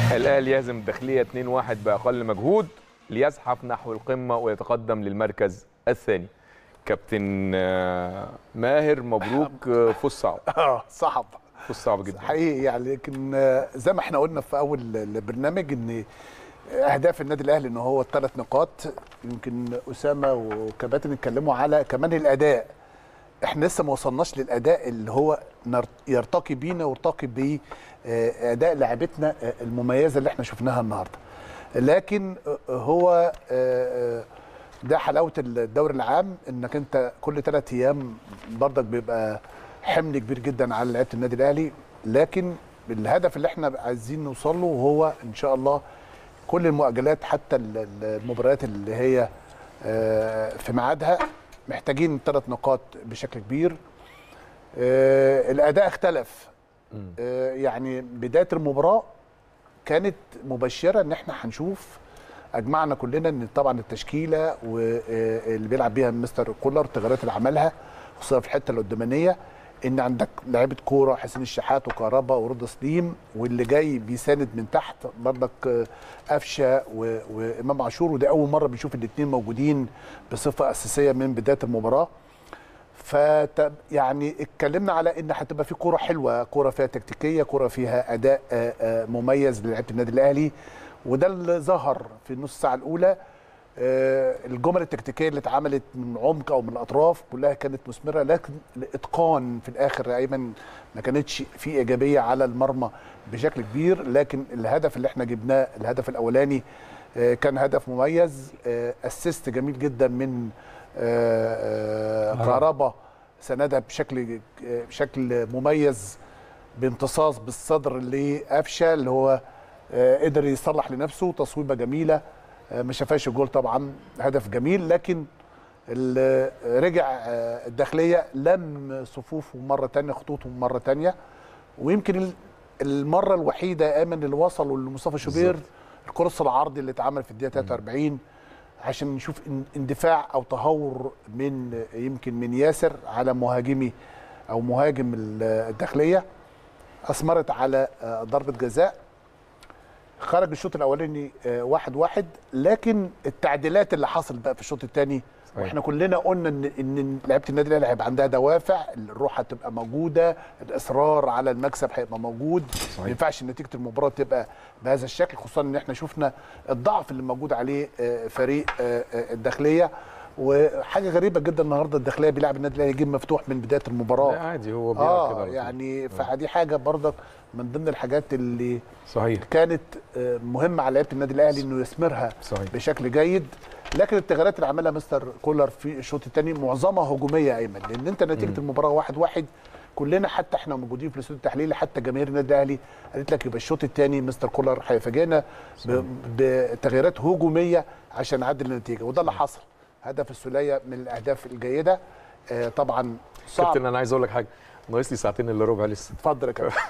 الاهلي يهزم الداخليه 2-1 باقل مجهود ليزحف نحو القمه ويتقدم للمركز الثاني. كابتن ماهر مبروك، فوز صعب. صعب، فوز صعب جدا حقيقي يعني. لكن زي ما احنا قلنا في اول البرنامج ان اهداف النادي الاهلي ان هو الثلاث نقاط. يمكن اسامه وكباتن اتكلموا على كمان الاداء. احنا لسه ما وصلناش للاداء اللي هو يرتقي بينا ويرتقي باداء لاعبتنا المميزه اللي احنا شفناها النهارده. لكن هو ده حلاوه الدوري العام، انك انت كل 3 ايام برضك بيبقى حمل كبير جدا على لعيبه النادي الاهلي. لكن الهدف اللي احنا عايزين نوصل له هو ان شاء الله كل المؤجلات، حتى المباريات اللي هي في ميعادها، محتاجين 3 نقاط بشكل كبير. الاداء اختلف. يعني بدايه المباراه كانت مبشره ان احنا هنشوف، اجمعنا كلنا ان طبعا التشكيله واللي بيلعب بيها مستر كولر، التغييرات اللي عملها خصوصا في الحته القدامانيه، ان عندك لعيبه كوره حسين الشحات وكهربا ورضا سليم، واللي جاي بيساند من تحت برضك قفشه وامام عاشور، وده اول مره بنشوف الاثنين موجودين بصفه اساسيه من بدايه المباراه. يعني اتكلمنا على ان هتبقى في كوره حلوه، كوره فيها تكتيكيه، كوره فيها اداء مميز للعيبه النادي الاهلي، وده اللي ظهر في النص ساعه الاولى. الجمل التكتيكيه اللي اتعملت من عمق او من الاطراف كلها كانت مثمره، لكن الاتقان في الاخر ايمن ما كانتش في ايجابيه على المرمى بشكل كبير. لكن الهدف اللي احنا جبناه، الهدف الاولاني، كان هدف مميز. اسيست جميل جدا من كهربا، سندها بشكل مميز بامتصاص بالصدر لقفشه، اللي هو قدر يصلح لنفسه تصويبه جميله. ما شافهاش الجول طبعا، هدف جميل. لكن رجع الداخليه لم صفوفه مره ثانيه، خطوطه مره ثانيه. ويمكن المره الوحيده ايمن اللي وصلوا لمصطفى شوبير الكورس العرضي اللي اتعمل في الدقيقه 43 عشان نشوف اندفاع او تهور يمكن من ياسر على مهاجم الداخليه، اثمرت على ضربه جزاء. خرج الشوط الاولاني 1-1. لكن التعديلات اللي حصلت بقى في الشوط الثاني، واحنا كلنا قلنا ان لعيبه النادي الاهلي هيبقى عندها دوافع، الروح هتبقى موجوده، الاصرار على المكسب هيبقى موجود. ما ينفعش نتيجه المباراه تبقى بهذا الشكل، خصوصا ان احنا شفنا الضعف اللي موجود عليه فريق الداخليه. وحاجه غريبه جدا النهارده الداخليه بيلعب النادي الاهلي جيم مفتوح من بدايه المباراه. لا عادي، هو بيلعب كده يعني فدي حاجه برضك من ضمن الحاجات اللي صحيح كانت مهمه على لعيبه النادي الاهلي انه يثمرها بشكل جيد. لكن التغييرات اللي عملها مستر كولر في الشوط الثاني معظمها هجوميه ايمن، لان انت نتيجه المباراه 1-1 كلنا، حتى احنا موجودين في الاستوديو التحليلي، حتى جماهير النادي الاهلي قالت لك يبقى الشوط الثاني مستر كولر هيفاجئنا بتغييرات هجوميه عشان نعدل النتيجه، وده اللي حصل. هدف السوليه من الاهداف الجيده. طبعا صعب. كابتن انا عايز اقول لك حاجه، ناقص لي 2 الا ربع لسه. اتفضل يا كابتن.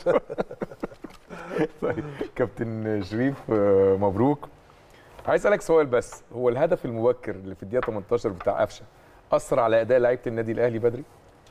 طيب كابتن شريف، مبروك. عايز اسالك سؤال بس، هو الهدف المبكر اللي في الدقيقه 18 بتاع قفشه اثر على اداء لعيبه النادي الاهلي بدري؟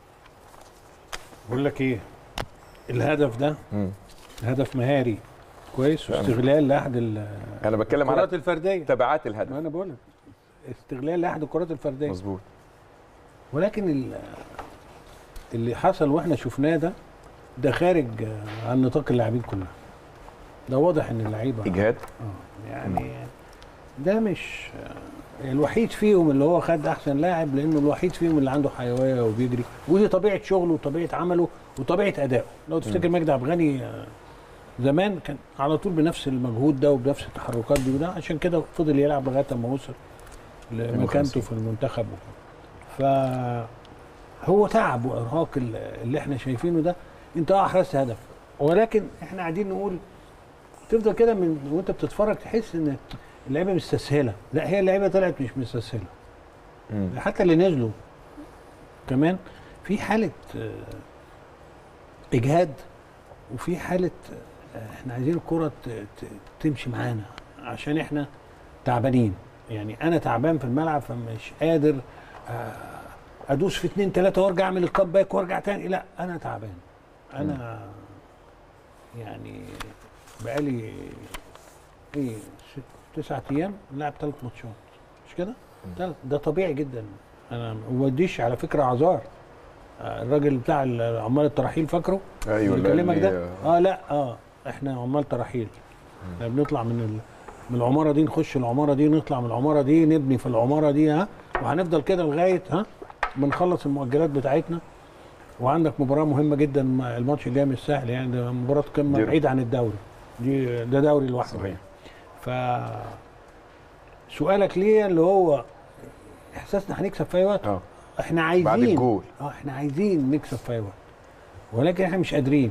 بقول لك ايه، الهدف ده هدف مهاري كويس، واستغلال لاحد انا بتكلم على الكرات الفرديه، تبعات الهدف. انا بقول لك استغلال لاحد الكرات الفرديه مظبوط. ولكن اللي حصل واحنا شفناه ده خارج عن نطاق اللاعبين كلها. ده واضح ان اللعيبه اجهاد. يعني ده مش الوحيد فيهم اللي هو خد احسن لاعب، لانه الوحيد فيهم اللي عنده حيويه وبيجري، ودي طبيعه شغله وطبيعه عمله وطبيعه ادائه. لو تفتكر مجدي عبد الغني زمان كان على طول بنفس المجهود ده وبنفس التحركات دي، وده عشان كده فضل يلعب لغايه ما وصل لمكانته في المنتخب. فهو تعب وارهاق اللي احنا شايفينه ده. انت احرزت هدف، ولكن احنا قاعدين نقول تفضل كده من وانت بتتفرج تحس ان اللعيبه مستسهله. لا، هي اللعيبه طلعت مش مستسهله. حتى اللي نزلوا كمان في حاله اجهاد، وفي حاله احنا عايزين الكره تمشي معانا عشان احنا تعبانين. يعني انا تعبان في الملعب، فمش قادر ادوس في 2 3 وارجع اعمل الكامباك وارجع تاني. لا، انا تعبان. انا يعني بقالي ايه 9 ايام نلعب 3 ماتشات مش كده؟ ده طبيعي جدا. انا ما بديش على فكره اعذار. الراجل بتاع عمال الترحيل فاكره؟ ايوه اللي بيكلمك ده لا احنا عمال ترحيل. احنا بنطلع من العماره دي نخش العماره دي، نطلع من العماره دي نبني في العماره دي وهنفضل كده لغايه ما نخلص المؤجلات بتاعتنا. وعندك مباراه مهمه جدا، الماتش الجاي مش سهل يعني، ده مباراه قمه بعيد عن الدوري، ده دوري لوحده يعني. ف سؤالك ليه اللي هو احساسنا هنكسب في اي وقت. احنا عايزين بعد الجول احنا عايزين نكسب في اي وقت، ولكن احنا مش قادرين.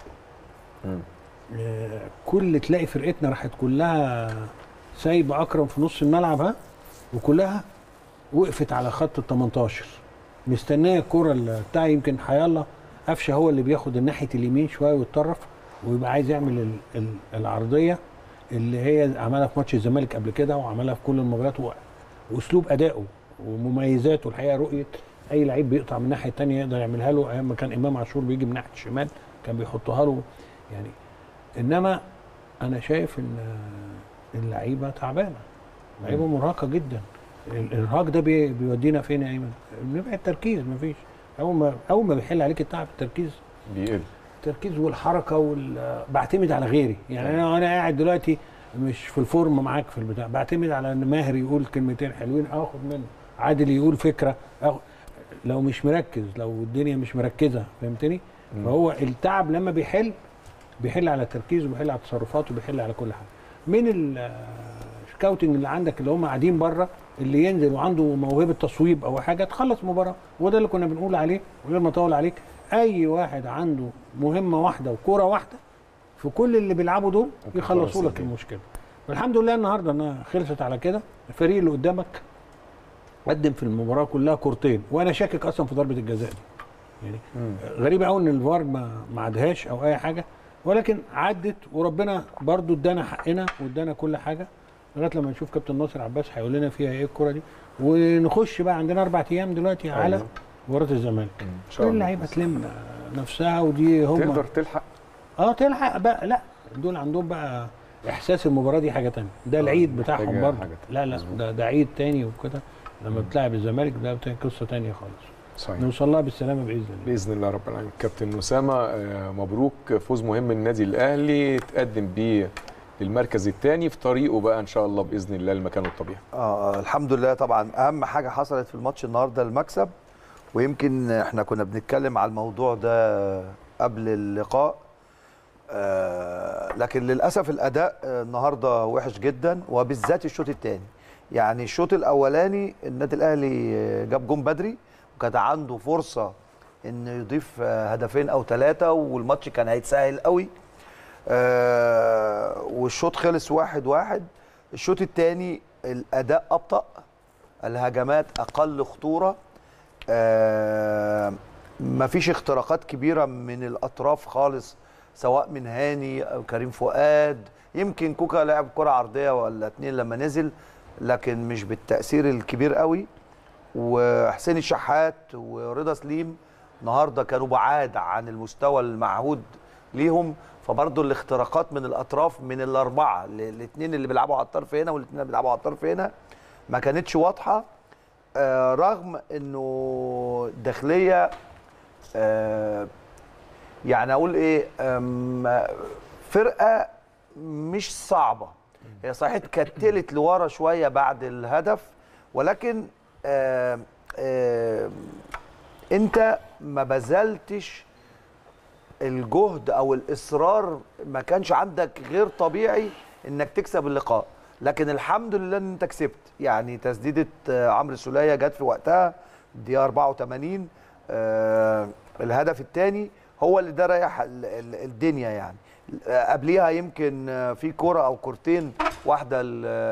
كل تلاقي فرقتنا راحت كلها سايبه اكرم في نص الملعب وكلها وقفت على خط ال 18 مستنيه الكره بتاع. يمكن حيالله قفشه هو اللي بياخد الناحيه اليمين شويه ويتطرف ويبقى عايز يعمل العرضيه اللي هي عملها في ماتش الزمالك قبل كده وعملها في كل المباريات. واسلوب ادائه ومميزاته الحقيقه، رؤيه اي لعيب بيقطع من الناحيه الثانيه يقدر يعملها له. ايام ما كان امام عاشور بيجي من ناحيه الشمال كان بيحطها له يعني. انما انا شايف ان اللعيبه تعبانه، لعيبه مرهقه جدا. الارهاق ده بيودينا فين يا ايمن؟ بنبقى التركيز مفيش. اول ما بيحل عليك التعب التركيز بيقل، التركيز والحركه بعتمد على غيري يعني. انا قاعد دلوقتي مش في الفورم معاك في البتاع، بعتمد على ان ماهر يقول كلمتين حلوين اخد منه، عادل يقول فكره لو مش مركز، لو الدنيا مش مركزه، فهمتني؟ فهو التعب لما بيحل على التركيز وبيحل على التصرفات وبيحل على كل حاجه. من السكاوتنج اللي عندك اللي هم قاعدين بره، اللي ينزل وعنده موهبه تصويب او حاجه تخلص مباراه، وده اللي كنا بنقول عليه وغير ما اطول عليك. اي واحد عنده مهمه واحده وكوره واحده في كل اللي بيلعبوا دول يخلصوا لك المشكله. والحمد لله النهارده انها خلصت على كده. الفريق اللي قدامك قدم في المباراه كلها كورتين، وانا شاكك اصلا في ضربه الجزاء دي يعني. غريبه قوي ان الفار ما عادهاش او اي حاجه، ولكن عدت وربنا برضو ادانا حقنا وادانا كل حاجه لغايه لما نشوف كابتن ناصر عباس هيقول لنا فيها ايه الكوره دي. ونخش بقى عندنا 4 ايام دلوقتي على مباراه الزمالك. كل اللعيبه تلم نفسها، ودي هم تقدر تلحق تلحق بقى. لا دول عندهم بقى احساس المباراه دي حاجه ثانيه، ده العيد بتاعهم برضه. لا ده عيد ثاني وكده. لما بتلعب الزمالك ده قصه ثانيه خالص. صحيح. نوصل لها بالسلامه باذن الله. باذن الله رب العالمين. كابتن اسامه مبروك، فوز مهم للنادي الاهلي تقدم بيه للمركز الثاني في طريقه بقى ان شاء الله باذن الله لمكانه الطبيعي. الحمد لله. طبعا اهم حاجه حصلت في الماتش النهارده المكسب، ويمكن احنا كنا بنتكلم على الموضوع ده قبل اللقاء. لكن للاسف الاداء النهارده وحش جدا، وبالذات الشوط الثاني. يعني الشوط الاولاني النادي الاهلي جاب جون بدري وكان عنده فرصه انه يضيف هدفين او 3 والماتش كان هيتسهل قوي. والشوط خلص 1-1. الشوط الثاني الاداء ابطا، الهجمات اقل خطوره، مفيش اختراقات كبيره من الاطراف خالص، سواء من هاني او كريم فؤاد. يمكن كوكا لعب كره عرضيه ولا 2 لما نزل، لكن مش بالتاثير الكبير قوي. وحسين الشحات ورضا سليم النهارده كانوا بعاد عن المستوى المعهود ليهم. فبرضه الاختراقات من الاطراف من الاربعه، الاثنين اللي بيلعبوا على الطرف هنا والاثنين اللي بيلعبوا على الطرف هنا، ما كانتش واضحه. رغم انه الداخليه يعني اقول ايه، فرقه مش صعبه. هي صحيح اتكتلت لورا شويه بعد الهدف، ولكن انت ما بذلتش الجهد او الاصرار، ما كانش عندك غير طبيعي انك تكسب اللقاء. لكن الحمد لله ان انت كسبت. يعني تسديده عمرو السوليه جت في وقتها، الدقيقه 84. الهدف الثاني هو اللي ده ريح الدنيا يعني. قبليها يمكن في كرة او كورتين، واحده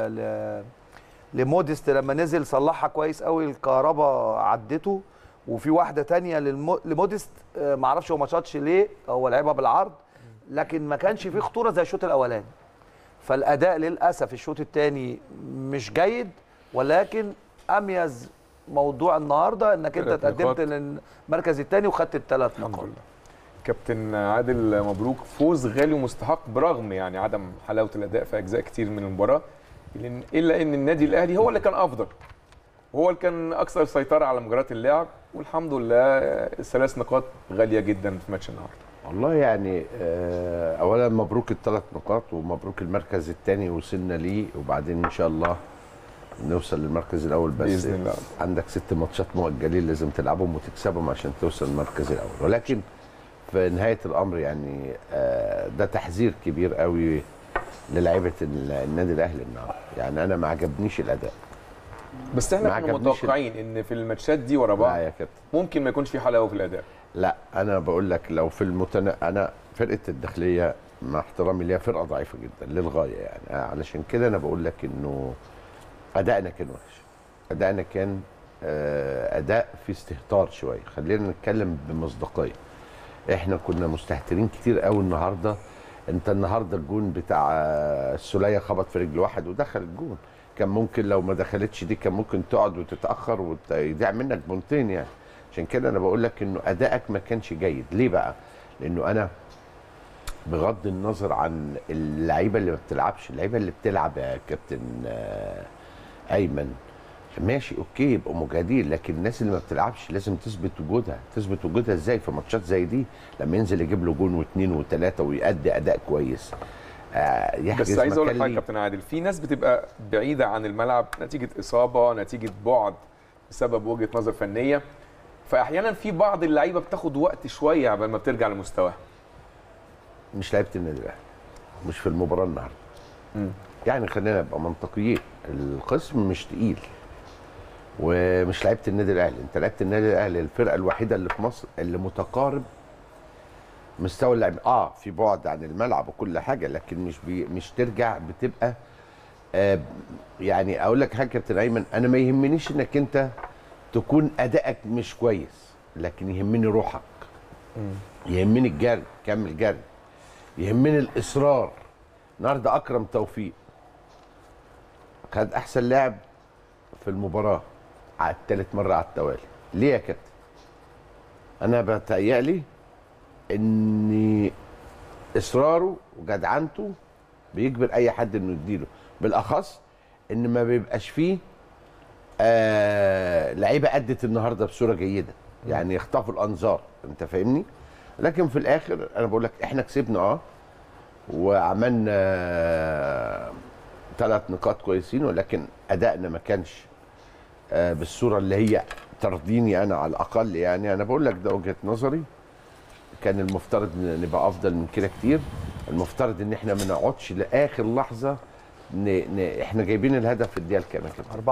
لموديست لما نزل صلحها كويس قوي، الكهرباء عدته. وفي واحده ثانيه لموديست ما اعرفش هو ما شاطش ليه، هو لعبها بالعرض، لكن ما كانش فيه خطوره زي الشوط الاولاني. فالاداء للاسف الشوط الثاني مش جيد، ولكن اميز موضوع النهارده انك انت تقدمت للمركز الثاني وخدت ال3 نقاط. كابتن عادل، مبروك، فوز غالي ومستحق برغم يعني عدم حلاوه الاداء في اجزاء كتير من المباراه، الا ان النادي الاهلي هو اللي كان افضل، هو اللي كان اكثر سيطره على مجريات اللعب، والحمد لله الثلاث نقاط غاليه جدا في ماتش النهارده. والله يعني اولا مبروك الثلاث نقاط ومبروك المركز الثاني وصلنا ليه، وبعدين ان شاء الله نوصل للمركز الاول. بس بإذن الله. عندك 6 ماتشات مؤجلين لازم تلعبهم وتكسبهم عشان توصل للمركز الاول، ولكن في نهايه الامر يعني ده تحذير كبير قوي للاعيبه النادي الاهلي النهارده. يعني انا ما عجبنيش الاداء، بس احنا كنا متوقعين ان في الماتشات دي ورا بعض يا كابتن ممكن ما يكونش في حلاوه في الاداء. لا انا بقول لك لو في انا فرقه الداخليه مع احترامي ليها فرقه ضعيفه جدا للغايه، يعني علشان كده انا بقول لك انه ادائنا كان وحش، ادائنا كان اداء في استهتار شويه، خلينا نتكلم بمصداقيه. احنا كنا مستهترين كتير قوي النهارده. انت النهارده الجون بتاع السوليه خبط في رجل واحد ودخل الجون، كان ممكن لو ما دخلتش دي كان ممكن تقعد وتتاخر ويضيع منك بونتين يعني. عشان كده انا بقول لك انه ادائك ما كانش جيد. ليه بقى؟ لانه انا بغض النظر عن اللعيبه اللي ما بتلعبش، اللعيبه اللي بتلعب يا كابتن ايمن ماشي اوكي يبقوا مجاهدين، لكن الناس اللي ما بتلعبش لازم تثبت وجودها. تثبت وجودها ازاي في ماتشات زي دي؟ لما ينزل يجيب له جون واثنين وثلاثه ويؤدي اداء كويس. بس عايز اقول لك حاجه كابتن عادل، في ناس بتبقى بعيده عن الملعب نتيجه اصابه، نتيجه بعد بسبب وجهه نظر فنيه، فاحيانا في بعض اللعيبه بتاخد وقت شويه قبل ما بترجع لمستواها. مش لعيبه النادي الاهلي، مش في المباراه النهارده. يعني خلينا نبقى منطقيين، القسم مش تقيل ومش لعيبه النادي الاهلي. انت لعيبه النادي الاهلي الفرقه الوحيده اللي في مصر اللي متقارب مستوى اللعب. في بعد عن الملعب وكل حاجه، لكن مش ترجع بتبقى يعني اقول لك حاجه كابتن ايمن، انا ما يهمنيش انك انت تكون ادائك مش كويس، لكن يهمني روحك، يهمني الجري، كمل جري، يهمني الاصرار. النهارده اكرم توفيق خد احسن لاعب في المباراه على الثالث مره على التوالي. ليه يا كابتن؟ انا بتهيألي ان اصراره وجدعنته بيجبر اي حد انه يديله، بالاخص ان ما بيبقاش فيه لعيبه ادت النهارده بصوره جيده، يعني يخطفوا الانظار، انت فاهمني؟ لكن في الاخر انا بقول لك احنا كسبنا وعملنا 3 نقاط كويسين، ولكن ادائنا ما كانش بالصوره اللي هي ترضيني انا على الاقل. يعني انا بقول لك ده وجهه نظري، كان المفترض نبقى افضل من كده كتير. المفترض ان احنا ما نقعدش لاخر لحظه احنا جايبين الهدف في الدقيقه كام يا كابتن؟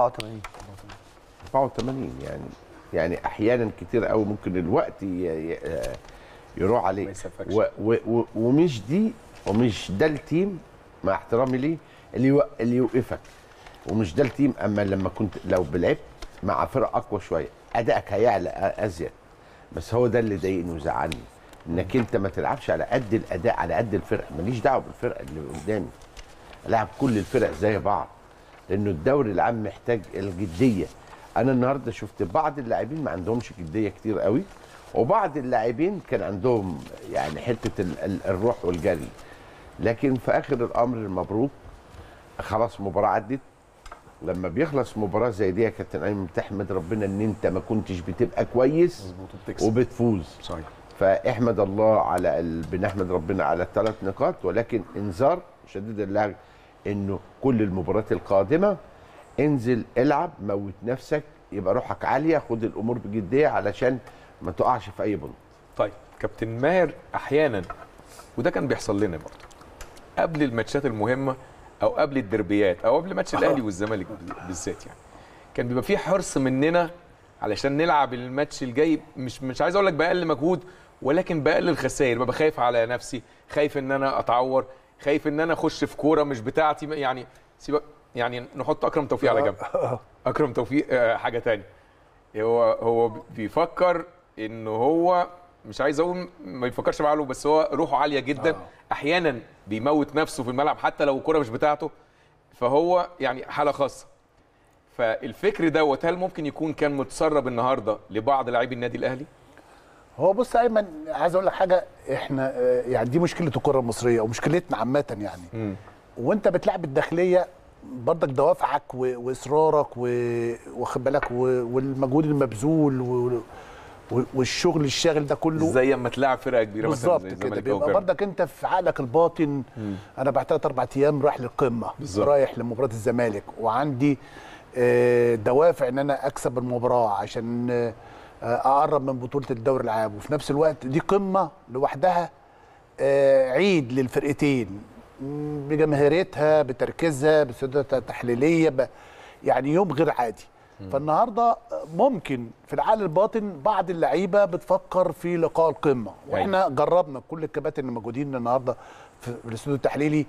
84 يعني احيانا كتير قوي ممكن الوقت يروح عليه. ومش دي ومش ده التيم مع احترامي ليه اللي يوقفك، ومش ده التيم. اما لما كنت لو لعبت مع فرق اقوى شويه ادائك هيعلى ازيد. بس هو ده اللي ضايقني وزعلني، انك انت ما تلعبش على قد الاداء، على قد الفرقه. ماليش دعوه بالفرقه اللي قدامي، العب كل الفرق زي بعض، لانه الدوري العام محتاج الجديه. انا النهارده شفت بعض اللاعبين ما عندهمش جديه كتير قوي، وبعض اللاعبين كان عندهم يعني حته الروح والجري. لكن في اخر الامر مبروك، خلاص مباراه عدت. لما بيخلص مباراه زي دي يا كابتن ايمن بتحمد ربنا ان انت ما كنتش بتبقى كويس وبتفوز. صحيح. فاحمد الله على بنحمد ربنا على ال3 نقاط، ولكن انذار شديد اللهجه انه كل المباريات القادمه انزل العب، موت نفسك، يبقى روحك عاليه، خد الامور بجديه علشان ما تقعش في اي بنط. طيب كابتن ماهر، احيانا وده كان بيحصل لنا برضه قبل الماتشات المهمه او قبل الدربيات او قبل ماتش الاهلي والزمالك بالذات، يعني كان بيبقى في حرص مننا علشان نلعب الماتش الجاي، مش عايز اقول لك باقل مجهود، ولكن باقل الخسائر. ببقى خايف على نفسي، خايف ان انا اتعور، خايف ان انا اخش في كوره مش بتاعتي. يعني سيبك، يعني نحط اكرم توفيق على جنب. اكرم توفيق حاجه ثانيه، هو بيفكر انه هو مش عايز اقول ما بيفكرش بعقله، بس هو روحه عاليه جدا. احيانا بيموت نفسه في الملعب حتى لو الكوره مش بتاعته، فهو يعني حاله خاصه. فالفكر دوت هل ممكن يكون كان متسرب النهارده لبعض لاعبي النادي الاهلي؟ هو بص يا ايمن، عايز اقول لك حاجه، احنا يعني دي مشكله الكره المصريه ومشكلتنا عامه يعني. وانت بتلعب الداخليه برضك دوافعك واصرارك واخد بالك والمجهود المبذول والشغل الشاغل ده كله زي اما تلعب فرقه كبيره مثلا زي بالظبط كده، الزمالك او بيبقى بيراميدز. برضك انت في عقلك الباطن انا بعد 3-4 ايام رايح للقمه، بالظبط. رايح لمباراه الزمالك وعندي دوافع ان انا اكسب المباراه عشان اقرب من بطوله الدوري العام، وفي نفس الوقت دي قمه لوحدها، عيد للفرقتين بجماهيريتها بتركيزها بسدودها التحليليه يعني يوم غير عادي. فالنهارده ممكن في العقل الباطن بعض اللعيبه بتفكر في لقاء القمه، واحنا جربنا كل الكباتن اللي موجودين النهارده في الاستوديو التحليلي،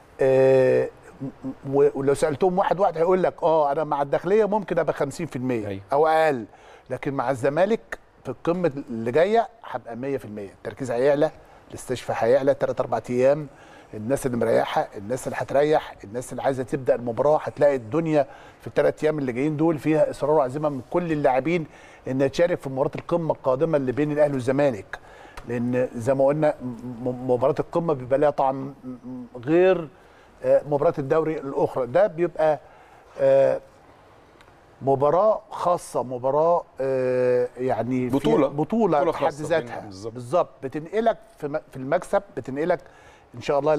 ولو سالتهم واحد هيقول لك انا مع الداخليه ممكن ابقى 50% او اقل، لكن مع الزمالك في القمه اللي جايه هبقى 100%. التركيز هيعلى، الاستشفاء هيعلى 3-4 ايام، الناس اللي مريحه، الناس اللي هتريح، الناس اللي عايزه تبدا المباراه، هتلاقي الدنيا في ال3 ايام اللي جايين دول فيها اصرار وعزيمه من كل اللاعبين انها تشارك في مباراه القمه القادمه اللي بين الاهلي والزمالك، لان زي ما قلنا مباراه القمه بيبقى لها طعم غير مباراه الدوري الاخرى، ده بيبقى مباراه خاصه، مباراه يعني بطوله في حد ذاتها بالظبط، بتنقلك في المكسب، بتنقلك ان شاء الله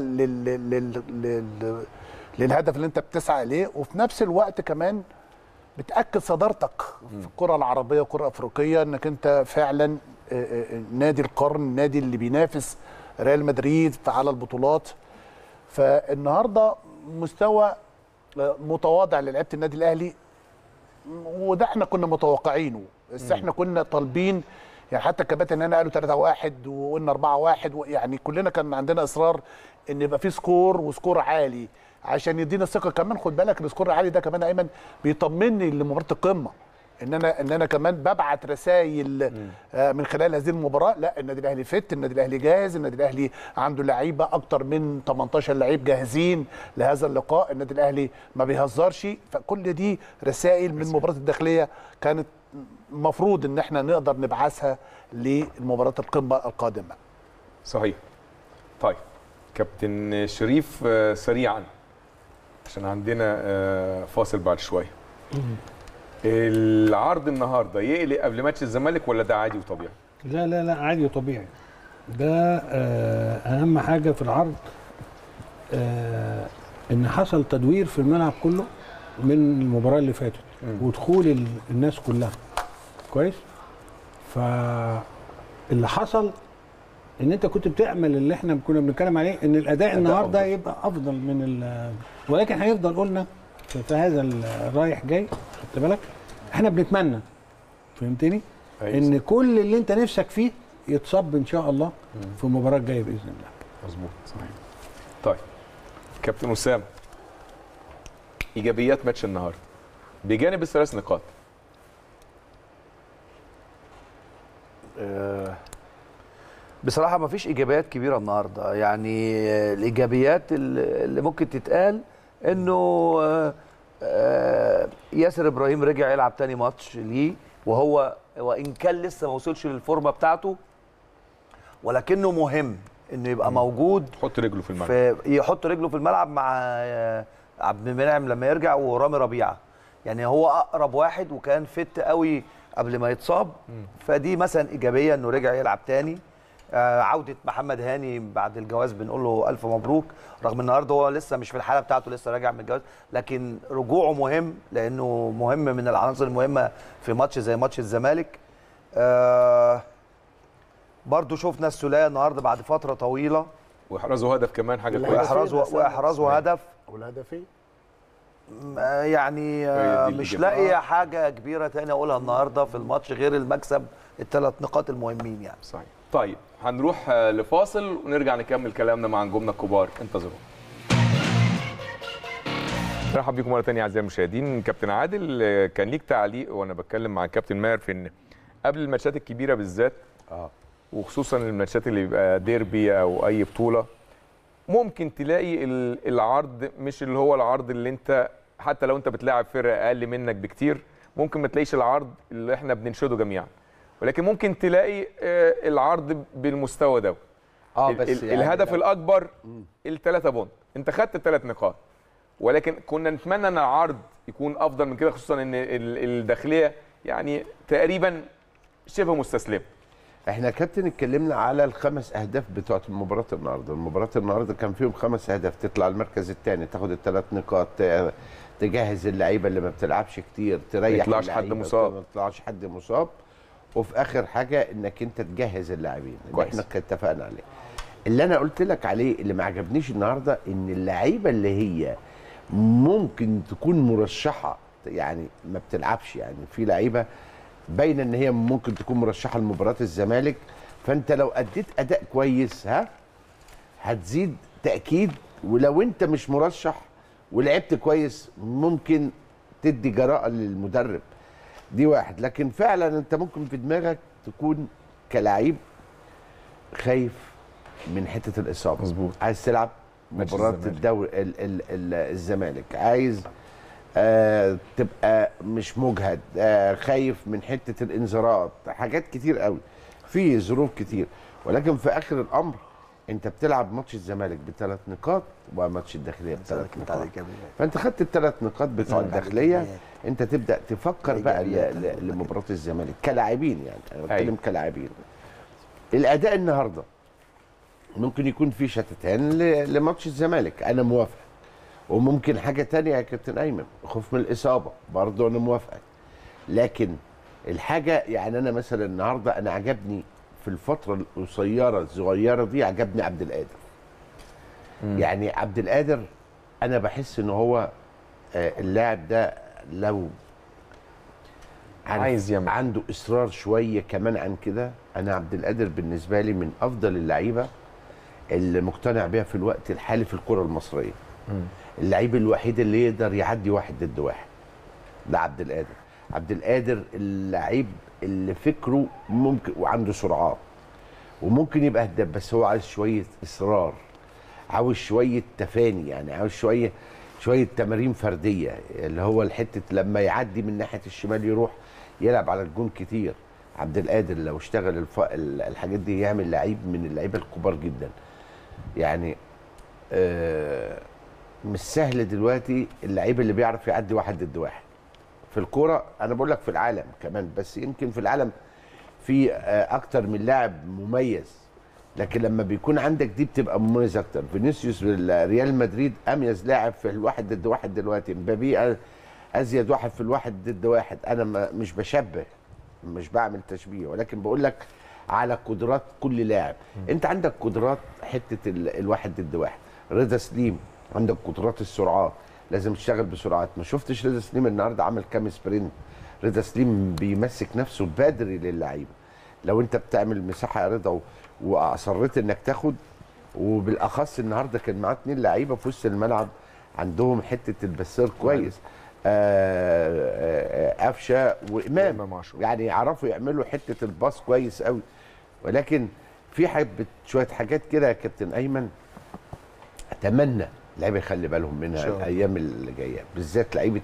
للهدف اللي انت بتسعى اليه، وفي نفس الوقت كمان بتاكد صدارتك في الكره العربيه والكره الافريقيه، انك انت فعلا نادي القرن، النادي اللي بينافس ريال مدريد على البطولات. فالنهارده مستوى متواضع للعيبه النادي الاهلي، وده احنا كنا متوقعينه، بس احنا كنا طالبين يعني، حتى الكباتن هنا قالوا 3-1 وقلنا 4-1، يعني كلنا كان عندنا اصرار ان يبقى في سكور وسكور عالي عشان يدينا الثقه. كمان خد بالك السكور العالي ده كمان ايمن بيطمني لمباراه القمه، ان انا كمان ببعت رسائل من خلال هذه المباراه، لا النادي الاهلي فت، النادي الاهلي جاهز، النادي الاهلي عنده لعيبه اكتر من 18 لعيب جاهزين لهذا اللقاء، النادي الاهلي ما بيهزرش. فكل دي رسائل من مباراه الداخليه كانت المفروض ان احنا نقدر نبعثها لمباراه القمه القادمه. صحيح. طيب كابتن شريف، سريعا عشان عندنا فاصل بعد شويه، العرض النهارده يقلق قبل ماتش الزمالك ولا ده عادي وطبيعي؟ لا لا لا، عادي وطبيعي. ده اهم حاجه في العرض، ان حصل تدوير في الملعب كله من المباراه اللي فاتت ودخول الناس كلها كويس. فاللي حصل ان انت كنت بتعمل اللي احنا كنا بنتكلم عليه، ان الاداء النهارده أفضل. يبقى افضل من ولكن هيفضل قلنا في هذا الرايح جاي، خدت بالك احنا بنتمنى، فهمتني؟ ان كل اللي انت نفسك فيه يتصب ان شاء الله في المباراه الجايه باذن الله. مظبوط صحيح. طيب كابتن اسامه، ايجابيات ماتش النهارده بجانب ال3 نقاط. بصراحه ما فيش ايجابيات كبيره النهارده، يعني الايجابيات اللي ممكن تتقال انه ياسر ابراهيم رجع يلعب تاني ماتش ليه، وهو وان كان لسه ما وصلش للفورمه بتاعته، ولكنه مهم انه يبقى موجود، يحط رجله في الملعب، يحط رجله في الملعب مع عبد المنعم لما يرجع ورامي ربيعه، يعني هو اقرب واحد وكان فت قوي قبل ما يتصاب. فدي مثلا ايجابيه انه رجع يلعب تاني. عوده محمد هاني بعد الجواز بنقول له الف مبروك، رغم النهارده هو لسه مش في الحاله بتاعته، لسه راجع من الجواز، لكن رجوعه مهم لانه مهم من العناصر المهمه في ماتش زي ماتش الزمالك. برضو شفنا السوليه النهارده بعد فتره طويله، واحرزوا هدف كمان، حاجه كويسه، واحرزوا هدف، والهدف يعني مش لاقي حاجه كبيره تاني اقولها النهارده في الماتش غير المكسب، ال3 نقاط المهمين يعني. صحيح. طيب هنروح لفاصل ونرجع نكمل كلامنا مع نجومنا الكبار، انتظرونا. مرحبا بكم مره ثانيه اعزائي المشاهدين. كابتن عادل، كان ليك تعليق وانا بتكلم مع الكابتن ماهر في ان قبل الماتشات الكبيره بالذات وخصوصا الماتشات اللي بيبقى ديربي او اي بطوله، ممكن تلاقي العرض مش اللي هو العرض اللي انت حتى لو انت بتلاعب فرقه اقل منك بكتير، ممكن ما تلاقيش العرض اللي احنا بننشده جميعا. ولكن ممكن تلاقي العرض بالمستوى ده. بس يعني الهدف الاكبر ال3 بونت، انت خدت ال3 نقاط، ولكن كنا نتمنى ان العرض يكون افضل من كده، خصوصا ان الداخليه يعني تقريبا شبه مستسلمه. احنا يا كابتن اتكلمنا على ال5 اهداف بتوعه مباراه النهارده. المباراه النهارده كان فيهم 5 اهداف، تطلع المركز الثاني، تاخد ال3 نقاط، تجهز اللعيبه اللي ما بتلعبش كتير، تريح ما يطلعش حد مصاب، ما يطلعش حد مصاب، وفي اخر حاجه انك انت تجهز اللاعبين اللي احنا اتفقنا عليه. اللي انا قلت لك عليه اللي ما عجبنيش النهارده ان اللعيبه اللي هي ممكن تكون مرشحه يعني ما بتلعبش، يعني في لعيبه باينه ان هي ممكن تكون مرشحه لمباراه الزمالك، فانت لو اديت اداء كويس هتزيد تاكيد، ولو انت مش مرشح ولعبت كويس ممكن تدي جراءه للمدرب. دي واحد. لكن فعلا انت ممكن في دماغك تكون كلاعب خايف من حته الاصابه، مظبوط، عايز تلعب مباراه الدوري الزمالك، عايز تبقى مش مجهد، خايف من حته الانذارات، حاجات كتير قوي، في ظروف كتير. ولكن في اخر الامر انت بتلعب ماتش الزمالك ب3 نقاط وماتش الداخليه ب3 نقاط، فانت خدت ال3 نقاط بتوع الداخليه، انت تبدا تفكر بقى لمباراه الزمالك كلاعبين. يعني انا بتكلم كلاعبين. الاداء النهارده ممكن يكون في شتتان لماتش الزمالك، انا موافق. وممكن حاجه تانية يا كابتن ايمن، خوف من الاصابه، برضه انا موافقك. لكن الحاجه يعني انا مثلا النهارده انا عجبني في الفتره القصيره الصغيره دي، عجبني عبد القادر. يعني عبد القادر انا بحس ان هو اللاعب ده لو عايز يعمل عنده اصرار شويه كمان عن كده، انا عبد القادر بالنسبه لي من افضل اللعيبه اللي مقتنع بيها في الوقت الحالي في الكره المصريه. اللعيب الوحيد اللي يقدر يعدي 1 ضد 1 ده عبد القادر. عبد القادر اللعيب اللي فكره ممكن وعنده سرعات وممكن يبقى هداف، بس هو عايز شويه اصرار، عاوز شويه تفاني، يعني عاوز شويه تمارين فرديه، اللي هو الحته لما يعدي من ناحيه الشمال يروح يلعب على الجون كتير. عبد القادر لو اشتغل الحاجات دي يعمل لعيب من اللعيبه الكبار جدا. يعني مش سهل دلوقتي اللعيب اللي بيعرف يعدي 1 ضد 1 في الكوره، انا بقول لك في العالم كمان، بس يمكن في العالم في اكتر من لاعب مميز، لكن لما بيكون عندك دي بتبقى مميز اكتر. فينيسيوس ريال مدريد اميز لاعب في ال1 ضد 1 دلوقتي، مبابي ازيد واحد في ال1 ضد 1. انا مش بشبه، مش بعمل تشبيه، ولكن بقول لك على قدرات كل لاعب. انت عندك قدرات حته ال1 ضد 1. رضا سليم عندك قدرات السرعات، لازم تشتغل بسرعات. ما شفتش رضا سليم النهارده عمل كام سبرنت؟ رضا سليم بيمسك نفسه بدري للعيبه. لو انت بتعمل مساحه يا رضا واصريت انك تاخد، وبالاخص النهارده كان معاه 2 لعيبه في وسط الملعب عندهم حته البسير كويس، قفشه وامام، يعني يعرفوا يعملوا حته الباص كويس قوي. ولكن في شويه حاجات كده يا كابتن ايمن اتمنى اللعيبه يخلي بالهم منها الايام اللي جايه، بالذات لعيبه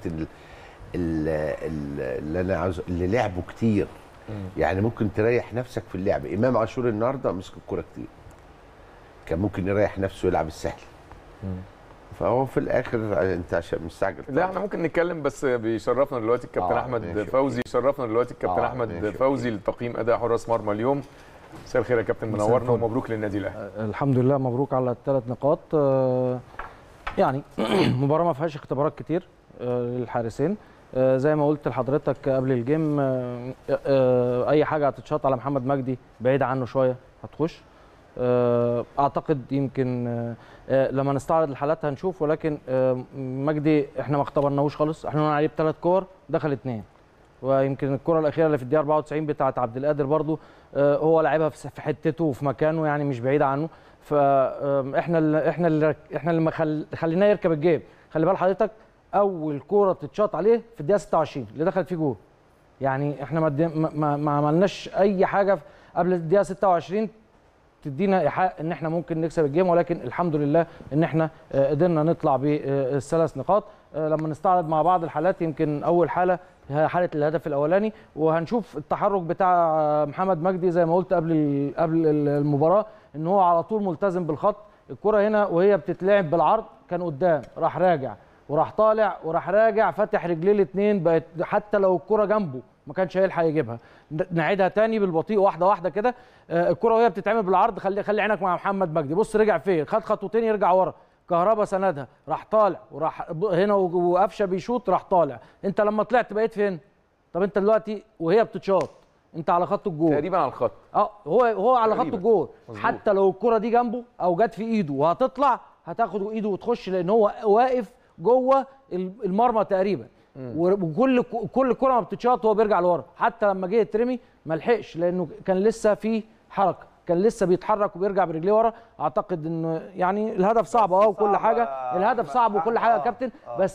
اللي انا عاوز اللي لعبوا كتير. يعني ممكن تريح نفسك في اللعب. امام عاشور النهارده مسك الكوره كتير، كان ممكن يريح نفسه يلعب السهل. فهو في الاخر انت عشان مستعجل. لا احنا ممكن نتكلم، بس بيشرفنا دلوقتي الكابتن احمد فوزي، شرفنا دلوقتي الكابتن احمد فوزي لتقييم اداء حراس مرمى اليوم. مساء الخير يا كابتن، منورنا ومبروك للنادي الاهلي. الحمد لله، مبروك على ال3 نقاط. يعني مباراه ما فيهاش اختبارات كتير للحارسين، زي ما قلت لحضرتك قبل الجيم، اي حاجه هتتشاط على محمد مجدي بعيد عنه شويه هتخش. اعتقد يمكن لما نستعرض الحالات هنشوف، ولكن مجدي احنا ما اختبرناهوش خالص، احنا قلنا عليه ب3 كور دخل 2، ويمكن الكره الاخيره اللي في الدقيقه 94 بتاعه عبد القادر برضو هو لعبها في حتته وفي مكانه، يعني مش بعيد عنه. فاحنا اللي خليناه يركب الجيب. خلي بال حضرتك اول كوره تتشاط عليه في الدقيقه 26 اللي دخلت فيه جول، يعني احنا ما عملناش اي حاجه قبل الدقيقه 26 تدينا ايحاء ان احنا ممكن نكسب الجيم، ولكن الحمد لله ان احنا قدرنا نطلع بالثلاث نقاط. لما نستعرض مع بعض الحالات، يمكن اول حاله هي حاله الهدف الاولاني، وهنشوف التحرك بتاع محمد مجدي زي ما قلت قبل المباراه ان هو على طول ملتزم بالخط. الكره هنا وهي بتتلعب بالعرض كان قدام، راح راجع وراح طالع وراح راجع، فتح رجليه الاثنين، بقت حتى لو الكره جنبه ما كانش هيلحق يجيبها. نعيدها تاني بالبطيء واحده واحده كده. الكره وهي بتتعمل بالعرض، خلي عينك مع محمد مجدي، بص رجع فين، خد خطوتين يرجع ورا، كهربا سندها، راح طالع وراح هنا وقفشه بيشوط، راح طالع. انت لما طلعت بقيت فين؟ طب انت دلوقتي وهي بتتشاط انت على خط الجول تقريبا على الخط. هو على تقريباً. خط الجول. مظبوط. حتى لو الكره دي جنبه او جت في ايده وهتطلع، هتاخد ايده وتخش، لان هو واقف جوه المرمى تقريبا. وكل كره ما بتتشاط هو بيرجع لورا. حتى لما جه يترمي ما لحقش، لانه كان لسه في حركه، كان لسه بيتحرك وبيرجع برجليه ورا. اعتقد انه يعني الهدف صعب وكل حاجه، الهدف صعب وكل حاجه يا كابتن، بس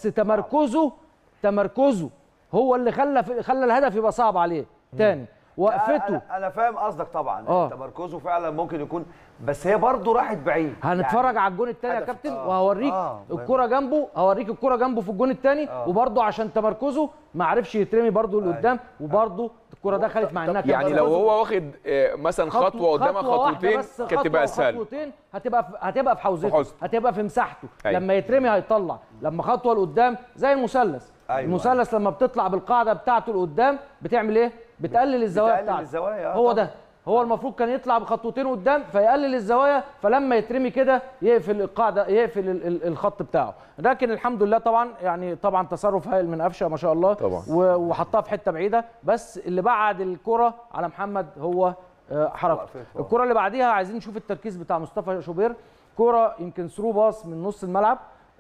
تمركزه هو اللي خلى الهدف يبقى صعب عليه. تاني وقفته. انا فاهم قصدك طبعا. تمركزه فعلا ممكن يكون، بس هي برضه راحت بعيد. هنتفرج يعني على الجون الثاني يا كابتن، وهوريك الكره جنبه، هوريك الكره جنبه في الجون الثاني. وبرضه عشان تمركزه ما عرفش يترمي برضه لقدام، وبرضه الكره دخلت مع انها يعني لو هو واخد مثلا خطوه قدامها خطوتين كانت تبقى اسهل. خطوتين هتبقى في حوزته، هتبقى في مساحته. لما يترمي هيطلع، لما خطوه لقدام زي المثلث. المثلث لما بتطلع بالقاعده بتاعته لقدام بتعمل ايه؟ بتقلل الزوايا بتاعته. هو ده، هو المفروض كان يطلع بخطوتين قدام فيقلل الزوايا، فلما يترمي كده يقفل القاعده، يقفل الخط بتاعه. لكن الحمد لله طبعا، يعني طبعا تصرف هايل من قفشه ما شاء الله طبعا، وحطها في حته بعيده. بس اللي بعد الكره على محمد هو حركته. الكره اللي بعديها عايزين نشوف التركيز بتاع مصطفى شوبير. كره يمكن ثرو باص من نص الملعب،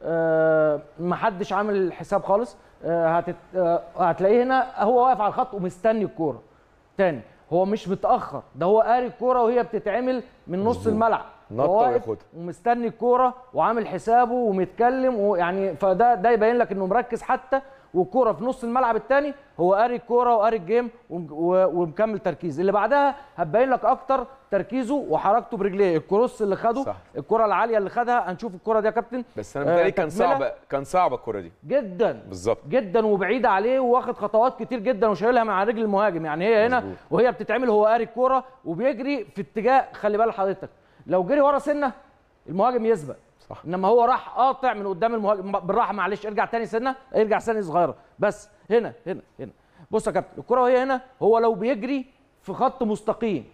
ما حدش عامل حساب خالص. هتلاقيه هنا هو واقف على الخط ومستني الكوره. تاني هو مش متاخر، ده هو قاري الكوره وهي بتتعمل من نص الملعب، هو واقف ومستني الكوره وعامل حسابه ومتكلم، ويعني فده يبين لك انه مركز. حتى والكوره في نص الملعب الثاني هو قاري الكوره وقاري الجيم ومكمل تركيز. اللي بعدها هتبين لك اكتر تركيزه وحركته برجليه. الكروس اللي خده صح. الكره العاليه اللي خدها، هنشوف الكره دي يا كابتن. بس انا متهيألي كان صعبه الكره دي جدا بالظبط جدا، وبعيده عليه، واخد خطوات كتير جدا وشايلها من على رجل المهاجم. يعني هي هنا مزبوط. وهي بتتعمل هو قاري الكوره وبيجري في اتجاه، خلي بال حضرتك لو جري ورا سنه المهاجم يسبق صح. انما هو راح قاطع من قدام المهاجم بالراحه. معلش ارجع تاني سنه، ارجع ثانيه صغيره بس. هنا بص يا كابتن، الكره وهي هنا هو لو بيجري في خط مستقيم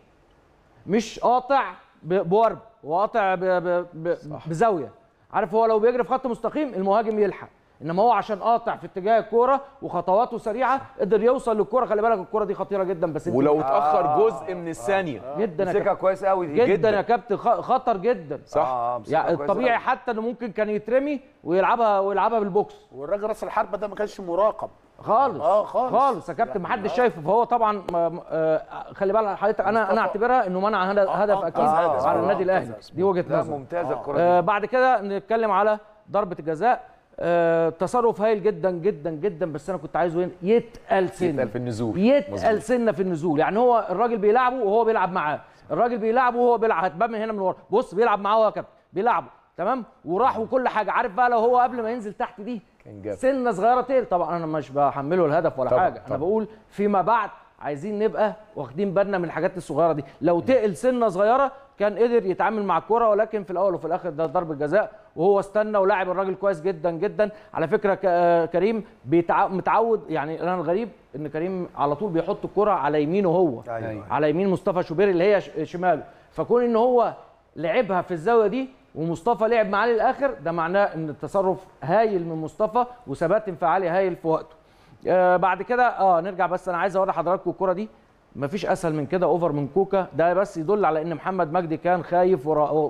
مش قاطع بورب، وقاطع بزاويه. عارف، هو لو بيجري في خط مستقيم المهاجم يلحق، انما هو عشان قاطع في اتجاه الكوره وخطواته سريعه قدر يوصل للكوره. خلي بالك الكوره دي خطيره جدا، بس ولو اتاخر جزء من الثانيه جدا مسكها كويس قوي دي جدا يا كابتن، خطر جدا صح. يعني الطبيعي حتى انه ممكن كان يترمي ويلعبها بالبوكس. والراجل راس الحربه ده ما كانش مراقب خالص خالص يا كابتن، ما حدش شايفه. فهو طبعا خلي بالك حضرتك، انا اعتبرها انه منع هدف اكيد على النادي الاهلي. دي وجهه نظر ممتازه الكره دي. بعد كده نتكلم على ضربه الجزاء. تصرف هايل جدا جدا جدا، بس انا كنت عايزه يتقل سنه في النزول، يتقل سنه في النزول. يعني هو الراجل بيلعبه وهو بيلعب معاه، الراجل بيلعبه وهو بيلعب، هتبان من هنا من ورا. بص بيلعب معاه يا كابتن، بيلعبه تمام وراح وكل حاجه. عارف بقى لو هو قبل ما ينزل تحت دي سنه صغيره تقل، طبعا انا مش بحمله الهدف ولا طبعًا حاجه. انا بقول فيما بعد عايزين نبقى واخدين بالنا من الحاجات الصغيره دي. لو تقل سنه صغيره كان قدر يتعامل مع الكوره، ولكن في الاول وفي الاخر ده ضربه جزاء، وهو استنى ولاعب الراجل كويس جدا جدا. على فكره كريم متعود، يعني انا الغريب ان كريم على طول بيحط الكوره على يمينه هو، على يمين مصطفى شوبير اللي هي شماله. فكون ان هو لعبها في الزاويه دي ومصطفى لعب معاه للاخر، ده معناه ان التصرف هايل من مصطفى وثبات انفعالي هايل في وقته. بعد كده نرجع، بس انا عايز اوري حضراتكم الكوره دي مفيش اسهل من كده، اوفر من كوكا. ده بس يدل على ان محمد مجدي كان خايف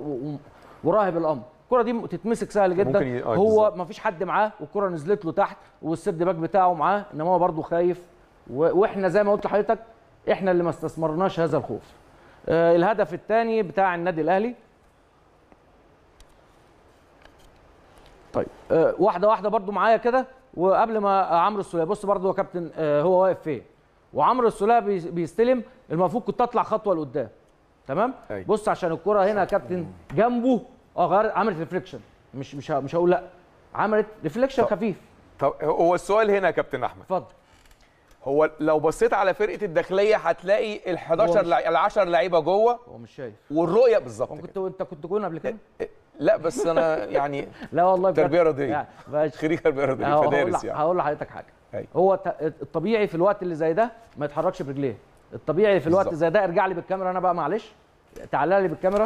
وراهب الامر. الكوره دي تتمسك سهل جدا، هو مفيش حد معاه والكوره نزلت له تحت والسيرد باك بتاعه معاه، انما هو برده خايف. واحنا زي ما قلت لحضرتك احنا اللي ما استثمرناش هذا الخوف. الهدف الثاني بتاع النادي الاهلي. طيب واحده واحده برده معايا كده. وقبل ما عمرو السوليه، بص برده يا كابتن هو واقف فين، وعمرو السوليه بيستلم، المفروض كنت اطلع خطوه لقدام. تمام. أيوة. بص عشان الكره هنا يا كابتن جنبه عملت ريفليكشن، مش هقول لا، عملت ريفليكشن خفيف. طب هو السؤال هنا يا كابتن احمد، اتفضل. هو لو بصيت على فرقه الداخليه هتلاقي ال 11 ال 10 لعيبه جوه هو مش شايف والرؤيه بالظبط كده. انت كنت جون قبل كده؟ لا بس انا يعني لا والله بجد. تربيه رياضيه يعني خريج تربيه رياضيه فدارس يعني. هقول لحضرتك حاجه. أيوة. هو الطبيعي في الوقت اللي زي ده ما يتحركش برجليه. الطبيعي في الوقت بالزبط. زي ده، ارجع لي بالكاميرا انا بقى معلش، تعالى لي بالكاميرا.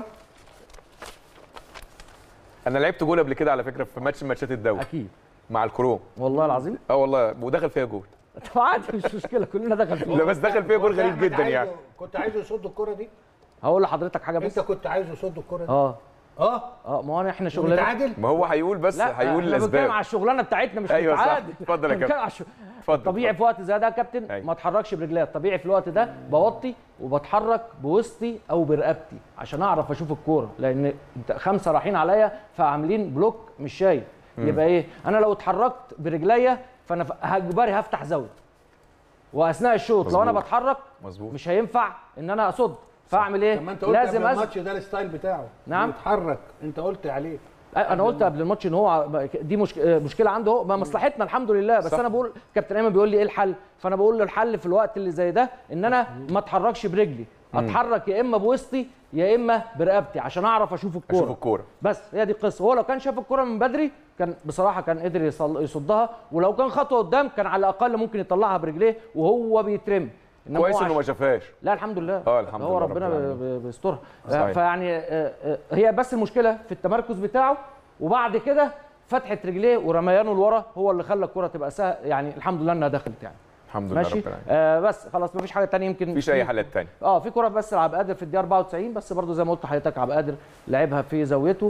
انا لعبت جول قبل كده على فكره في ماتشات الدوري اكيد مع الكروم. والله العظيم. والله ودخل فيها جول. طب عادي مش مشكله، كلنا دخل فيه. لا بس دخل فيها جول غريب جدا يعني. كنت عايزه يصد الكره دي؟ هقول لحضرتك حاجه بس. انت كنت عايزه يصد الكره دي؟ ما هو احنا شغلنا نتعادل. ما هو هيقول بس هيقول الاسباب. الاسباب. على الشغلانه بتاعتنا مش أيوة صح. نتعادل. اتفضل يا كابتن. اتفضل. الطبيعي في وقت زي ده يا كابتن أيوة. ما اتحركش برجليا، الطبيعي في الوقت ده بوطي وبتحرك بوسطي او برقبتي عشان اعرف اشوف الكوره، لان 5 رايحين عليا فعاملين بلوك مش شايف. يبقى ايه؟ انا لو اتحركت برجليا فانا هجبري هفتح زاويه، واثناء الشوط لو انا بتحرك مظبوط مش هينفع ان انا اصد، فاعمل ايه؟ لما انت قلت لازم الماتش ده الستايل بتاعه نعم يتحرك، انت قلت عليه. انا قلت قبل الماتش ان هو دي مشكله عنده هو، ما مصلحتنا الحمد لله، بس صح. انا بقول كابتن ايمن بيقول لي ايه الحل، فانا بقول له الحل في الوقت اللي زي ده ان انا ما اتحركش برجلي، اتحرك يا اما بوسطي يا اما برقبتي عشان اعرف اشوف الكوره. بس هي دي القصه. هو لو كان شاف الكوره من بدري كان بصراحه كان قدر يصدها، ولو كان خطوه قدام كان على الاقل ممكن يطلعها برجليه وهو بيترم. كويس انه ما شافهاش. لا الحمد لله. الحمد لله هو ربنا بيسترها. فيعني هي بس المشكله في التمركز بتاعه، وبعد كده فتحه رجليه ورميانه لورا هو اللي خلى الكره تبقى سهل، يعني الحمد لله انها دخلت يعني. الحمد لله ماشي. رب العالمين. بس خلاص مفيش حاجه ثانيه يمكن. مفيش اي حالات ثانيه. في كره بس لعب قادر في الدقيقه 94 بس، برضو زي ما قلت لحضرتك عبد القادر لعبها في زاويته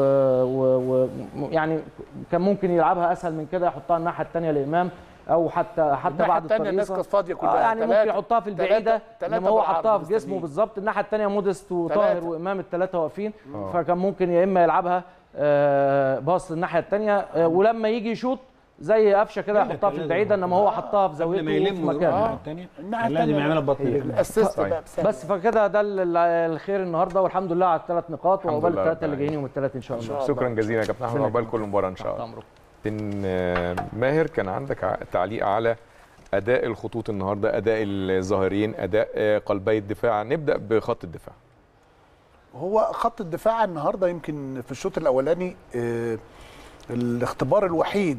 يعني كان ممكن يلعبها اسهل من كده، يحطها الناحيه الثانيه لامام او حتى بعد الثانيه الناس كانت فاضيه كلها. يعني ممكن يحطها في البعيده انما هو حطها في جسمه بالظبط. الناحيه الثانيه مودست وطاهر وامام الثلاثه واقفين، فكان ممكن يا اما يلعبها باص للناحيه الثانيه ولما يجي يشوط زي قفشه كده يحطها في البعيده، انما هو حطها في زاويته في مكانه. الناحيه الثانيه لازم يعملها ببطيء بس فكده ده الخير النهارده، والحمد لله على ال3 نقاط وعقبال ال3 اللي جايين يوم ال3 ان شاء الله. شكرا جزيلا يا كابتن احمد، عقبال كل مباراه ان شاء الله. ماهر كان عندك تعليق على اداء الخطوط النهارده، اداء الظاهرين، اداء قلبي الدفاع. نبدا بخط الدفاع. هو خط الدفاع النهارده يمكن في الشوط الاولاني الاختبار الوحيد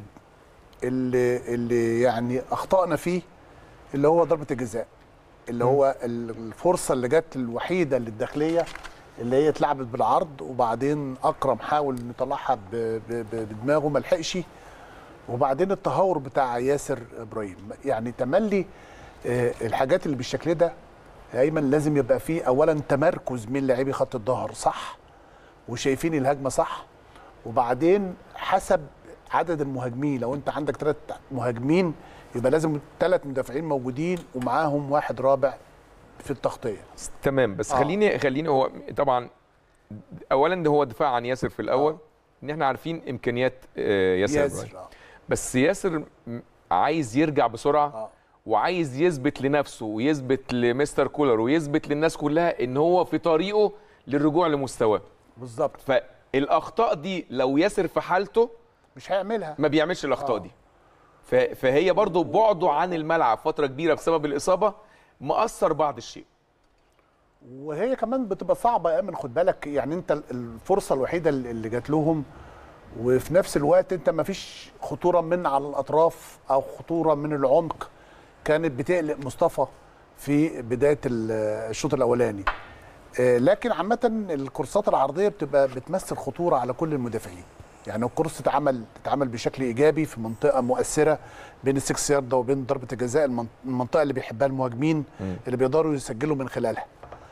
اللي يعني اخطأنا فيه اللي هو ضربه الجزاء، اللي هو الفرصه اللي جت الوحيده للداخليه اللي هي اتلعبت بالعرض، وبعدين اكرم حاول يطلعها بدماغه ما لحقش، وبعدين التهور بتاع ياسر ابراهيم. يعني تملي الحاجات اللي بالشكل ده ايمن لازم يبقى فيه اولا تمركز من لاعبي خط الظهر صح وشايفين الهجمه صح، وبعدين حسب عدد المهاجمين. لو انت عندك 3 مهاجمين يبقى لازم 3 مدافعين موجودين ومعاهم واحد رابع في التغطيه. تمام. بس خليني هو طبعا اولا ده هو دفاع عن ياسر في الاول، ان احنا عارفين امكانيات ياسر. بس ياسر عايز يرجع بسرعه وعايز يثبت لنفسه ويثبت لمستر كولر ويثبت للناس كلها ان هو في طريقه للرجوع لمستواه. بالظبط. فالاخطاء دي لو ياسر في حالته مش هيعملها، ما بيعملش الاخطاء دي. فهي برضو بعده عن الملعب فتره كبيره بسبب الاصابه مأثر بعض الشيء. وهي كمان بتبقى صعبه يا ايمن، خد بالك يعني انت الفرصه الوحيده اللي جات لهم، وفي نفس الوقت انت ما فيش خطوره من على الاطراف او خطوره من العمق كانت بتقلق مصطفى في بدايه الشوط الاولاني. لكن عامه الكورسات العرضيه بتبقى بتمثل خطوره على كل المدافعين. يعني الكورس تتعمل بشكل ايجابي في منطقه مؤثره بين ال6 يارده وبين ضربه الجزاء، المنطقه اللي بيحبها المهاجمين اللي بيقدروا يسجلوا من خلالها.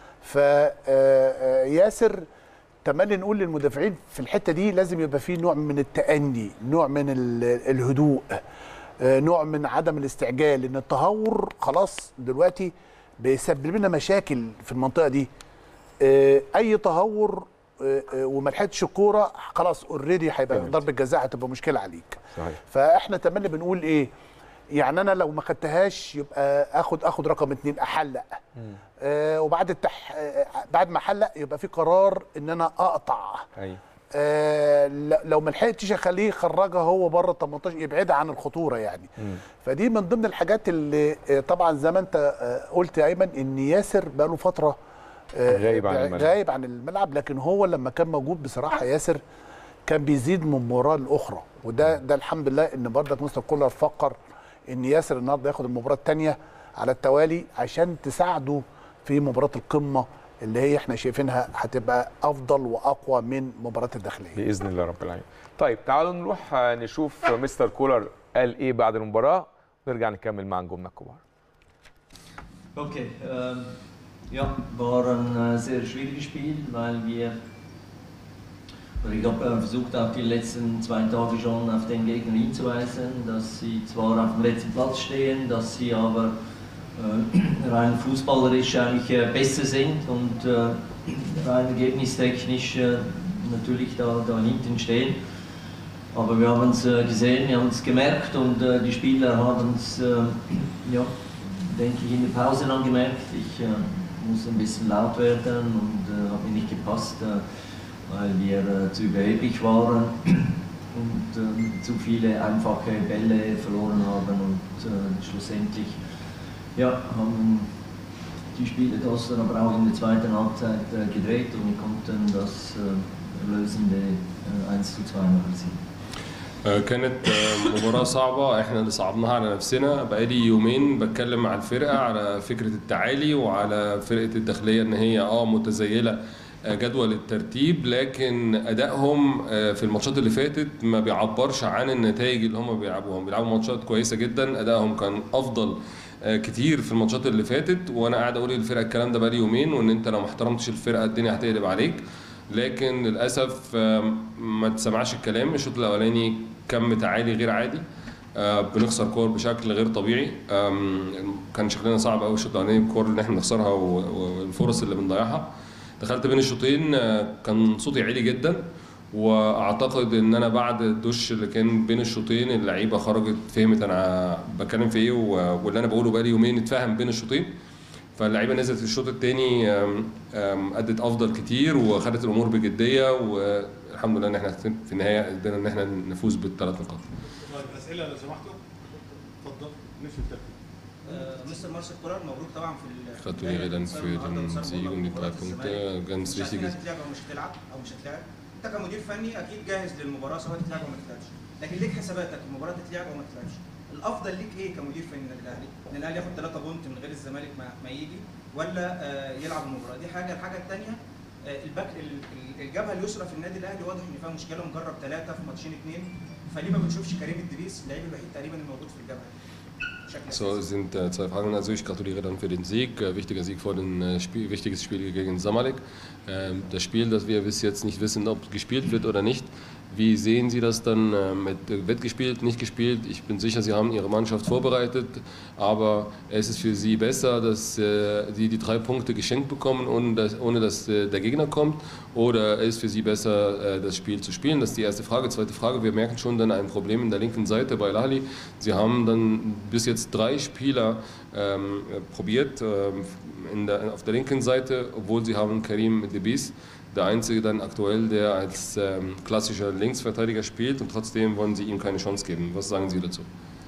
فياسر تملي نقول للمدافعين في الحته دي لازم يبقى فيه نوع من التأني، نوع من الهدوء، نوع من عدم الاستعجال، لان التهور خلاص دلوقتي بيسبب لنا مشاكل في المنطقه دي. اي تهور وما لحقتش الكوره خلاص اوريدي هيبقى ضربه جزاء، هتبقى مشكله عليك. صحيح. فاحنا تملي بنقول ايه، يعني انا لو ما خدتهاش يبقى اخد رقم 2 احلق. وبعد بعد ما احلق يبقى في قرار ان انا اقطع. ايوه. لو ما لحقتش اخليه يخرجها هو بره ال 18 يبعدها عن الخطوره يعني. فدي من ضمن الحاجات اللي طبعا زي ما انت قلت يا ايمن ان ياسر بقى له فتره غايب عن الملعب، لكن هو لما كان موجود بصراحه ياسر كان بيزيد من مباراه لاخرى، وده الحمد لله ان برضك مستر كولر فكر ان ياسر النهارده ياخد المباراه الثانيه على التوالي عشان تساعده في مباراه القمه اللي هي احنا شايفينها هتبقى افضل واقوى من مباراه الداخليه باذن الله رب العالمين. طيب تعالوا نروح نشوف مستر كولر قال ايه بعد المباراه ونرجع نكمل مع نجومنا الكبار. Okay, ja, war ein sehr schwieriges Spiel, weil ich habe versucht, auch die letzten 2 Tage schon auf den Gegner hinzuweisen, dass sie zwar auf dem letzten Platz stehen, dass sie aber rein fußballerisch eigentlich besser sind und rein ergebnistechnisch natürlich da hinten stehen. Aber wir haben es gesehen, wir haben es gemerkt und die Spieler haben es, ja, denke ich, in der Pause dann gemerkt. Ich muss ein bisschen laut werden und hat mir nicht gepasst, weil wir zu überheblich waren und zu viele einfache Bälle verloren haben und schlussendlich ja, haben die Spiele das dann aber auch in der zweiten Halbzeit gedreht und wir konnten das lösende 1:2 noch erzielen. كانت مباراة صعبة، احنا اللي صعبناها على نفسنا. بقالي يومين بتكلم مع الفرقة على فكرة التعالي وعلى فرقة الداخلية ان هي متزيلة جدول الترتيب، لكن ادائهم في الماتشات اللي فاتت ما بيعبرش عن النتائج اللي هم بيلعبوا ماتشات كويسة جدا. ادائهم كان افضل كتير في الماتشات اللي فاتت، وانا قاعد اقول للفرقة الكلام ده بقالي يومين، وان انت لو ما احترمتش الفرقة الدنيا هتقلب عليك. لكن للاسف ما تسمعش الكلام. الشوط الاولاني كم تعالي غير عادي، بنخسر كور بشكل غير طبيعي. كان شكلنا صعب قوي الشوط الاولاني، الكور اللي احنا بنخسرها والفرص اللي بنضيعها. دخلت بين الشوطين كان صوتي عالي جدا، واعتقد ان انا بعد الدش اللي كان بين الشوطين اللعيبه خرجت فهمت انا بتكلم في ايه، واللي انا بقوله بقالي يومين اتفهم بين الشوطين. فاللعيبه نزلت في الشوط الثاني ادت افضل كتير وخدت الامور بجديه، والحمد لله ان احنا في النهايه قدرنا ان احنا نفوز ب3 نقاط. طيب اسئله لو سمحتوا، اتفضل. نفس الترتيب. مستر مارسيل كولر مبروك طبعا في Gratuliere dann für den Sieg und die 3 Punkte. Ganz wichtig ist. هتلعب او مش هتلعب او مش هتلعب، انت كمدير فني اكيد جاهز للمباراه سواء تتلعب او ما تتلعبش، لكن ليك حساباتك المباراه تتلعب او ما تتلعبش. الافضل ليك ايه كمدير فني النادي الاهلي؟ ان الاهلي ياخد 3 بونت من غير الزمالك ما يجي، ولا يلعب المباراه دي؟ الحاجه الثانيه الجبهه اليسرى في النادي الاهلي واضح ان فيها مشكله، مجرب 3 في ماتشين 2، فليه ما بنشوفش كريم الدريس اللعيب الوحيد تقريبا الموجود في الجبهه؟ So, es sind 2 Fragen. Also ich gratuliere dann für den Sieg. Wichtiger Sieg vor dem wichtiges Spiel gegen Zamalek. Das Spiel, das wir bis jetzt nicht wissen, ob gespielt wird oder nicht. Wie sehen Sie das dann? Wird gespielt, nicht gespielt? Ich bin sicher, Sie haben Ihre Mannschaft vorbereitet, aber es ist für Sie besser, dass Sie die 3 Punkte geschenkt bekommen, ohne dass der Gegner kommt, oder ist für Sie besser, das Spiel zu spielen? Das ist die erste Frage. Zweite Frage, wir merken schon dann ein Problem in der linken Seite bei Al-Ahli. Sie haben dann bis jetzt 3 Spieler probiert auf der linken Seite, obwohl Sie haben Karim Debis, der einzige dann aktuell, der als klassischer Linksverteidiger spielt, und trotzdem wollen Sie ihm keine Chance geben. Was sagen Sie dazu?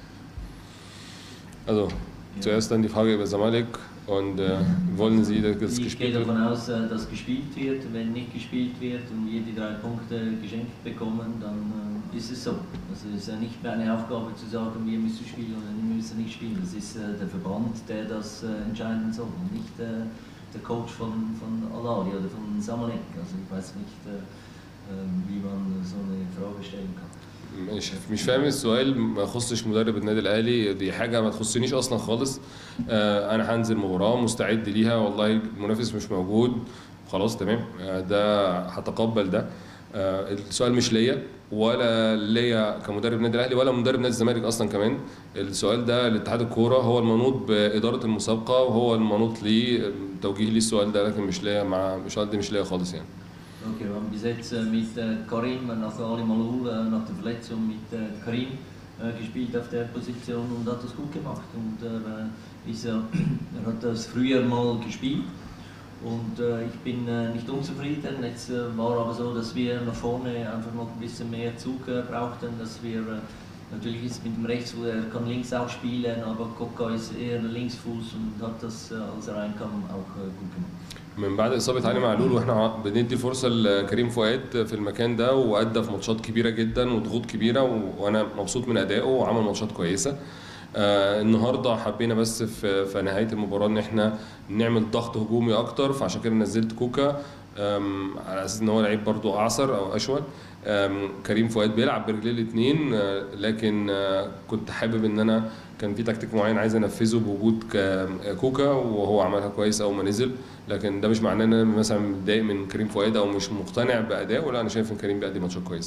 Also, zuerst dann die Frage über Zamalek und wollen Sie, dass gespielt wird? Ich gehe davon aus, dass gespielt wird. Wenn nicht gespielt wird und wir die 3 Punkte geschenkt bekommen, dann ist es so. Also es ist ja nicht mehr eine Aufgabe zu sagen, wir müssen spielen oder wir müssen nicht spielen. Das ist der Verband, der das entscheiden soll und nicht der Coach von Al-Ahli oder von Zamalek. Also ich weiß nicht, wie man so eine Frage stellen kann. مش فاهم السؤال. ما يخصش مدرب النادي الاهلي، دي حاجه ما تخصنيش اصلا خالص. انا هنزل مباراه مستعد ليها، والله المنافس مش موجود خلاص تمام، ده هتقبل ده. السؤال مش ليا ولا ليا كمدرب النادي الاهلي ولا مدرب نادي الزمالك اصلا كمان. السؤال ده لاتحاد الكوره، هو المنوط باداره المسابقه وهو المنوط ليه توجيه لي السؤال ده، لكن مش ليا مش ليا خالص يعني. Okay, wir haben bis jetzt mit Karim, nach Ali Malul, nach der Verletzung mit Karim, gespielt auf der Position und hat das gut gemacht. Und er hat das früher mal gespielt und ich bin nicht unzufrieden. Jetzt war aber so, dass wir nach vorne einfach noch ein bisschen mehr Zug brauchten, dass wir natürlich ist mit dem Rechtsfuß, er kann links auch spielen, aber Coca ist eher Linksfuß und hat das, als er reinkam, auch gut gemacht. من بعد اصابه علي معلول واحنا بندي فرصه لكريم فؤاد في المكان ده، وادى في ماتشات كبيره جدا وضغوط كبيره، وانا مبسوط من ادائه وعمل ماتشات كويسه. النهارده حبينا بس في نهايه المباراه ان احنا نعمل ضغط هجومي اكتر، فعشان كده نزلت كوكا على اساس ان هو لعيب برضو اعصر او اشول. كريم فؤاد بيلعب برجليه الاثنين، لكن كنت حابب ان انا كان في تكتيك معين عايز انفذه بوجود كوكا، وهو عملها كويس اول ما نزل. لكن ده مش معناه ان انا مثلا متضايق من كريم فؤاد او مش مقتنع بادائه، لا انا شايف ان كريم بيقدم ماتشات كويسه.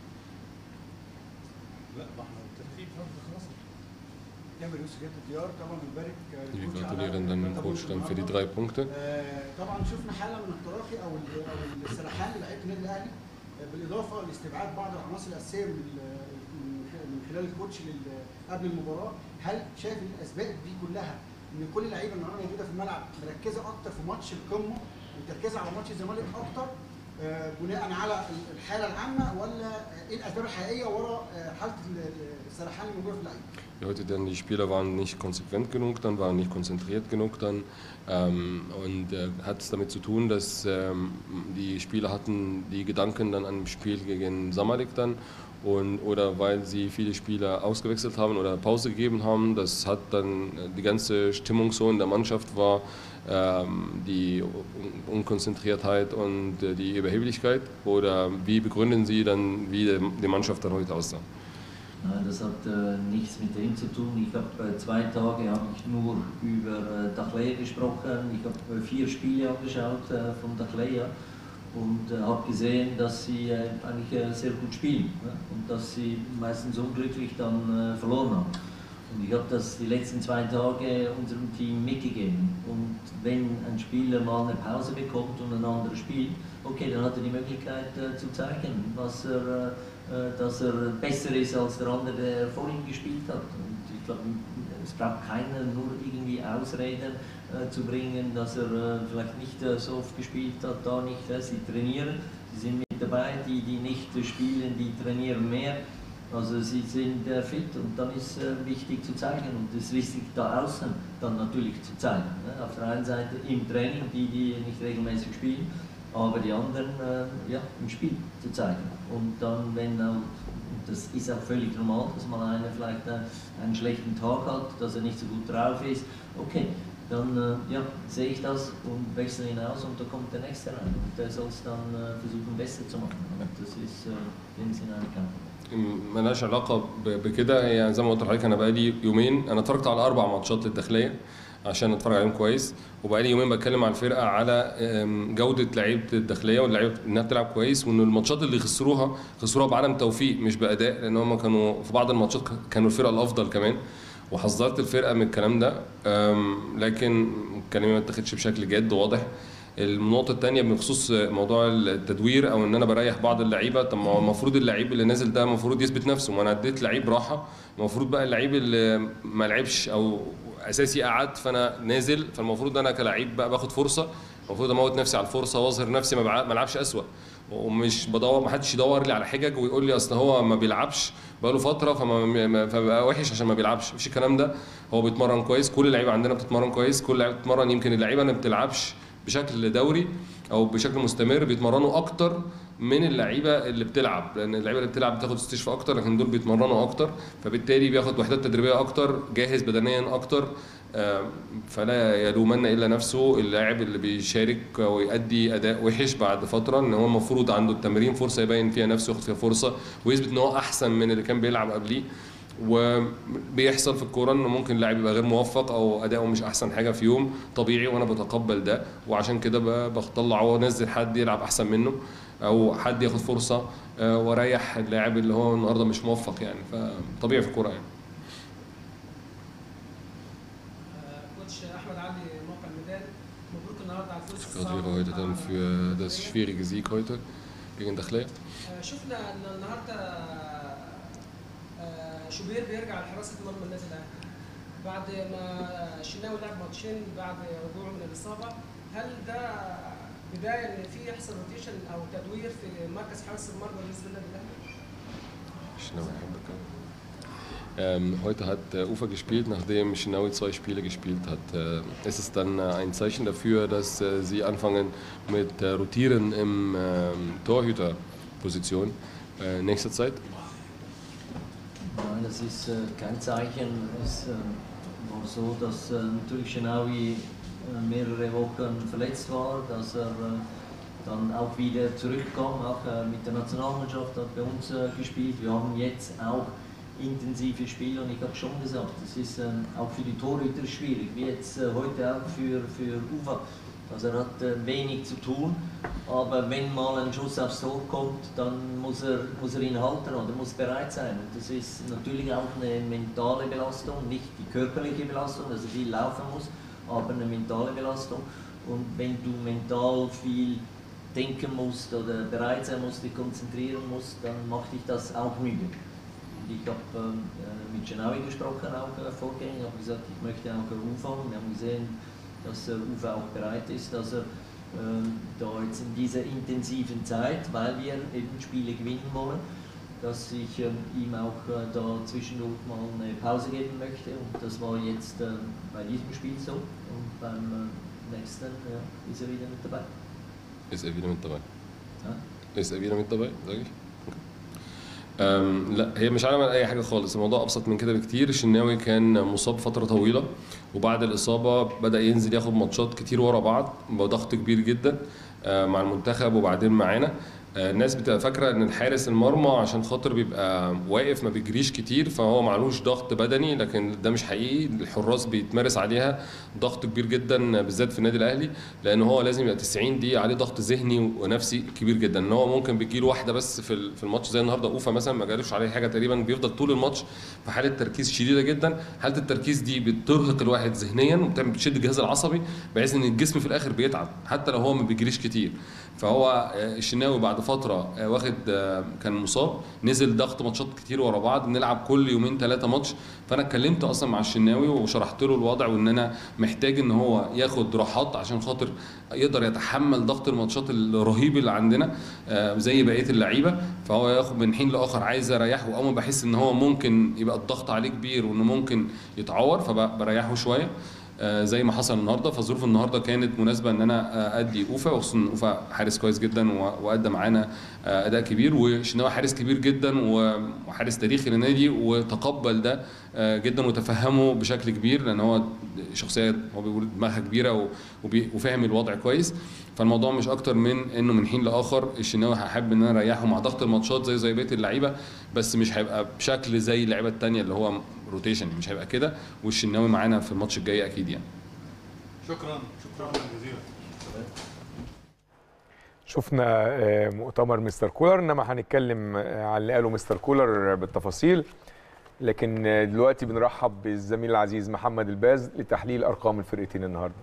Wir gratulieren dann dem Coach dann für die 3 Punkte. طبعا شفنا حاله من التراخي او السرحان للعيبه النادي الاهلي، بالاضافه لاستبعاد بعض العناصر الاساسيه من خلال الكوتش قبل المباراه. هل شايف ان الاسباب دي كلها ان كل اللعيبه النهارده موجوده في الملعب مركزه اكتر في ماتش القمه وتركيزها على ماتش الزمالك اكتر بناء على الحاله العامه، ولا ايه الاسباب الحقيقيه وراء حاله السرحان الموجوده في اللعيبه؟ Heute dann die Spieler waren nicht konsequent genug, dann waren nicht konzentriert genug, dann und hat es damit zu tun, dass die Spieler hatten die Gedanken dann an dem Spiel gegen Zamalek dann oder weil sie viele Spieler ausgewechselt haben oder Pause gegeben haben. Das hat dann die ganze Stimmung so in der Mannschaft war die Unkonzentriertheit und die Überheblichkeit, oder wie begründen Sie dann, wie die Mannschaft dann heute aussah? Das hat nichts mit dem zu tun. Ich habe 2 Tage habe ich nur über Dakhleya gesprochen. Ich habe 4 Spiele angeschaut von Dakhleya und habe gesehen, dass sie eigentlich sehr gut spielen, und dass sie meistens unglücklich dann verloren haben. Und ich habe das die letzten 2 Tage unserem Team mitgegeben. Und wenn ein Spieler mal eine Pause bekommt und ein anderes spielt, okay, dann hat er die Möglichkeit zu zeigen, dass er besser ist als der andere, der vor ihm gespielt hat. Und ich glaube, es braucht keiner nur irgendwie Ausreden zu bringen, dass er vielleicht nicht so oft gespielt hat, da nicht. Sie trainieren, sie sind mit dabei, die nicht spielen, die trainieren mehr. Also sie sind fit, und dann ist wichtig zu zeigen, und es ist wichtig da außen dann natürlich zu zeigen. Auf der einen Seite im Training, die nicht regelmäßig spielen, aber die anderen im Spiel zu zeigen. Und dann, wenn das ist auch völlig normal, dass mal einer vielleicht einen schlechten Tag hat, dass er nicht so gut drauf ist, okay, dann sehe ich das und wechsle ihn aus, und da kommt der Nächste rein, und der soll es dann versuchen besser zu machen. Und das ist in dem Sinne eigentlich kein Problem. ملهاش علاقه بكده، هي زي ما قلت لحضرتك انا بقالي يومين انا اتفرجت على 4 ماتشات للداخليه عشان اتفرج عليهم كويس، وبقالي يومين بتكلم على الفرقه على جوده لعيبه الداخليه واللعيبه انها بتلعب كويس، وان الماتشات اللي خسروها بعدم توفيق مش باداء، لان هم كانوا في بعض الماتشات كانوا الفرقه الافضل كمان، وحذرت الفرقه من الكلام ده، لكن الكلام ما اتاخدش بشكل جاد واضح. النقطة الثانية بخصوص موضوع التدوير او ان انا بريح بعض اللعيبة، طب ما هو المفروض اللعيب اللي نازل ده المفروض يثبت نفسه، ما انا اديت لعيب راحة، المفروض بقى اللعيب اللي ما لعبش او اساسي قعد فانا نازل، فالمفروض انا كلاعب بقى باخد فرصة، المفروض اموت نفسي على الفرصة واظهر نفسي ما العبش اسوأ، ومش بدور، ما حدش يدور لي على حجج ويقول لي اصل هو ما بيلعبش بقاله فترة فبقى وحش عشان ما بيلعبش، مش الكلام ده، هو بيتمرن كويس، كل اللعيبة عندنا بتتمرن كويس، كل اللعيبة بتتمرن، يمكن اللعيبة اللي ما بتلعبش بشكل دوري او بشكل مستمر بيتمرنوا اكتر من اللعيبه اللي بتلعب، لان اللعيبه اللي بتلعب بتاخد استشفاء اكتر، لكن دول بيتمرنوا اكتر، فبالتالي بياخد وحدات تدريبيه اكتر، جاهز بدنيا اكتر، فلا يلومن الا نفسه اللاعب اللي بيشارك ويؤدي اداء وحش بعد فتره، ان هو المفروض عنده التمرين فرصه يبين فيها نفسه، ياخد فيها فرصه ويثبت ان هو احسن من اللي كان بيلعب قبليه. وبيحصل في الكوره انه ممكن اللاعب يبقى غير موفق او اداؤه مش احسن حاجه في يوم، طبيعي وانا بتقبل ده، وعشان كده بطلع وانزل حد يلعب احسن منه او حد ياخد فرصه واريح اللاعب اللي هو النهارده مش موفق يعني، فطبيعي في الكوره يعني. كوتش احمد علي موقع الميدان، مبروك النهارده على الفوز. Ich gratuliere heute dann für das schwierige Sieg heute gegen Dakhleya. شفنا ان النهارده شوبير بيرجع لحراسه مرمى النادي الاهلي بعد ما الشناوي لعب ماتشين بعد رجوعه من الاصابه. هل ده بدايه ان في يحصل روتيشن او تدوير في مركز حارس المرمى بالنسبه للنادي الاهلي؟ Heute hat Ufer gespielt, nachdem Schinaui 2 Spiele gespielt hat. Ist es dann ein Zeichen dafür, dass Sie anfangen mit Rotieren im Torhüterposition nächster Zeit? Nein, das ist kein Zeichen. Es war so, dass natürlich Schinaui mehrere Wochen verletzt war, dass dann auch wieder zurückkam, auch mit der Nationalmannschaft hat bei uns gespielt. Wir haben jetzt auch intensive Spiele und ich habe schon gesagt, es ist auch für die Torhüter schwierig, wie jetzt heute auch für Ufa. Also er hat wenig zu tun, aber wenn mal ein Schuss aufs Tor kommt, dann muss er ihn halten oder muss bereit sein. Und das ist natürlich auch eine mentale Belastung, nicht die körperliche Belastung, dass er viel laufen muss, aber eine mentale Belastung. Und wenn du mental viel denken musst oder bereit sein musst, dich konzentrieren musst, dann macht dich das auch müde. Ich habe mit Schinaui gesprochen, auch vorgängig, habe gesagt, ich möchte auch Ufa. Wir haben gesehen, dass Ufa auch bereit ist, dass er da jetzt in dieser intensiven Zeit, weil wir eben Spiele gewinnen wollen, dass ich ihm auch da zwischendurch mal eine Pause geben möchte. Und das war jetzt bei diesem Spiel so. Und beim nächsten ist er wieder mit dabei. Ist er wieder mit dabei? Ja? Ist er wieder mit dabei, sage ich? لا هي مش علامة أي حاجة خالص، الموضوع أبسط من كده بكتير. الشناوي كان مصاب فترة طويلة وبعد الإصابة بدأ ينزل ياخد ماتشات كتير ورا بعض بضغط كبير جدا مع المنتخب وبعدين معانا. الناس بتبقى فاكره ان الحارس المرمى عشان خاطر بيبقى واقف ما بيجريش كتير فهو معلوش ضغط بدني، لكن ده مش حقيقي. الحراس بيتمارس عليها ضغط كبير جدا بالذات في النادي الاهلي، لان هو لازم يبقى 90 دقيقه عليه ضغط ذهني ونفسي كبير جدا. ان هو ممكن بيجيله واحده بس في الماتش زي النهارده اوفا مثلا ما جالوش عليه حاجه تقريبا، بيفضل طول الماتش في حاله تركيز شديده جدا. حاله التركيز دي بترهق الواحد ذهنيا بتشد الجهاز العصبي بحيث ان الجسم في الاخر بيتعب حتى لو هو ما بيجريش كتير. فهو الشناوي بعد فتره واخد كان مصاب، نزل ضغط ماتشات كتير ورا بعض، بنلعب كل يومين 3 ماتش. فانا اتكلمت اصلا مع الشناوي وشرحت له الوضع وان انا محتاج ان هو ياخد راحات عشان خاطر يقدر يتحمل ضغط الماتشات الرهيب اللي عندنا زي بقيه اللعيبه. فهو ياخد من حين لاخر عايز اريحه، اول ما بحس ان هو ممكن يبقى الضغط عليه كبير وانه ممكن يتعور فبريحه شويه زي ما حصل النهارده. فظروف النهارده كانت مناسبه ان انا ادي اوفا، وخصوصا اوفا حارس كويس جدا وادى معانا اداء كبير، وشناوي حارس كبير جدا وحارس تاريخي للنادي وتقبل ده جدا وتفهمه بشكل كبير، لان هو شخصيه هو بيقول دماغها كبيره وفاهم الوضع كويس. فالموضوع مش اكتر من انه من حين لاخر الشناوي هحب ان انا اريحه مع ضغط الماتشات زي بقيه اللعيبه، بس مش هيبقى بشكل زي اللعيبه الثانيه اللي هو روتيشن، مش هيبقى كده. والشناوي معانا في الماتش الجاي اكيد يعني. شكرا جزيلا. شفنا مؤتمر مستر كولر، انما هنتكلم عن اللي قاله مستر كولر بالتفاصيل. لكن دلوقتي بنرحب بالزميل العزيز محمد الباز لتحليل ارقام الفرقتين النهارده.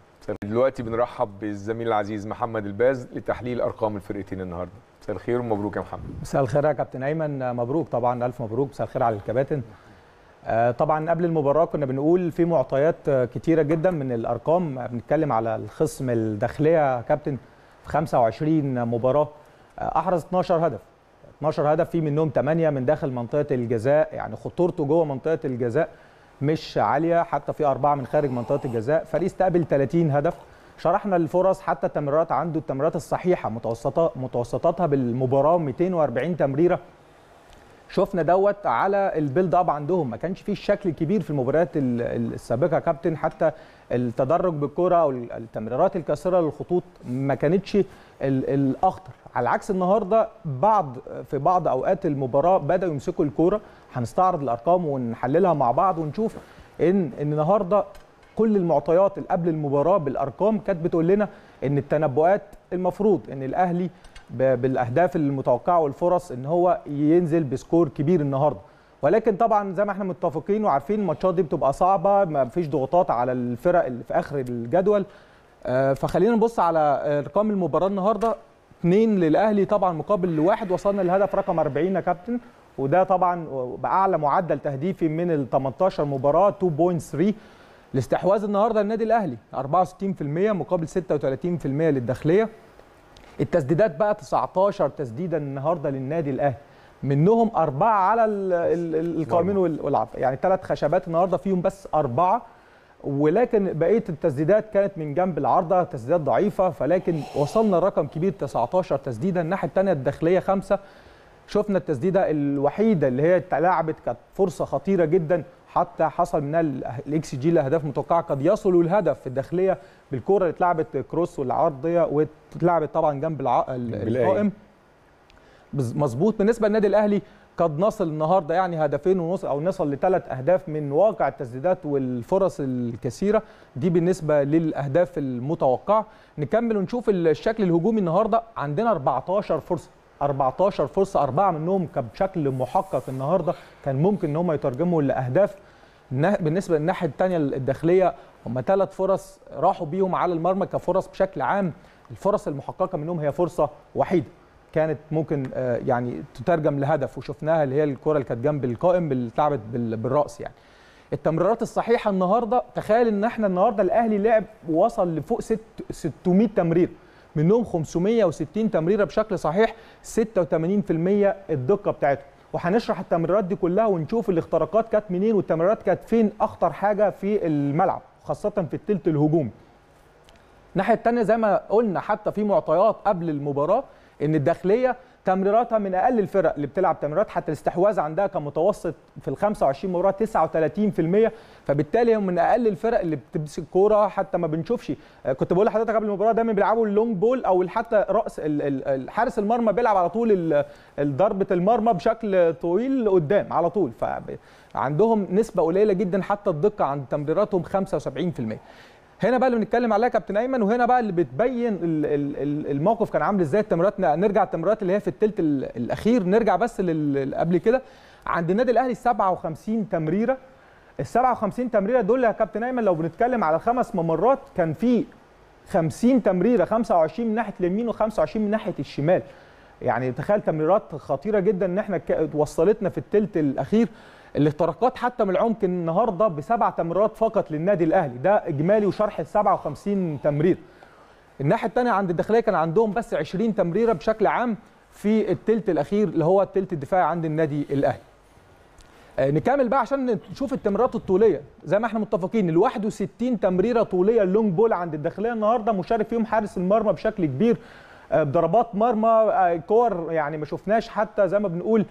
مساء الخير ومبروك يا محمد. مساء الخير يا كابتن ايمن، مبروك طبعا، الف مبروك. مساء الخير على الكباتن. طبعا قبل المباراه كنا بنقول في معطيات كتيره جدا من الارقام. بنتكلم على الخصم الداخليه يا كابتن، في 25 مباراه احرز 12 هدف، 12 هدف في منهم 8 من داخل منطقه الجزاء، يعني خطورته جوه منطقه الجزاء مش عاليه، حتى في 4 من خارج منطقه الجزاء. فريق استقبل 30 هدف. شرحنا الفرص، حتى التمريرات عنده التمريرات الصحيحه متوسطاتها بالمباراه 240 تمريره. شفنا دوت على البيلد اب عندهم، ما كانش فيه الشكل الكبير في المباريات السابقه يا كابتن. حتى التدرج بالكره او التمريرات الكاسره للخطوط ما كانتش الاخطر، على عكس النهارده في بعض اوقات المباراه بداوا يمسكوا الكوره. هنستعرض الارقام ونحللها مع بعض ونشوف ان النهارده كل المعطيات اللي قبل المباراه بالارقام كانت بتقول لنا ان التنبؤات المفروض ان الاهلي بالاهداف المتوقعه والفرص ان هو ينزل بسكور كبير النهارده. ولكن طبعا زي ما احنا متفقين وعارفين الماتشات دي بتبقى صعبه، ما فيش ضغوطات على الفرق اللي في اخر الجدول. فخلينا نبص على ارقام المباراه النهارده. 2 للاهلي طبعا مقابل 1، وصلنا للهدف رقم 40 يا كابتن، وده طبعا باعلى معدل تهديفي من ال 18 مباراه 2.3. الاستحواذ النهارده للنادي الاهلي 64% مقابل 36% للداخليه. التسديدات بقى 19 تسديده النهارده للنادي الاهلي، منهم 4 على القائمين والعرض، يعني 3 خشبات النهارده فيهم بس 4، ولكن بقيه التسديدات كانت من جنب العارضه، تسديدات ضعيفه، فلكن وصلنا رقم كبير 19 تسديده. الناحيه الثانيه الداخليه 5، شفنا التسديده الوحيده اللي هي اتلعبت كانت فرصه خطيره جدا، حتى حصل منها الاكس جي لاهداف متوقعه قد يصلوا الهدف في الداخليه بالكره اللي اتلعبت كروس والعرضيه واتلعبت طبعا جنب القائم. مظبوط. بالنسبه للنادي الاهلي قد نصل النهارده يعني 2.5 او نصل ل3 اهداف من واقع التسديدات والفرص الكثيره دي بالنسبه للاهداف المتوقعه. نكمل ونشوف الشكل الهجومي النهارده. عندنا 14 فرصه 4 منهم كان بشكل محقق النهارده، كان ممكن ان هم يترجموا لاهداف. بالنسبه للناحيه الثانيه الداخليه هم 3 فرص راحوا بيهم على المرمى كفرص بشكل عام. الفرص المحققه منهم هي فرصه وحيده كانت ممكن يعني تترجم لهدف، وشفناها اللي هي الكره اللي كانت جنب القائم اللي اتلعبت بالراس. يعني التمريرات الصحيحه النهارده، تخيل ان احنا النهارده الاهلي لعب ووصل لفوق 600 تمرير، منهم 560 تمريره بشكل صحيح، 86% الدقه بتاعتهم. وهنشرح التمريرات دي كلها ونشوف الاختراقات كانت منين والتمريرات كانت فين اخطر حاجه في الملعب، خاصه في الثلث الهجومي. الناحيه الثانيه زي ما قلنا حتى في معطيات قبل المباراه ان الداخليه تمريراتها من اقل الفرق اللي بتلعب تمريرات، حتى الاستحواذ عندها كان متوسط في ال 25 مباراه 39%، فبالتالي هم من اقل الفرق اللي بتمسك كوره. حتى ما بنشوفش، كنت بقول لحضرتك قبل المباراه دايما بيلعبوا اللونج بول او حتى راس حارس المرمى بيلعب على طول ضربه المرمى بشكل طويل قدام على طول، فعندهم نسبه قليله جدا حتى الدقه عند تمريراتهم 75%. هنا بقى اللي بنتكلم عليها كابتن ايمن، وهنا بقى اللي بتبين الموقف كان عامل ازاي. التمريرات نرجع التمريرات اللي هي في الثلث الاخير، نرجع بس قبل كده. عند النادي الاهلي 57 تمريره، ال 57 تمريره دول يا كابتن ايمن لو بنتكلم على 5 ممرات كان في 50 تمريره، 25 من ناحيه اليمين و25 من ناحيه الشمال. يعني تخيل تمريرات خطيره جدا ان احنا وصلتنا في الثلث الاخير. الاختراقات حتى من العمق النهارده ب7 تمريرات فقط للنادي الاهلي، ده اجمالي وشرح ال 57 تمرير. الناحيه الثانيه عند الداخليه كان عندهم بس 20 تمريره بشكل عام في الثلث الاخير اللي هو الثلث الدفاعي عند النادي الاهلي. نكمل بقى عشان نشوف التمريرات الطوليه زي ما احنا متفقين. ال 61 تمريره طوليه اللونج بول عند الداخليه النهارده مشارك فيهم حارس المرمى بشكل كبير، بضربات مرمى، كور يعني ما شفناش حتى زي ما بنقول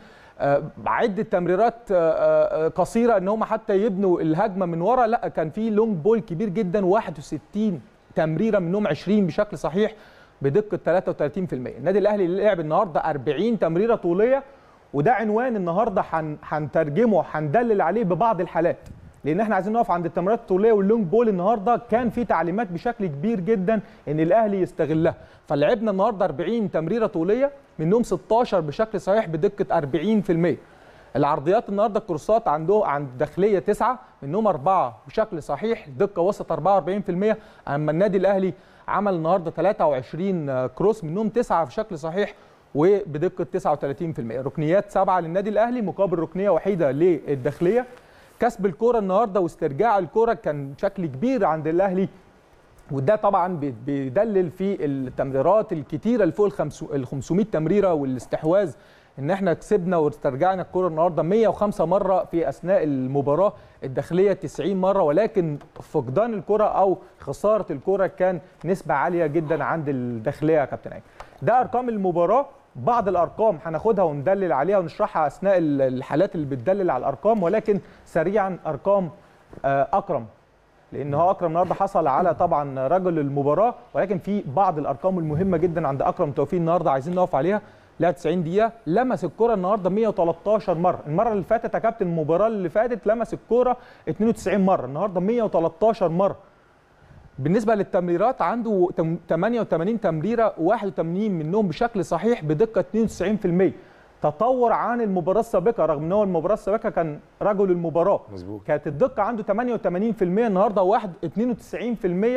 عده تمريرات قصيره ان هم حتى يبنوا الهجمه من ورا، لا كان في لونج بول كبير جدا، 61 تمريره منهم 20 بشكل صحيح بدقه 33%. النادي الاهلي لعب النهارده 40 تمريره طوليه، وده عنوان النهارده هنترجمه هندلل عليه ببعض الحالات، لان احنا عايزين نقف عند التمريرات الطوليه واللونج بول. النهارده كان في تعليمات بشكل كبير جدا ان الاهلي يستغلها، فلعبنا النهارده 40 تمريره طوليه منهم 16 بشكل صحيح بدقه 40%. العرضيات النهارده الكروسات عند الداخليه 9 منهم 4 بشكل صحيح دقه وسط 44%، اما النادي الاهلي عمل النهارده 23 كروس منهم 9 بشكل صحيح وبدقه 39%. ركنيات 7 للنادي الاهلي مقابل ركنيه وحيده للداخليه. كسب الكره النهارده واسترجاع الكره كان بشكل كبير عند الاهلي، وده طبعا بيدلل في التمريرات الكتيره اللي فوق ال 500 تمريره والاستحواذ، ان احنا كسبنا واسترجعنا الكره النهارده 105 مره في اثناء المباراه، الداخليه 90 مره، ولكن فقدان الكره او خساره الكره كان نسبه عاليه جدا عند الداخليه يا كابتن ايمن. ده ارقام المباراه. بعض الارقام هناخدها وندلل عليها ونشرحها اثناء الحالات اللي بتدلل على الارقام، ولكن سريعا ارقام اكرم، لان هو اكرم النهارده حصل على طبعا رجل المباراه، ولكن في بعض الارقام المهمه جدا عند اكرم توفيق النهارده عايزين نقف عليها. لعب 90 دقيقه، لمس الكره النهارده 113 مره. المره اللي فاتت يا كابتن المباراه اللي فاتت لمس الكره 92 مره، النهارده 113 مره. بالنسبه للتمريرات عنده 88 تمريره، 81 منهم بشكل صحيح بدقه 92%. تطور عن المباراه السابقه، رغم ان هو المباراه السابقه كان رجل المباراه مظبوط، كانت الدقه عنده 88%، النهارده 92%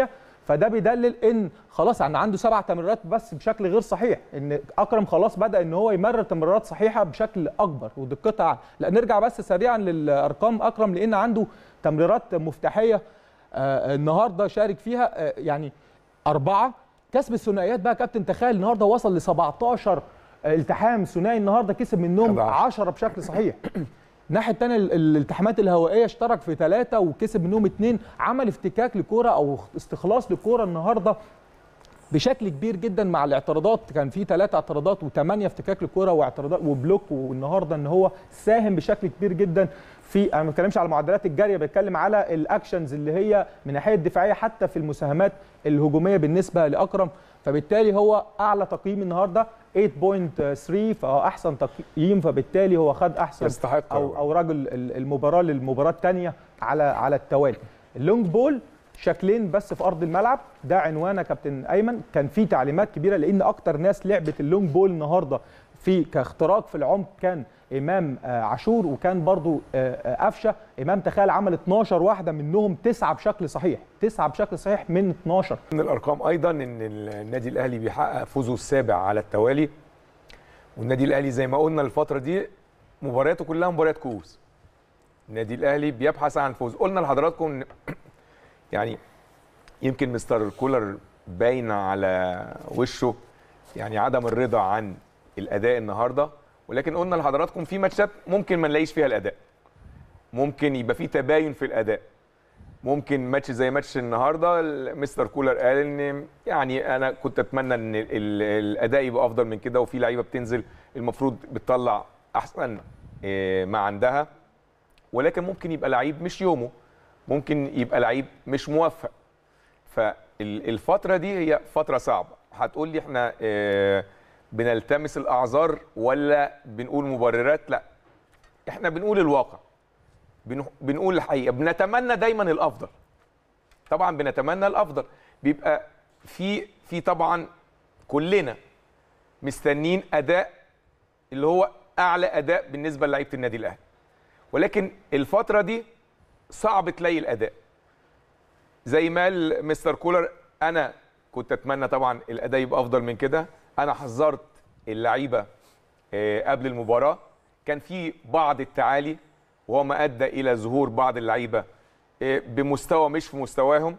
فده بيدلل ان خلاص عنده 7 تمريرات بس بشكل غير صحيح، ان اكرم خلاص بدا ان هو يمرر تمريرات صحيحه بشكل اكبر ودقتها اعلى. لا نرجع بس سريعا للارقام اكرم، لان عنده تمريرات مفتاحيه النهارده شارك فيها يعني 4. كسب الثنائيات بقى كابتن، تخيل النهارده وصل ل 17 التحام ثنائي النهارده، كسب منهم 10 بشكل صحيح. الناحيه الثانيه الالتحامات الهوائيه اشترك في 3 وكسب منهم 2. عمل افتكاك لكوره او استخلاص للكوره النهارده بشكل كبير جدا مع الاعتراضات، كان في 3 اعتراضات و8 افتكاك للكوره واعتراضات وبلوك. والنهارده ان هو ساهم بشكل كبير جدا في، انا ما بتكلمش على معدلات الجري، بتكلم على الاكشنز اللي هي من ناحيه الدفاعيه حتى في المساهمات الهجوميه بالنسبه لاكرم. فبالتالي هو اعلى تقييم النهارده 8.3، فهو احسن تقييم، فبالتالي هو خد احسن يستحق او رجل المباراه للمباراه الثانيه على التوالي. اللونج بول شكلين بس في ارض الملعب، ده عنوانه كابتن ايمن. كان في تعليمات كبيره لان اكتر ناس لعبت اللونج بول النهارده في كاختراق في العمق كان امام عاشور، وكان برضو قفشه. امام تخيل عمل 12 واحده منهم 9 بشكل صحيح، 9 بشكل صحيح من 12. من الارقام ايضا ان النادي الاهلي بيحقق فوزه السابع على التوالي، والنادي الاهلي زي ما قلنا الفتره دي مبارياته كلها مباريات كؤوس. النادي الاهلي بيبحث عن فوز. قلنا لحضراتكم يعني يمكن مستر كولر باين على وشه يعني عدم الرضا عن الاداء النهارده، ولكن قلنا لحضراتكم في ماتشات ممكن ما نلاقيش فيها الاداء، ممكن يبقى في تباين في الاداء. ممكن ماتش زي ماتش النهارده مستر كولر قال ان يعني انا كنت اتمنى ان الاداء يبقى افضل من كده، وفي لعيبه بتنزل المفروض بتطلع احسن ما عندها، ولكن ممكن يبقى لعيب مش يومه، ممكن يبقى لعيب مش موفق. فالفتره دي هي فتره صعبه. هتقول لي احنا بنلتمس الاعذار ولا بنقول مبررات؟ لا، احنا بنقول الواقع، بنقول الحقيقه. بنتمنى دايما الافضل، طبعا بنتمنى الافضل. بيبقى في طبعا كلنا مستنين اداء اللي هو اعلى اداء بالنسبه للعيبه النادي الاهلي، ولكن الفتره دي صعب تلاقي الاداء زي ما قال مستر كولر. انا كنت اتمنى طبعا الاداء يبقى افضل من كده. انا حذرت اللعيبه قبل المباراه، كان في بعض التعالي وهو ما ادى الى ظهور بعض اللعيبه بمستوى مش في مستواهم.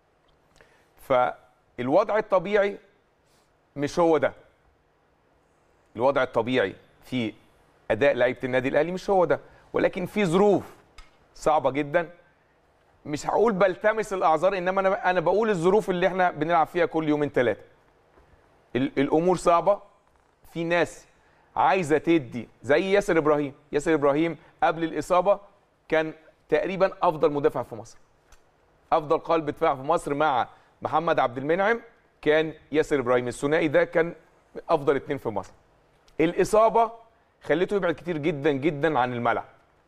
فالوضع الطبيعي مش هو ده، الوضع الطبيعي في اداء لعيبه النادي الاهلي مش هو ده، ولكن في ظروف صعبه جدا. مش هقول بلتمس الاعذار، انما انا بقول الظروف اللي احنا بنلعب فيها كل يومين 3. الامور صعبه، في ناس عايزه تدي زي ياسر ابراهيم. ياسر ابراهيم قبل الاصابه كان تقريبا افضل مدافع في مصر، افضل قلب دفاع في مصر مع محمد عبد المنعم كان ياسر ابراهيم. الثنائي ده كان افضل 2 في مصر. الاصابه خليته يبعد كتير جدا جدا عن الملعب.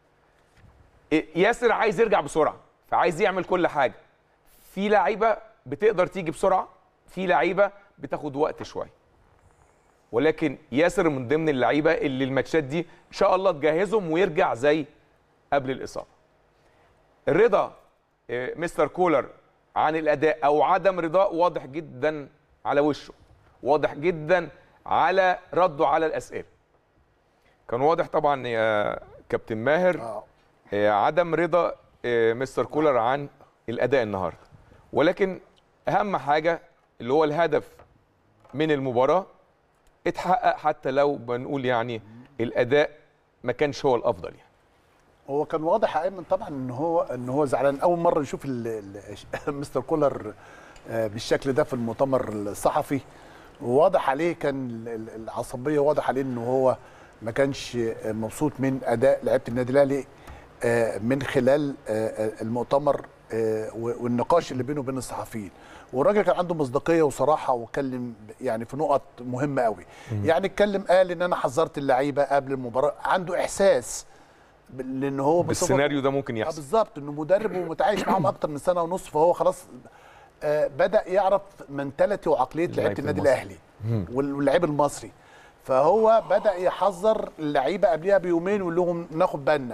ياسر عايز يرجع بسرعه، فعايز يعمل كل حاجه. في لعيبه بتقدر تيجي بسرعه، في لعيبه بتاخد وقت شويه، ولكن ياسر من ضمن اللعيبه اللي الماتشات دي ان شاء الله تجهزهم ويرجع زي قبل الاصابه. الرضا مستر كولر عن الاداء او عدم رضاه واضح جدا على وشه، واضح جدا على رده على الاسئله. كان واضح طبعا يا كابتن ماهر عدم رضا مستر كولر عن الاداء النهارده، ولكن اهم حاجه اللي هو الهدف من المباراه اتحقق، حتى لو بنقول يعني الاداء ما كانش هو الافضل. يعني هو كان واضح يا ايمن طبعا ان هو زعلان. اول مره نشوف مستر كولر بالشكل ده في المؤتمر الصحفي، وواضح عليه كان العصبيه، واضح عليه انه هو ما كانش مبسوط من اداء لعيبه النادي الاهلي من خلال المؤتمر والنقاش اللي بينه وبين الصحفيين. والراجل كان عنده مصداقيه وصراحه، واتكلم يعني في نقط مهمه قوي. يعني اتكلم قال ان انا حذرت اللعيبه قبل المباراه، عنده احساس لان هو بالسيناريو ده ممكن يحصل. بالظبط، انه مدرب ومتعايش معاهم اكتر من سنه ونص، فهو خلاص بدا يعرف منتاليتي وعقليه لعيبه النادي الاهلي واللاعب المصري. فهو بدا يحذر اللعيبه قبلها بيومين ويقول لهم ناخد بالنا.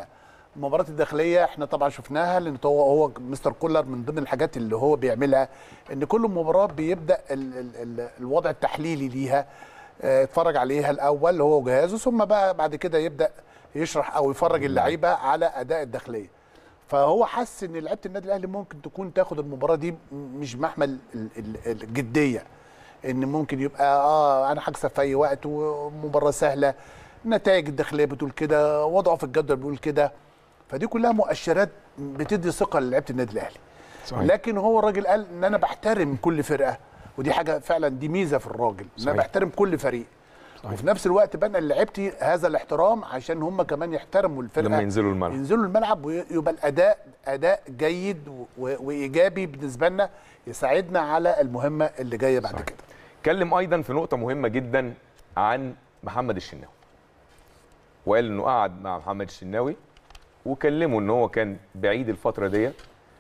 المباراه الداخليه احنا طبعا شفناها، لان هو مستر كولر من ضمن الحاجات اللي هو بيعملها ان كل مباراه بيبدا الوضع التحليلي ليها يتفرج عليها الاول هو وجهازه، ثم بقى بعد كده يبدا يشرح او يفرج اللعيبه على اداء الداخليه. فهو حس ان لعيبه النادي الاهلي ممكن تكون تاخد المباراه دي مش محمل الجديه، ان ممكن يبقى انا هكسب في اي وقت ومباراه سهله، النتائج الداخليه بتقول كده، وضعه في الجدول بيقول كده، فدي كلها مؤشرات بتدي ثقه للعيبه النادي الاهلي. صحيح. لكن هو الراجل قال ان انا بحترم كل فرقه، ودي حاجه فعلا دي ميزه في الراجل، ان انا بحترم كل فريق. صحيح. وفي نفس الوقت بنقل لعيبتي هذا الاحترام عشان هم كمان يحترموا الفرقه لما ينزلوا الملعب ويبقى الاداء اداء جيد وايجابي بالنسبه لنا، يساعدنا على المهمه اللي جايه بعد صحيح. كده. اتكلم ايضا في نقطه مهمه جدا عن محمد الشناوي، وقال انه قعد مع محمد الشناوي وكلمه ان هو كان بعيد الفتره دي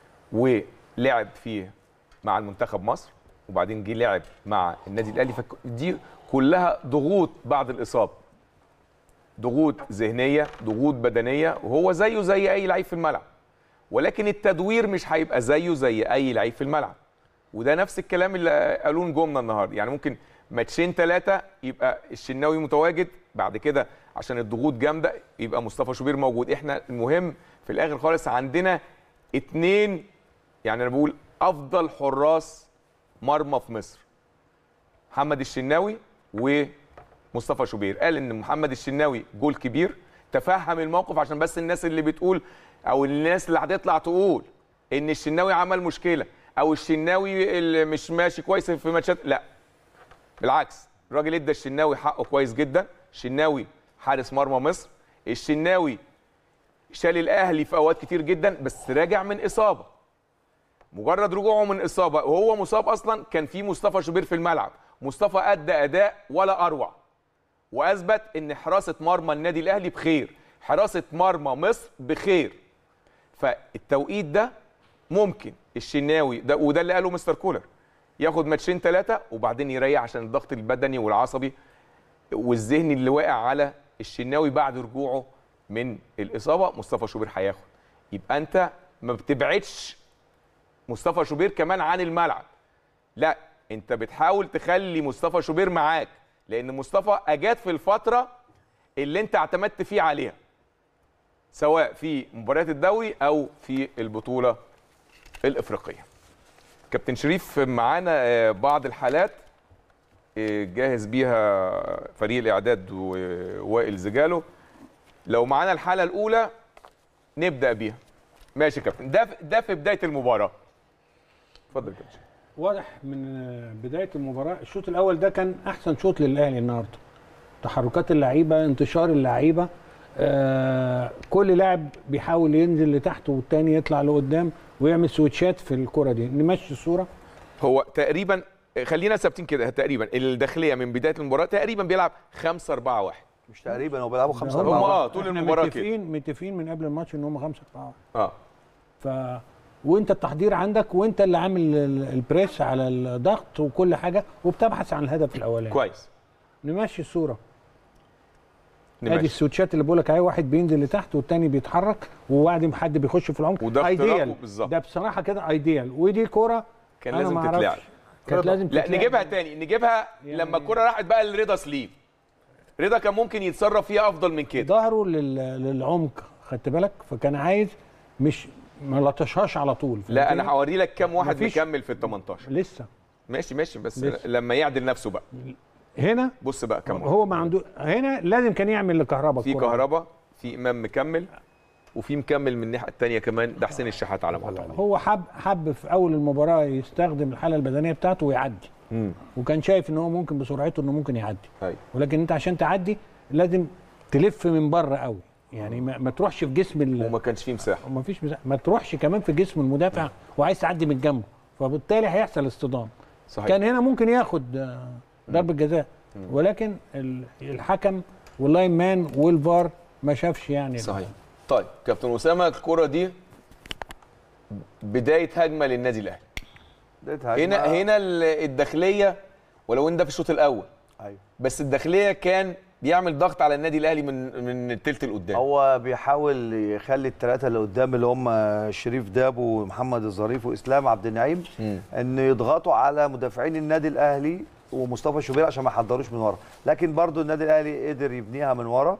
ولعب فيه مع المنتخب مصر، وبعدين جه لعب مع النادي الاهلي، فدي كلها ضغوط بعد الاصابه، ضغوط ذهنيه، ضغوط بدنيه، وهو زيه زي اي لعيب في الملعب، ولكن التدوير مش هيبقى زيه زي اي لعيب في الملعب. وده نفس الكلام اللي قالوه نجومنا النهارده، يعني ممكن ماتشين 3 يبقى الشناوي متواجد، بعد كده عشان الضغوط جامده يبقى مصطفى شوبير موجود. احنا المهم في الاخر خالص عندنا 2، يعني انا بقول افضل حراس مرمى في مصر، محمد الشناوي ومصطفى شوبير. قال ان محمد الشناوي جول كبير، تفهم الموقف عشان بس الناس اللي بتقول او الناس اللي هتطلع تقول ان الشناوي عمل مشكله او الشناوي اللي مش ماشي كويس في ماتشات، لا بالعكس، الراجل ادى الشناوي حقه كويس جدا. الشناوي حارس مرمى مصر، الشناوي شال الاهلي في اوقات كتير جدا، بس راجع من اصابه. مجرد رجوعه من اصابه وهو مصاب اصلا كان في مصطفى شوبير في الملعب، مصطفى ادى اداء ولا اروع، واثبت ان حراسه مرمى النادي الاهلي بخير، حراسه مرمى مصر بخير. فالتوقيت ده ممكن الشناوي ده، وده اللي قاله مستر كولر، ياخد ماتشين 3 وبعدين يريح عشان الضغط البدني والعصبي والذهني اللي واقع على الشناوي بعد رجوعه من الاصابه. مصطفى شوبير هياخد، يبقى انت ما بتبعدش مصطفى شوبير كمان عن الملعب، لا انت بتحاول تخلي مصطفى شوبير معاك، لان مصطفى اجاد في الفتره اللي انت اعتمدت فيه عليها، سواء في مباريات الدوري او في البطوله الافريقيه. كابتن شريف معانا بعض الحالات جاهز بيها فريق الاعداد ووائل زجاله، لو معانا الحاله الاولى نبدا بيها. ماشي يا كابتن، ده في بدايه المباراه. اتفضل يا كابتن. واضح من بدايه المباراه الشوط الاول ده كان احسن شوط للاهلي النهارده، تحركات اللعيبه، انتشار اللعيبه، كل لاعب بيحاول ينزل لتحت والتاني يطلع لقدام ويعمل سويتشات في الكره دي. نمشي الصوره. هو تقريبا خلينا ثابتين كده، تقريبا الداخليه من بدايه المباراه تقريبا بيلعب 5-4-1. مش تقريبا، هو بيلعبوا 5-4-1 هم طول المباراه كده متفقين من قبل الماتش ان هم 5-4-1. وانت التحضير عندك، وانت اللي عامل البريس على الضغط وكل حاجه، وبتبحث عن الهدف الاولاني. كويس. نمشي الصوره. ادي السويتشات اللي بقول لك اهي، واحد بينزل لتحت والتاني بيتحرك وبعدين حد بيخش في العمق. وده ايديال ده بصراحه كده ايديال، ودي كوره كان لازم تتلعب. كانت لازم تتلعب. لا نجيبها تاني، نجيبها يعني لما الكوره راحت بقى لرضا سليم. رضا كان ممكن يتصرف فيها افضل من كده، ظهره للعمق، خدت بالك، فكان عايز مش ما لطشهاش على طول. لا انا هوري لك كام واحد مكمل في ال 18 لسه. ماشي بس لسه. لما يعدل نفسه بقى هنا بص بقى كام هو ما عنده هنا لازم كان يعمل لكهرباء، في كهرباء، في امام مكمل، وفي مكمل من الناحيه الثانيه كمان، ده حسين الشحات على ما اعتقد. هو حب في اول المباراه يستخدم الحاله البدنيه بتاعته ويعدي، وكان شايف ان هو ممكن بسرعته انه ممكن يعدي. ولكن انت عشان تعدي لازم تلف من بره قوي، يعني ما تروحش في جسم وما كانش فيه مساحه، وما فيش مساحه، ما تروحش كمان في جسم المدافع وعايز تعدي من جنبه، فبالتالي هيحصل اصطدام. صحيح. كان هنا ممكن ياخد ضربه جزاء، ولكن الحكم واللاين مان والفار ما شافش يعني. صحيح. طيب كابتن اسامه، الكره دي بدايه هجمه للنادي الاهلي. هنا الداخليه، ولو ان ده في الشوط الاول، ايوه، بس الداخليه كان بيعمل ضغط على النادي الاهلي من الثلث القدام. هو بيحاول يخلي الثلاثه اللي قدام اللي هم شريف دابو ومحمد الظريف واسلام عبد النعيم ان يضغطوا على مدافعين النادي الاهلي ومصطفى شوبير عشان ما يحضروش من ورا، لكن برضو النادي الاهلي قدر يبنيها من ورا.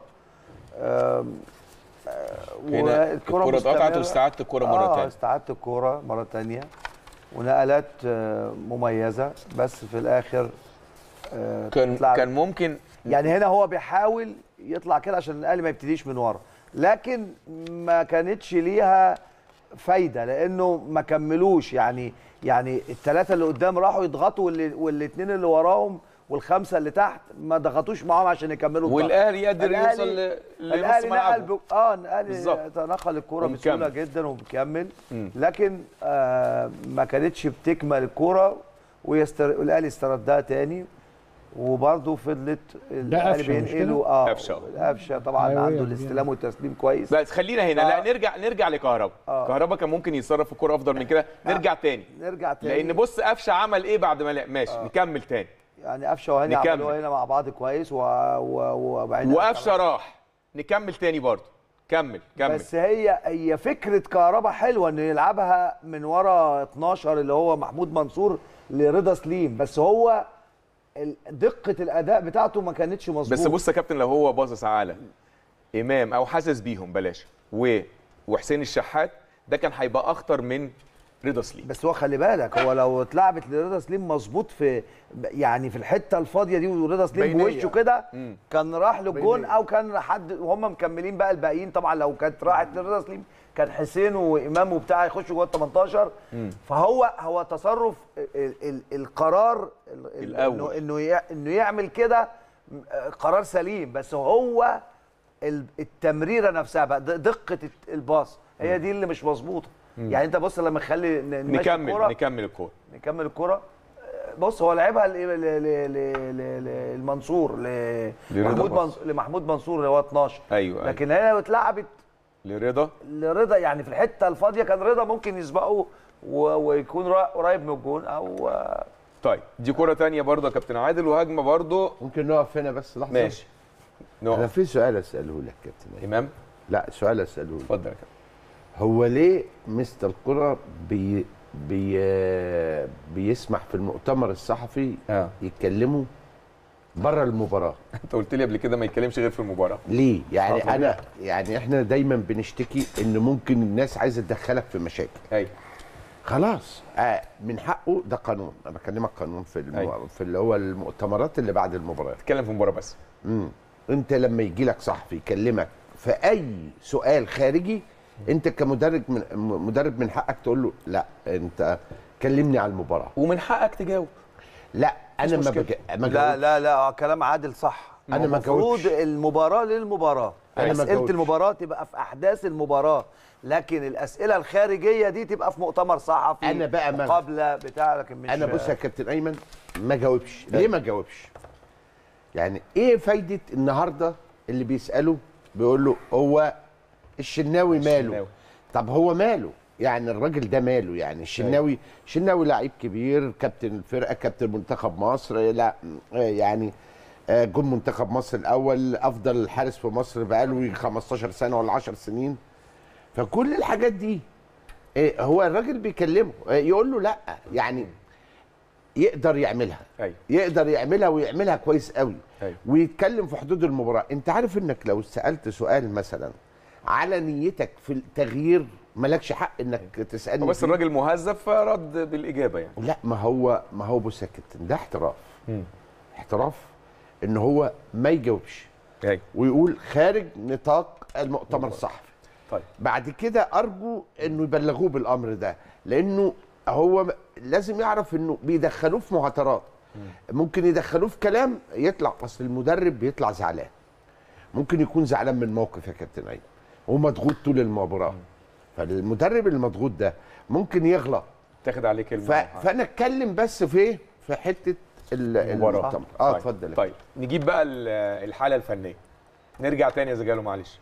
الكرة اتقطعت واستعادت الكرة مرة ثانيه. استعادت الكرة مرة ثانيه ونقلات مميزة، بس في الآخر كان ممكن يعني هنا هو بيحاول يطلع كده عشان الأهلي ما يبتديش من ورا، لكن ما كانتش ليها فايدة لأنه ما كملوش. يعني الثلاثة اللي قدام راحوا يضغطوا والاثنين اللي وراهم والخمسة اللي تحت ما ضغطوش معاهم عشان يكملوا الضغط. والأهلي قدر يوصل لنص ملعبه. الأهلي تنقل الكرة بسهولة جدا وبيكمل، لكن ما كانتش بتكمل الكرة والأهلي استردها تاني، وبرضه فضلت الاهلي بينقلوا قفشه طبعا عنده الاستلام والتسليم كويس. بس خلينا هنا لا نرجع لكهربا. كهربا كان ممكن يتصرف في الكوره افضل من كده. نرجع تاني لان بص قفشه عمل ايه بعد ما ماشي. نكمل تاني يعني قفشه وهاني عملوا هنا مع بعض كويس وقفشه راح نكمل تاني برضه. كمل بس هي فكره كهربا حلوه انه يلعبها من ورا 12 اللي هو محمود منصور لرضا سليم، بس هو دقه الاداء بتاعته ما كانتش مظبوطه. بس بص يا كابتن لو هو باصص على امام او حاسس بيهم بلاش وحسين الشحات ده كان هيبقى اخطر من رضا سليم. بس هو خلي بالك هو لو اتلعبت لرضا سليم مظبوط في يعني في الحته الفاضيه دي ورضا سليم بوشه كده كان راح له الجون او كان حد وهم مكملين بقى الباقيين. طبعا لو كانت راحت لرضا سليم كان حسين وامام وبتاع يخشوا جوه ال 18. فهو تصرف القرار الاول انه يعمل كده قرار سليم، بس هو التمريره نفسها بقى دقه الباص هي دي اللي مش مظبوطه. يعني انت بص لما نخلي نكمل الكوره بص هو لعبها لمنصور لمحمود منصور اللي هو 12. ايوه لكن هي لو اتلعبت لرضا يعني في الحته الفاضيه كان رضا ممكن يسبقه ويكون قريب من الجون او طيب دي كره ثانيه برضه يا كابتن عادل وهجمه برضه. ممكن نقف هنا بس لحظه؟ ماشي انا في سؤال اساله لك كابتن امام. لا سؤال اساله لك. اتفضل يا كابتن. هو ليه مستر كولر بيسمح في المؤتمر الصحفي يتكلموا بره المباراه؟ انت قلت لي قبل كده ما يتكلمش غير في المباراه. ليه؟ يعني يعني احنا دايما بنشتكي ان ممكن الناس عايزه تدخلك في مشاكل. ايوه خلاص من حقه، ده قانون. انا بكلمك قانون في في اللي هو المؤتمرات اللي بعد المباراه. تتكلم في المباراه بس. انت لما يجي لك صحفي يكلمك في اي سؤال خارجي انت كمدرب من حقك تقول له لا انت كلمني على المباراه، ومن حقك تجاوب. لا انا ما لا كلام عادل صح. انا ما المفروض المباراه للمباراه، اسئله المباراه تبقى في احداث المباراه، لكن الاسئله الخارجيه دي تبقى في مؤتمر صحفي انا بقى مقابله بتاع. لكن مش انا بص يا كابتن ايمن ما جاوبش. ليه ما جاوبش؟ يعني ايه فايده النهارده اللي بيساله بيقول له هو الشناوي ماله؟ طب هو ماله؟ يعني الراجل ده ماله؟ يعني الشناوي لعيب كبير، كابتن الفرقه، كابتن منتخب مصر، لا يعني جون منتخب مصر الاول، افضل حارس في مصر بقاله 15 سنه ولا 10 سنين. فكل الحاجات دي هو الراجل بيكلمه يقول له لا، يعني يقدر يعملها. يقدر يعملها ويعملها كويس قوي. ويتكلم في حدود المباراه. انت عارف انك لو سالت سؤال مثلا على نيتك في التغيير مالكش حق انك تسالني بس الراجل مهذب فرد بالاجابه يعني. لا ما هو بص يا كابتن ده احتراف. احتراف ان هو ما يجاوبش ويقول خارج نطاق المؤتمر الصحفي. طيب بعد كده ارجو انه يبلغوه بالامر ده، لانه هو لازم يعرف انه بيدخلوه في مهاترات. ممكن يدخلوه في كلام يطلع، اصل المدرب بيطلع زعلان. ممكن يكون زعلان من موقف يا كابتن ايمن ومضغوط طول المباراه. فالمدرب المضغوط ده ممكن يغلط تاخد عليه كلمه. فانا اتكلم بس في حته المباراه. اتفضل. طيب نجيب بقى الحاله الفنيه. نرجع تاني يا زجالو معلش.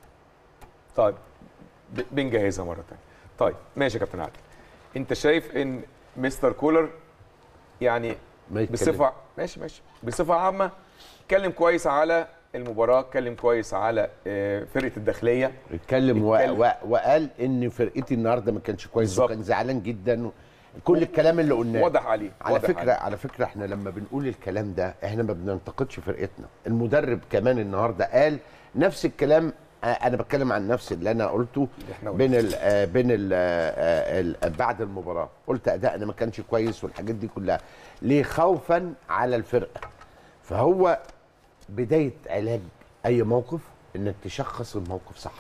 طيب بنجهزها مره ثانيه. طيب ماشي يا كابتن عادل. انت شايف ان مستر كولر يعني بصفه ماشي بصفه عامه اتكلم كويس على المباراه، اتكلم كويس على فرقه الداخليه، اتكلم وقال ان فرقتي النهارده ما كانش كويس بالظبط. وكان زعلان جدا كل الكلام اللي قلناه واضح عليه. على فكره احنا لما بنقول الكلام ده احنا ما بننتقدش فرقتنا. المدرب كمان النهارده قال نفس الكلام. انا بتكلم عن نفس اللي انا قلته بين ال بعد المباراه. قلت ادائنا ما كانش كويس والحاجات دي كلها ليه؟ خوفا على الفرقه. فهو بدايه علاج اي موقف انك تشخص الموقف صح.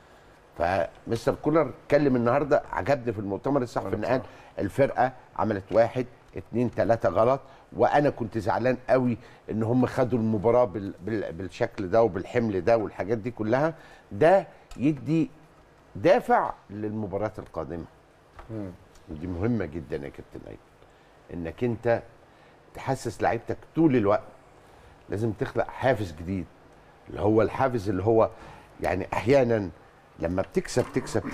فمستر كولر اتكلم النهارده، عجبني في المؤتمر الصحفي ان قال الفرقه عملت 1 2 3 غلط، وانا كنت زعلان قوي ان هم خدوا المباراه بالشكل ده وبالحمل ده والحاجات دي كلها. ده يدي دافع للمباريات القادمه. ودي مهمه جدا يا كابتن ايمن، انك انت تحسس لعيبتك طول الوقت. لازم تخلق حافز جديد، اللي هو الحافز اللي هو يعني احيانا لما بتكسب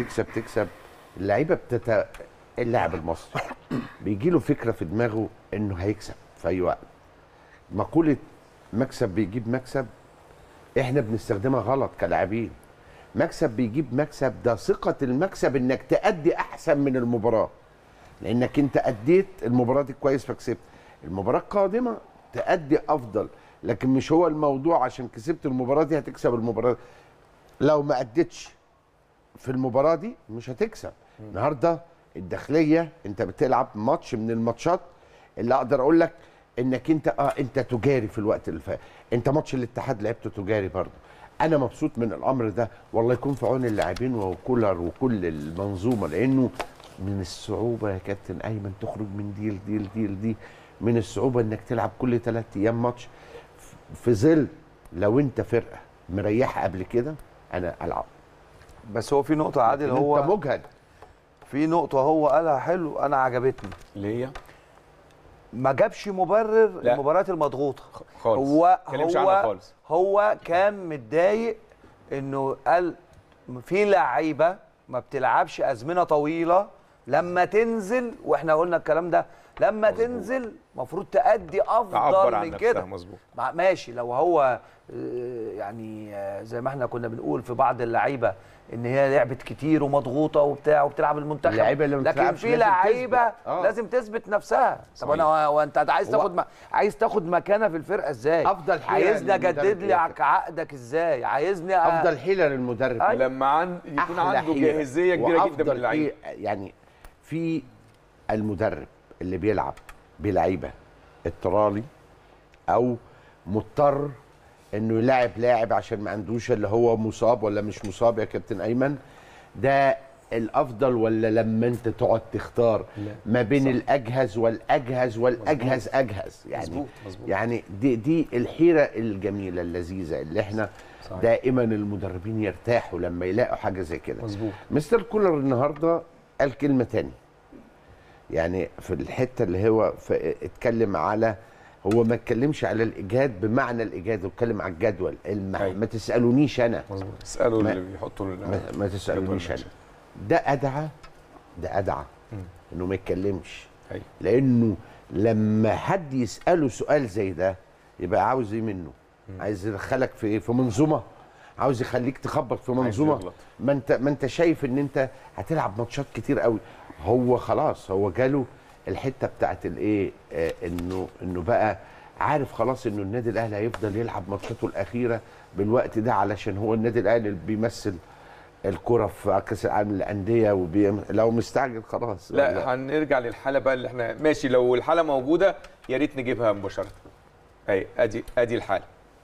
اللعيبه اللاعب المصري بيجي له فكره في دماغه انه هيكسب في اي وقت. مقوله مكسب بيجيب مكسب احنا بنستخدمها غلط كلاعبين. مكسب بيجيب مكسب ده ثقه المكسب انك تأدي احسن من المباراه، لانك انت اديت المباراه دي كويس فكسبت. المباراه القادمه تأدي افضل، لكن مش هو الموضوع عشان كسبت المباراه دي هتكسب المباراه. لو ما اديتش في المباراه دي مش هتكسب. النهارده الداخليه انت بتلعب ماتش من الماتشات اللي اقدر اقول لك انك انت تجاري في الوقت اللي فات. انت ماتش الاتحاد لعبته تجاري برضه. انا مبسوط من الامر ده، والله يكون في عون اللاعبين وكولر وكل المنظومه، لانه من الصعوبه يا كابتن ايمن تخرج من دي من الصعوبه انك تلعب كل 3 ايام ماتش في ظل لو انت فرقه مريحه قبل كده انا العب. بس هو في نقطه عادل، هو انت مجهد. في نقطه هو قالها حلو انا عجبتني، اللي هي ما جابش مبرر المباريات المضغوطه خالص. هو كان متضايق انه قال في لعيبه ما بتلعبش ازمنه طويله، لما تنزل واحنا قلنا الكلام ده، لما مزبوط. تنزل المفروض تأدي افضل من كده. ماشي لو هو يعني زي ما احنا كنا بنقول في بعض اللعيبه ان هي لعبت كتير ومضغوطه وبتاع وبتلعب المنتخب، لكن في لعيبه لازم تثبت نفسها. طب انا وانت عايز تاخد مكانه في الفرقه ازاي؟ افضل حيله عايزني اجدد لي عقدك ازاي؟ عايزني افضل حيله للمدرب لما يكون عنده جاهزيه كبيره جدا من اللعيبه. يعني في المدرب اللي بيلعب بلعيبه اضطراري او مضطر انه يلاعب لاعب عشان ما عندوش اللي هو مصاب ولا مش مصاب يا كابتن ايمن، ده الافضل ولا لما انت تقعد تختار ما بين الاجهز والاجهز اجهز يعني مزبوط. يعني دي الحيره الجميله اللذيذه اللي احنا صحيح. دائما المدربين يرتاحوا لما يلاقوا حاجه زي كده. مستر كولر النهارده قال كلمه تاني، يعني في الحته اللي هو اتكلم على، هو ما اتكلمش على الاجهاد بمعنى الاجهاد، هو اتكلم على الجدول. ما تسالونيش انا، مظبوط، اسالوا اللي بيحطوا ما تسالونيش انا. ده ادعى انه ما يتكلمش، لانه لما حد يساله سؤال زي ده يبقى عاوز ايه منه؟ عايز يدخلك في منظومه، عاوز يخليك تخبط في منظومه. ما انت شايف ان انت هتلعب ماتشات كتير قوي. هو خلاص هو جاله الحته بتاعت الايه، انه بقى عارف خلاص انه النادي الاهلي هيفضل يلعب ماتشاته الاخيره بالوقت ده، علشان هو النادي الاهلي اللي بيمثل الكره في كاس العالم للانديه، لو مستعجل خلاص. لا هنرجع للحاله بقى اللي احنا ماشي، لو الحاله موجوده يا ريت نجيبها مباشره. ادي الحاله.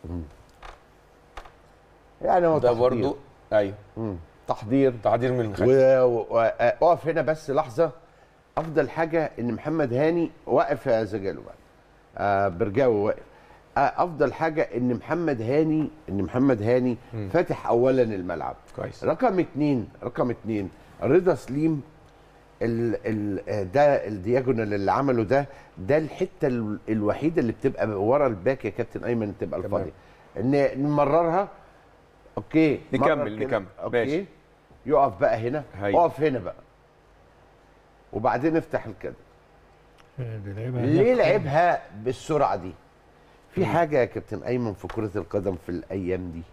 يعني هو ده برضه ايوه تحضير من الخلف. واقف هنا بس لحظه. افضل حاجه ان محمد هاني واقف يا زجاله بقى، برجاوي واقف. افضل حاجه ان محمد هاني فاتح اولا الملعب كويس. رقم اتنين رضا سليم، ده الدياجونال اللي عمله ده الحته الوحيده اللي بتبقى ورا الباك يا كابتن ايمن تبقى الفاضيه، ان نمررها. اوكي نكمل اوكي ماشي. يقف بقى هنا، اقف هنا بقى وبعدين افتح الكده. ليه لعبها بالسرعه دي؟ في حاجه يا كابتن ايمن في كره القدم في الايام دي،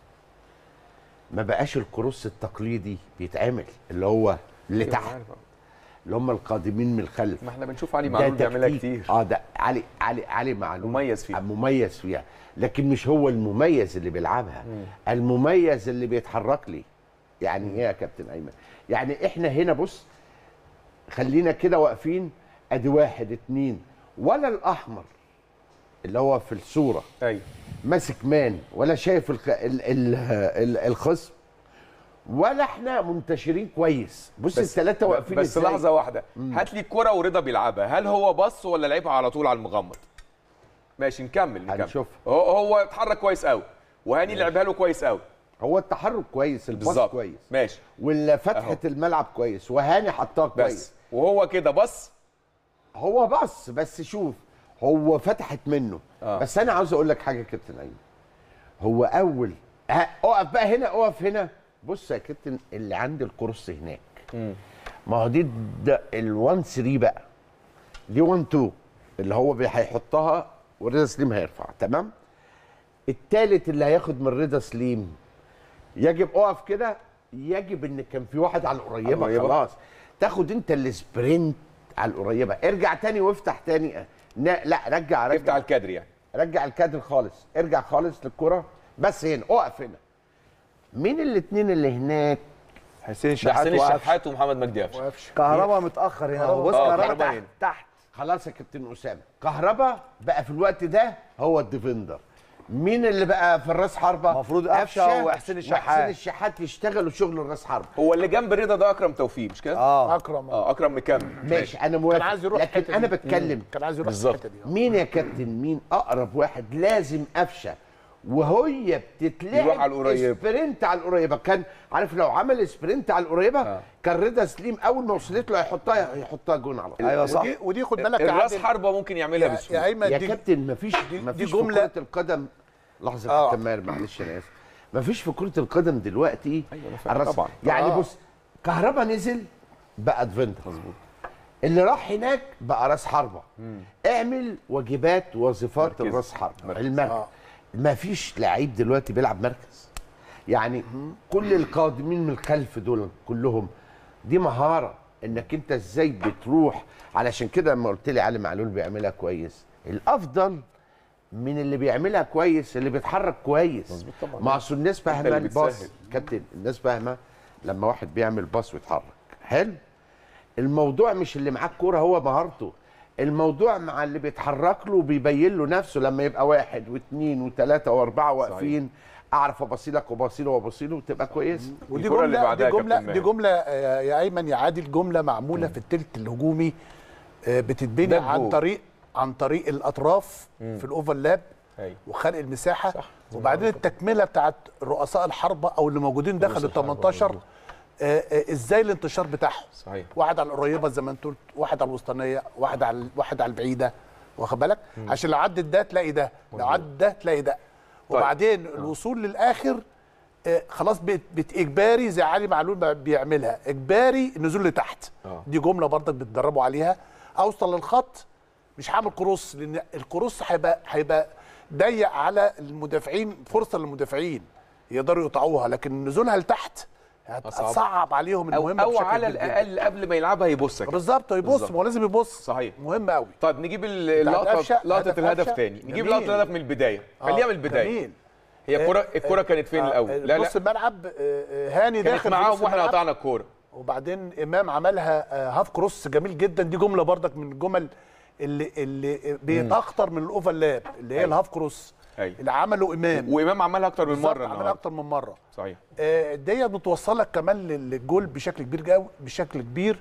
ما بقاش الكروس التقليدي بيتعمل اللي هو اللي تحت، اللي هم القادمين من الخلف. ما احنا بنشوف علي معلول بيعملها كتير. ده علي معلول مميز فيها، لكن مش هو المميز اللي بيلعبها. المميز اللي بيتحرك لي. يعني ايه يا كابتن ايمن؟ يعني احنا هنا بص، خلينا كده واقفين، ادي 1 2 ولا الاحمر اللي هو في الصوره ايوه ماسك مان ولا شايف الخصم، ولا احنا منتشرين كويس. بص الثلاثه واقفين بس لحظه واحده، هات لي الكره ورضا بيلعبها، هل هو بص ولا لعبها على طول على المغمض؟ ماشي نكمل هنشوف. هو اتحرك كويس قوي، وهاني لعبها له كويس قوي. هو التحرك كويس، الباص كويس ماشي، والفتحه الملعب كويس، وهاني حطها كويس بس. وهو كده بص، هو بص بس شوف هو فتحت منه. بس انا عاوز اقول لك حاجه يا كابتن ايمن، هو اول اقف بقى هنا، اقف هنا، بص يا كابتن اللي عند الكروس هناك، ما هو دي ال1 3 بقى، دي 1 2 اللي هو هيحطها ورضا سليم هيرفع، تمام. الثالث اللي هياخد من رضا سليم يجب اقف كده، يجب ان كان في واحد على القريبه خلاص، تاخد انت السبرنت على القريبه، ارجع تاني وافتح تاني. لا رجع افتح الكادر، يعني رجع الكادر خالص، ارجع خالص للكره، بس هنا اقف هنا. مين الاثنين اللي هناك؟ حسين الشحات ومحمد مجدي قفشه. كهربا متاخر هنا، بص كهربا تحت. خلاص يا كابتن اسامه، كهربا بقى في الوقت ده هو الديفندر. مين اللي بقى في الراس حربه؟ المفروض قفشه وحسين الشحات. وحسين الشحات يشتغلوا شغل الراس حربه. هو اللي جنب رضا ده اكرم توفيق مش كده؟ اكرم مكمل. ماشي انا موافق، كان عايز يروح لكن انا بتكلم كان عايز يروح الحته دي. مين يا كابتن؟ مين اقرب واحد؟ لازم قفشه وهي بتتلعب على القريبه، سبرنت على القريبه. كان عارف لو عمل سبرنت على القريبه كان رضا سليم اول ما وصلت له هيحطها جون على طول. ايوه صح. ودي خد بالك الراس حربه ممكن يعملها بسهوله. يا ايمن يا كابتن مفيش جمله في كره القدم. لحظه يا كابتن ماهر معلش انا اسف، مفيش في كره القدم دلوقتي. ايوه طبعا. يعني بص كهربا نزل بقى ديفندر، مظبوط. اللي راح هناك بقى راس حربه. اعمل واجبات وظيفات الراس حربه، المركز. مفيش لعيب دلوقتي بيلعب مركز، يعني كل القادمين من الخلف دول كلهم دي مهاره انك انت ازاي بتروح. علشان كده لما قلت لي علي معلول بيعملها كويس، الافضل من اللي بيعملها كويس اللي بيتحرك كويس. مظبوط طبعا. ما اصل الناس فاهمه الباص كابتن، الناس فاهمه لما واحد بيعمل باص ويتحرك حلو، الموضوع مش اللي معاه الكوره هو مهارته، الموضوع مع اللي بيتحرك له وبيبين له نفسه. لما يبقى 1 و2 و3 و4 واقفين، اعرف ابصيلك وبصيله وبصيله وتبقى كويس. ودي دي جمله يا ايمن يا عادل، جمله معموله في الثلث الهجومي، بتتبني عن طريق الاطراف في الاوفرلاب وخلق المساحه، وبعدين التكمله بتاعت رؤساء الحربه او اللي موجودين داخل ال 18 ازاي الانتشار بتاعهم. صحيح. واحد على القريبه زي ما انت قلت، واحد على الوسطانيه، واحد على البعيده، واخد بالك؟ عشان لو عدت ده تلاقي ده، لو عدت ده تلاقي ده. وبعدين الوصول للاخر خلاص اجباري زي علي معلول بيعملها، اجباري النزول لتحت. دي جمله برضك بتدربوا عليها. اوصل للخط مش هعمل كروس، لان الكروس هيبقى ضيق على المدافعين، فرصه للمدافعين يقدروا يقطعوها، لكن نزولها لتحت هتصعب عليهم المهمه او على الاقل قبل ما يلعبها يبص كده. بالظبط يبص، ما هو لازم يبص. صحيح، مهم قوي. طيب نجيب لقطه الهدف تاني، نجيب لقطه الهدف من البدايه، خليها من البدايه. جميل. هي الكره كانت فين الاول؟ لا نص الملعب هاني داخل معاهم واحنا قطعنا الكوره، وبعدين امام عملها هاف كروس جميل جدا. دي جمله برضك من الجمل اللي بيتاخطر من الاوفرلاب، اللي هي الهاف كروس اللي عمله امام، وامام عملها اكتر من مره. عملها اكتر من مره، صحيح. ديت بتوصلك كمان للجول بشكل كبير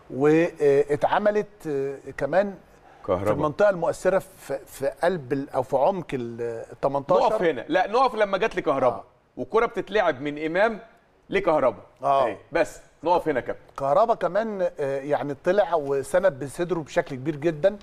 واتعملت كمان كهربا في المنطقه المؤثره في قلب او في عمق ال 18. نقف هنا، لا نقف لما جت لكهربا والكره بتتلعب من امام لكهربا. بس نقف هنا كابتن. كهربا كمان يعني طلع وسند بصدره بشكل كبير جدا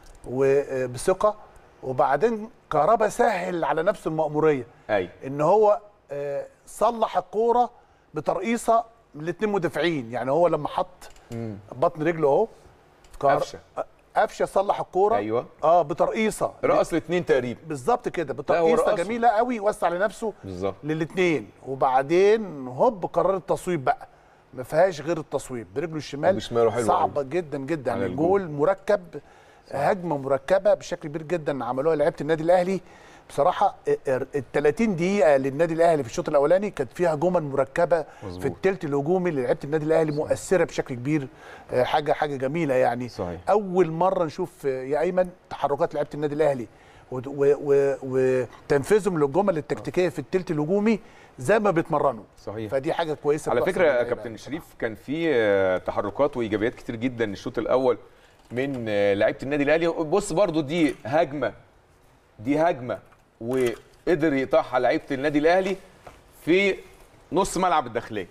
وبثقه، وبعدين كهربا سهل على نفسه المأموريه. ان هو صلح الكوره بترقيصه من الاثنين مدافعين. يعني هو لما حط بطن رجله اهو قفشه صلح الكوره. ايوه بترقيصه رقص الاثنين تقريبا بالظبط كده، بترقيصه جميله قوي، وسع لنفسه بالظبط للاثنين، وبعدين هوب قرر التصويب بقى، ما فيهاش غير التصويب برجله الشمال صعبه جدا جدا. الجول مركب، هجمه مركبه بشكل كبير جدا عملوها لعيبه النادي الاهلي. بصراحه ال 30 دقيقه للنادي الاهلي في الشوط الاولاني كانت فيها جمل مركبه مزبوط. في الثلث الهجومي لعيبه النادي الاهلي مؤثره بشكل كبير، حاجه جميله يعني. صحيح. اول مره نشوف يا ايمن تحركات لعيبه النادي الاهلي وتنفيذهم للجمل التكتيكيه في الثلث الهجومي زي ما بيتمرنوا. صحيح. فدي حاجه كويسه. على فكره يا كابتن شريف كان في تحركات وايجابيات كتير جدا الشوط الاول من لعيبه النادي الاهلي. بص برضو دي هجمه وقدر يقطعها لعيبه النادي الاهلي في نص ملعب الداخليه.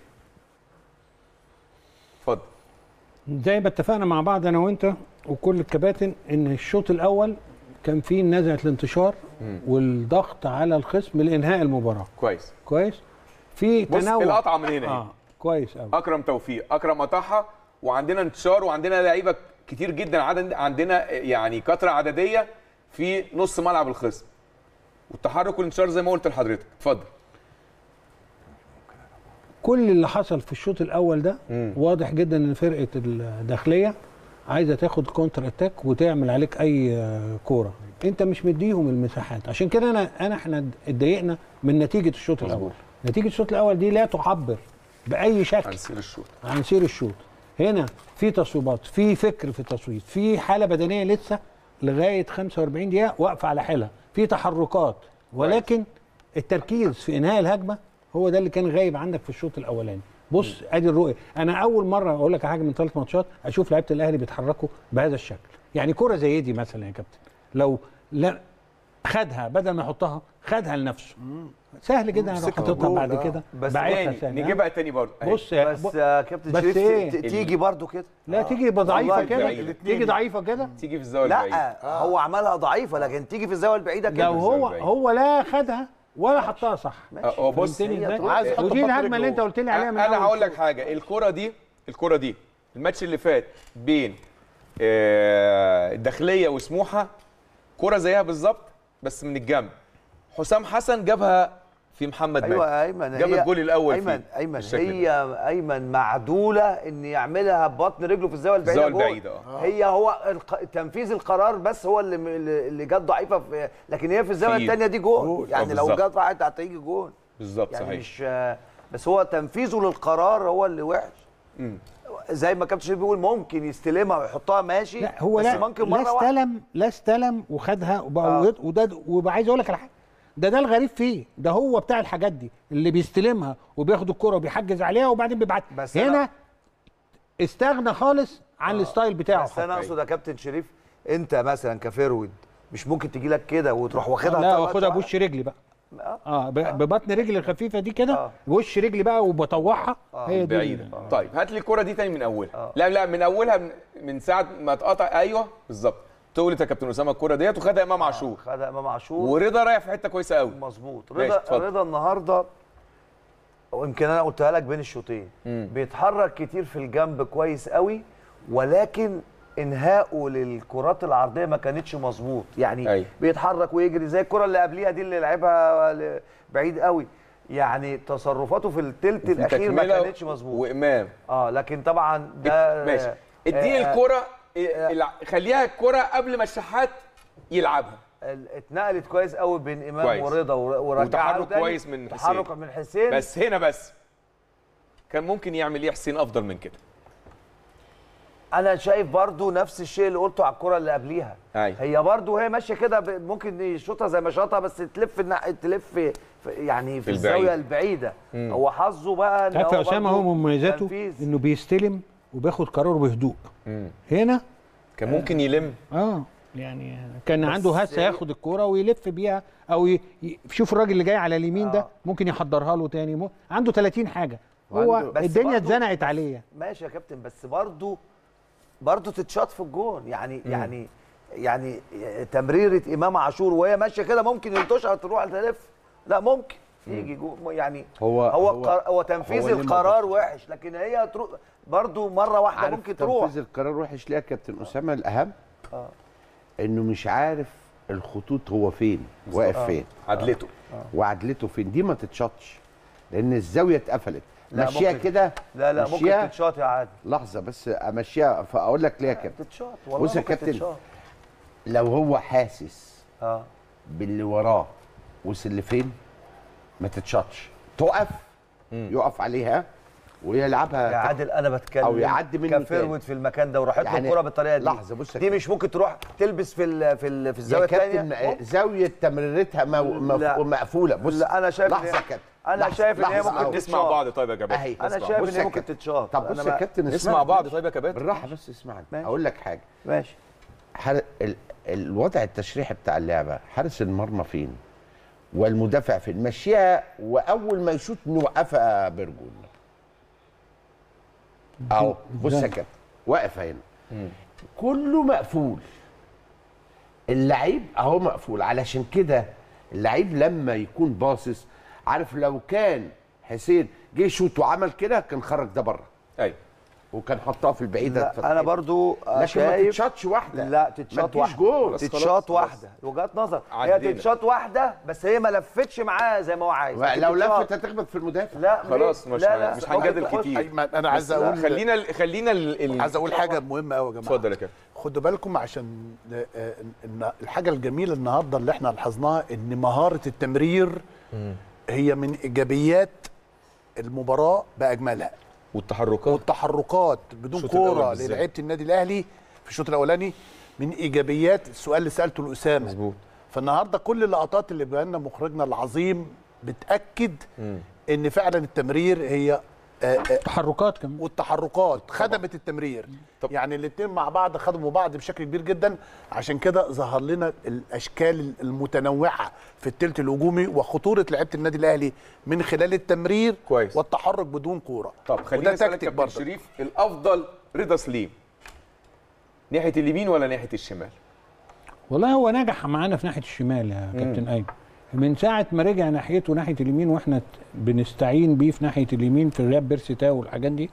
اتفضل. زي ما اتفقنا مع بعض انا وانت وكل الكباتن ان الشوط الاول كان فيه نزعه الانتشار والضغط على الخصم لانهاء المباراه. كويس في تنوع. بص القطعه من هنا كويس قوي. اكرم توفيق، اكرم قطعها، وعندنا انتشار وعندنا لعيبه كتير جدا، عندنا يعني كثره عدديه في نص ملعب الخصم. والتحرك والانتشار زي ما قلت لحضرتك. اتفضل. كل اللي حصل في الشوط الاول ده واضح جدا ان فرقه الداخليه عايزه تاخد كونتر اتاك وتعمل عليك اي كوره، انت مش مديهم المساحات. عشان كده احنا اتضايقنا من نتيجه الشوط الاول. نتيجه الشوط الاول دي لا تعبر باي شكل عن سير الشوط. هنا في تصويبات، في فكر في التصويت، في حاله بدنيه لسه لغايه 45 دقيقه واقفه على حيلها، في تحركات، ولكن التركيز في انهاء الهجمه هو ده اللي كان غايب عندك في الشوط الاولاني. بص ادي الرؤيه. انا اول مره اقول لك حاجه من 3 ماتشات اشوف لعيبه الاهلي بيتحركوا بهذا الشكل. يعني كره زي دي مثلا يا كابتن لو لا خدها بدل ما يحطها خدها لنفسه سهل جدا اروح حاططها بعد كده. بس نجيبها تاني برضه. بص يا كابتن شريف تيجي برضه كده. لا تيجي ضعيفه كده، تيجي ضعيفه كده، تيجي في الزاويه البعيده. لا هو عملها ضعيفه لكن تيجي في الزاويه البعيده كده. لو هو لا خدها ولا حطها صح. هو بص ودي الهجمه اللي انت قلت لي عليها من انا هقول لك حاجه. الكره دي الماتش اللي فات بين الداخليه وسموحه كره زيها بالظبط بس من الجنب. حسام حسن جابها في محمد مجدي. ايوه ايمن جاب الجول الاول. ايمن هي معدوله ان يعملها ببطن رجله في الزاويه البعيده. هي هو تنفيذ القرار بس هو اللي جت ضعيفه في، لكن هي في الزاويه الثانيه دي جول. يعني لو جت راحت هتيجي جول بالظبط. يعني صحيح. مش بس هو تنفيذه للقرار هو اللي وحش. زي ما كابتن شريف بيقول ممكن يستلمها ويحطها ماشي. لا هو بس ممكن مره لا استلم وخدها وده وعايز اقول لك على حاجه. ده الغريب فيه، ده هو بتاع الحاجات دي اللي بيستلمها وبياخد الكرة وبيحجز عليها وبعدين بيبعتها. هنا استغنى خالص عن الستايل بتاعه. بس انا اقصد يا كابتن شريف انت مثلا كفيرود مش ممكن تجي لك كده وتروح واخدها. لا واخدها بوش رجلي بقى. ببطن رجلي الخفيفه دي كده بوش رجلي بقى وبطوعها. هي دي بعيده. طيب هات لي الكرة دي تاني من اولها. لا من اولها من ساعه ما اتقطع. ايوه بالظبط. تولت يا كابتن اسامه الكره ديت وخدها امام عاشور. ورضا رايح في حته كويسه قوي. مظبوط. رضا النهارده ويمكن انا قلتها لك بين الشوطين بيتحرك كتير في الجنب كويس قوي، ولكن انهائه للكرات العرضيه ما كانتش مظبوط. يعني بيتحرك ويجري زي الكره اللي قبليها دي اللي لعبها بعيد قوي. يعني تصرفاته في الثلث الاخير ما كانتش مظبوط. وامام لكن طبعا ده ماشي. اديني الكره خليها الكرة قبل ما الشحات يلعبها. اتنقلت كويس قوي بين امام ورضا ورجعها وتحرك كويس من حسين. تحرك من حسين. بس هنا كان ممكن يعمل ايه حسين افضل من كده؟ انا شايف برضو نفس الشيء اللي قلته على الكرة اللي قبليها. هي برضو هي ماشيه كده ممكن يشوطها زي ما شاطها بس تلف يعني في الزاويه البعيده. هو حظه بقى ان هو اسامه هو مميزاته انه بيستلم وبياخد قراره بهدوء. هنا كان ممكن يلم. يعني كان عنده هسه ياخد الكوره ويلف بيها او شوف الراجل اللي جاي على اليمين ده ممكن يحضرها له تاني. عنده 30 حاجه. هو الدنيا اتزنقت عليه. ماشي يا كابتن بس برضه تتشاط في الجون. يعني تمريره امام عاشور وهي ماشيه كده ممكن يلطشها تروح تلف. لا ممكن يجي جون. يعني هو تنفيذ القرار وحش، لكن هي برضه مره واحده ممكن تروح. تنفيذ القرار وحش ليه يا كابتن اسامه؟ الاهم انه مش عارف الخطوط هو فين، واقف فين، عدلته وعدلته فين. دي ما تتشطش لان الزاويه اتقفلت. لا مشيها ممكن. كده، لا ممكن تتشاط يا عادل. لحظه بس امشيها، فاقول لك ليه يا كابتن. تتشاط والله. بص يا كابتن، لو هو حاسس باللي وراه وصل لفين ما تتشطش، تقف يقف عليها ويلعبها يا عادل. انا بتكلم او يعدي منه كفرود في المكان ده وراحت له يعني الكوره بالطريقه دي. لحظه بص دي مش ممكن تروح تلبس في الزاويه الثانيه. زاويه تمريرتها مقفوله. بص لا انا شايف لحظه يا كابتن، انا شايف ان هي ممكن تتشاط. نسمع بعض طيب يا كابتن. اهي انا شايف ان هي ممكن تتشاط. طب بص يا كابتن نسمع بعض طيب يا كابتن بالراحه بس اسمعني. اقول لك حاجه ماشي. الوضع التشريحي بتاع اللعبه، حارس المرمى فين والمدافع فين، مشيها واول ما يشوط نوقفها برجول. اهو بص يا كابتن واقف هنا كله مقفول، اللعيب اهو مقفول. علشان كده اللعيب لما يكون باصص، عارف لو كان حسين جه يشوط وعمل كده كان خرج ده بره. ايوه وكان حطها في البعيده. انا برضو لكن ما تتشاطش واحده. لا تتشاط واحده. تتشاط واحده. وجهات نظر. هي تتشاط واحده بس هي ما لفتش معاه زي ما هو عايز. لو لفت هتخبط في المدافع. لا خلاص مش هنجادل كتير. انا عايز اقول خلينا عايز اقول حاجه مهمه قوي يا جماعه. اتفضل يا كابتن. خدوا بالكم عشان إن الحاجه الجميله النهارده اللي احنا لاحظناها ان مهاره التمرير هي من ايجابيات المباراه باجملها. والتحركات بدون كوره للعيبه النادي الاهلي في الشوط الاولاني من ايجابيات السؤال اللي سالته لاسامه. مظبوط. فالنهارده كل اللقطات اللي بقى لنا مخرجنا العظيم بتاكد ان فعلا التمرير هي تحركات كمان، والتحركات خدمت التمرير. يعني الاثنين مع بعض خدموا بعض بشكل كبير جدا. عشان كده ظهر لنا الاشكال المتنوعه في الثلث الهجومي وخطوره لعيبه النادي الاهلي من خلال التمرير كويس والتحرك بدون كوره. طب خلينا نسالك كابتن شريف، الافضل رضا سليم ناحيه اليمين ولا ناحيه الشمال؟ والله هو نجح معانا في ناحيه الشمال يا كابتن ايمن. من ساعه ما رجع ناحيته ناحيه اليمين واحنا بنستعين بيه في ناحيه اليمين في الرياب بيرسي تاو والحاجات دي.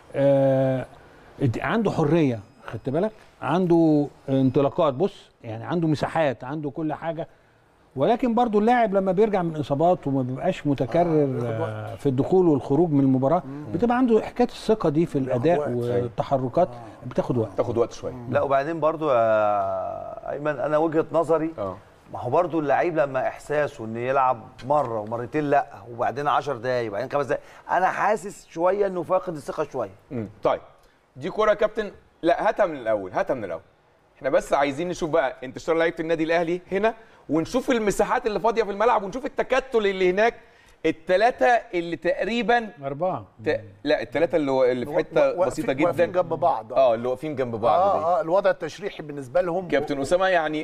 عنده حريه، خدت بالك؟ عنده انطلاقات، بص يعني عنده مساحات، عنده كل حاجه. ولكن برضو اللاعب لما بيرجع من اصابات وما بيبقاش متكرر في الدخول والخروج من المباراه بتبقى عنده حكايه الثقه دي في الاداء والتحركات بتاخد وقت شويه. لا وبعدين برضو يا ايمن انا وجهه نظري ما هو برضو اللعيب لما احساسه انه يلعب مره ومرتين لا وبعدين 10 دقايق وبعدين 5 دقايق، انا حاسس شويه انه فاقد الثقه شويه. طيب دي كوره يا كابتن، لا هاتها من الاول. احنا بس عايزين نشوف بقى انتشار لعيبه النادي الاهلي هنا، ونشوف المساحات اللي فاضيه في الملعب، ونشوف التكتل اللي هناك. الثلاثه اللي تقريبا 4 لا الثلاثه اللي في حته بسيطه جدا واقفين جنب بعض. اللي واقفين جنب بعض. الوضع التشريحي بالنسبه لهم كابتن اسامه يعني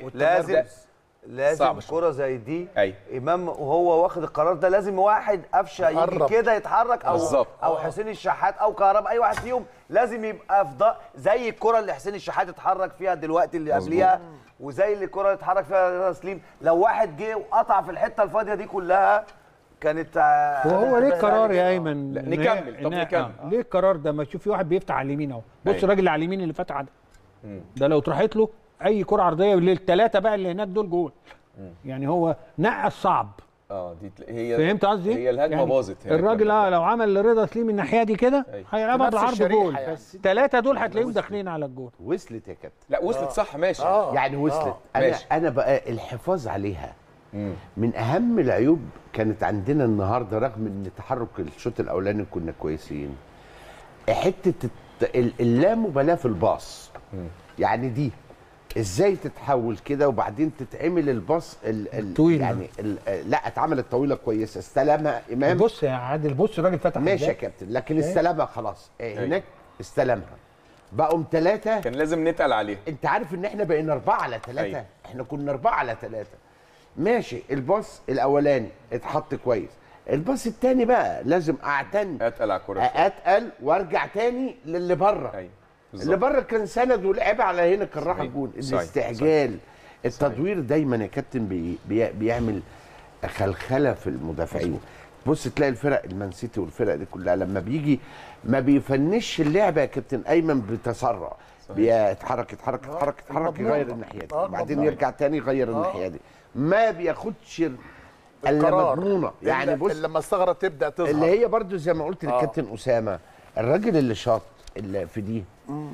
لازم كرة زي دي امام وهو واخد القرار ده لازم واحد قفشه يجي كده يتحرك او حسين الشحات او كهرباء، اي واحد فيهم لازم يبقى في زي الكرة اللي حسين الشحات اتحرك فيها دلوقتي اللي قبليها، وزي اللي الكرة اللي اتحرك فيها تسليم. لو واحد جه وقطع في الحته الفاضيه دي كلها كانت وهو ليه القرار يا ايمن؟ نكمل. طب نكمل. ليه القرار ده؟ ما تشوف في واحد بيفتح على اليمين اهو، بص الراجل اللي على اليمين اللي فتح ده لو اتراحت له اي كره عرضيه للثلاثه بقى اللي هناك دول جول. يعني هو نقى الصعب. دي هي فهمت قصدي؟ هي الهجمه يعني باظت. الراجل لو عمل لرضا سليم الناحيه دي كده هيلعبها بالعرض جول. يعني. بس الثلاثه دول هتلاقيهم داخلين على الجول. وصلت يا كابتن. لا وصلت صح ماشي. يعني وصلت. انا بقى الحفاظ عليها من اهم العيوب كانت عندنا النهارده، رغم ان تحرك الشوط الاولاني كنا كويسين. حته اللامبالاه في الباص. يعني دي ازاي تتحول كده وبعدين تتعمل الباص طويل يعني لا اتعملت طويله كويسه، استلمها امام. بص يا عادل، بص الراجل فتح ماشي يا كابتن، لكن استلمها خلاص. هناك استلمها بقوا 3 كان لازم نتقل عليه. انت عارف ان احنا بقينا 4 على 3. احنا كنا 4 على 3. ماشي، الباص الاولاني اتحط كويس، الباص الثاني بقى لازم اعتني اتقل على الكوره، اتقل وارجع تاني للي بره. اللي بره كان سند ولعب على هنا كان راح الجول. الاستعجال، التدوير دايما يا كابتن بيعمل خلخله في المدافعين. بص تلاقي الفرق المان سيتي والفرق دي كلها لما بيجي ما بيفنش اللعبه يا كابتن ايمن بتسرع، بيتحرك يتحرك يغير الناحيه دي وبعدين يرجع تاني يغير الناحيه دي، ما بياخدش الا مجنونه يعني. بص لما الثغره تبدا تظهر اللي هي برضو زي ما قلت للكابتن اسامه، الراجل اللي شاط اللي في دي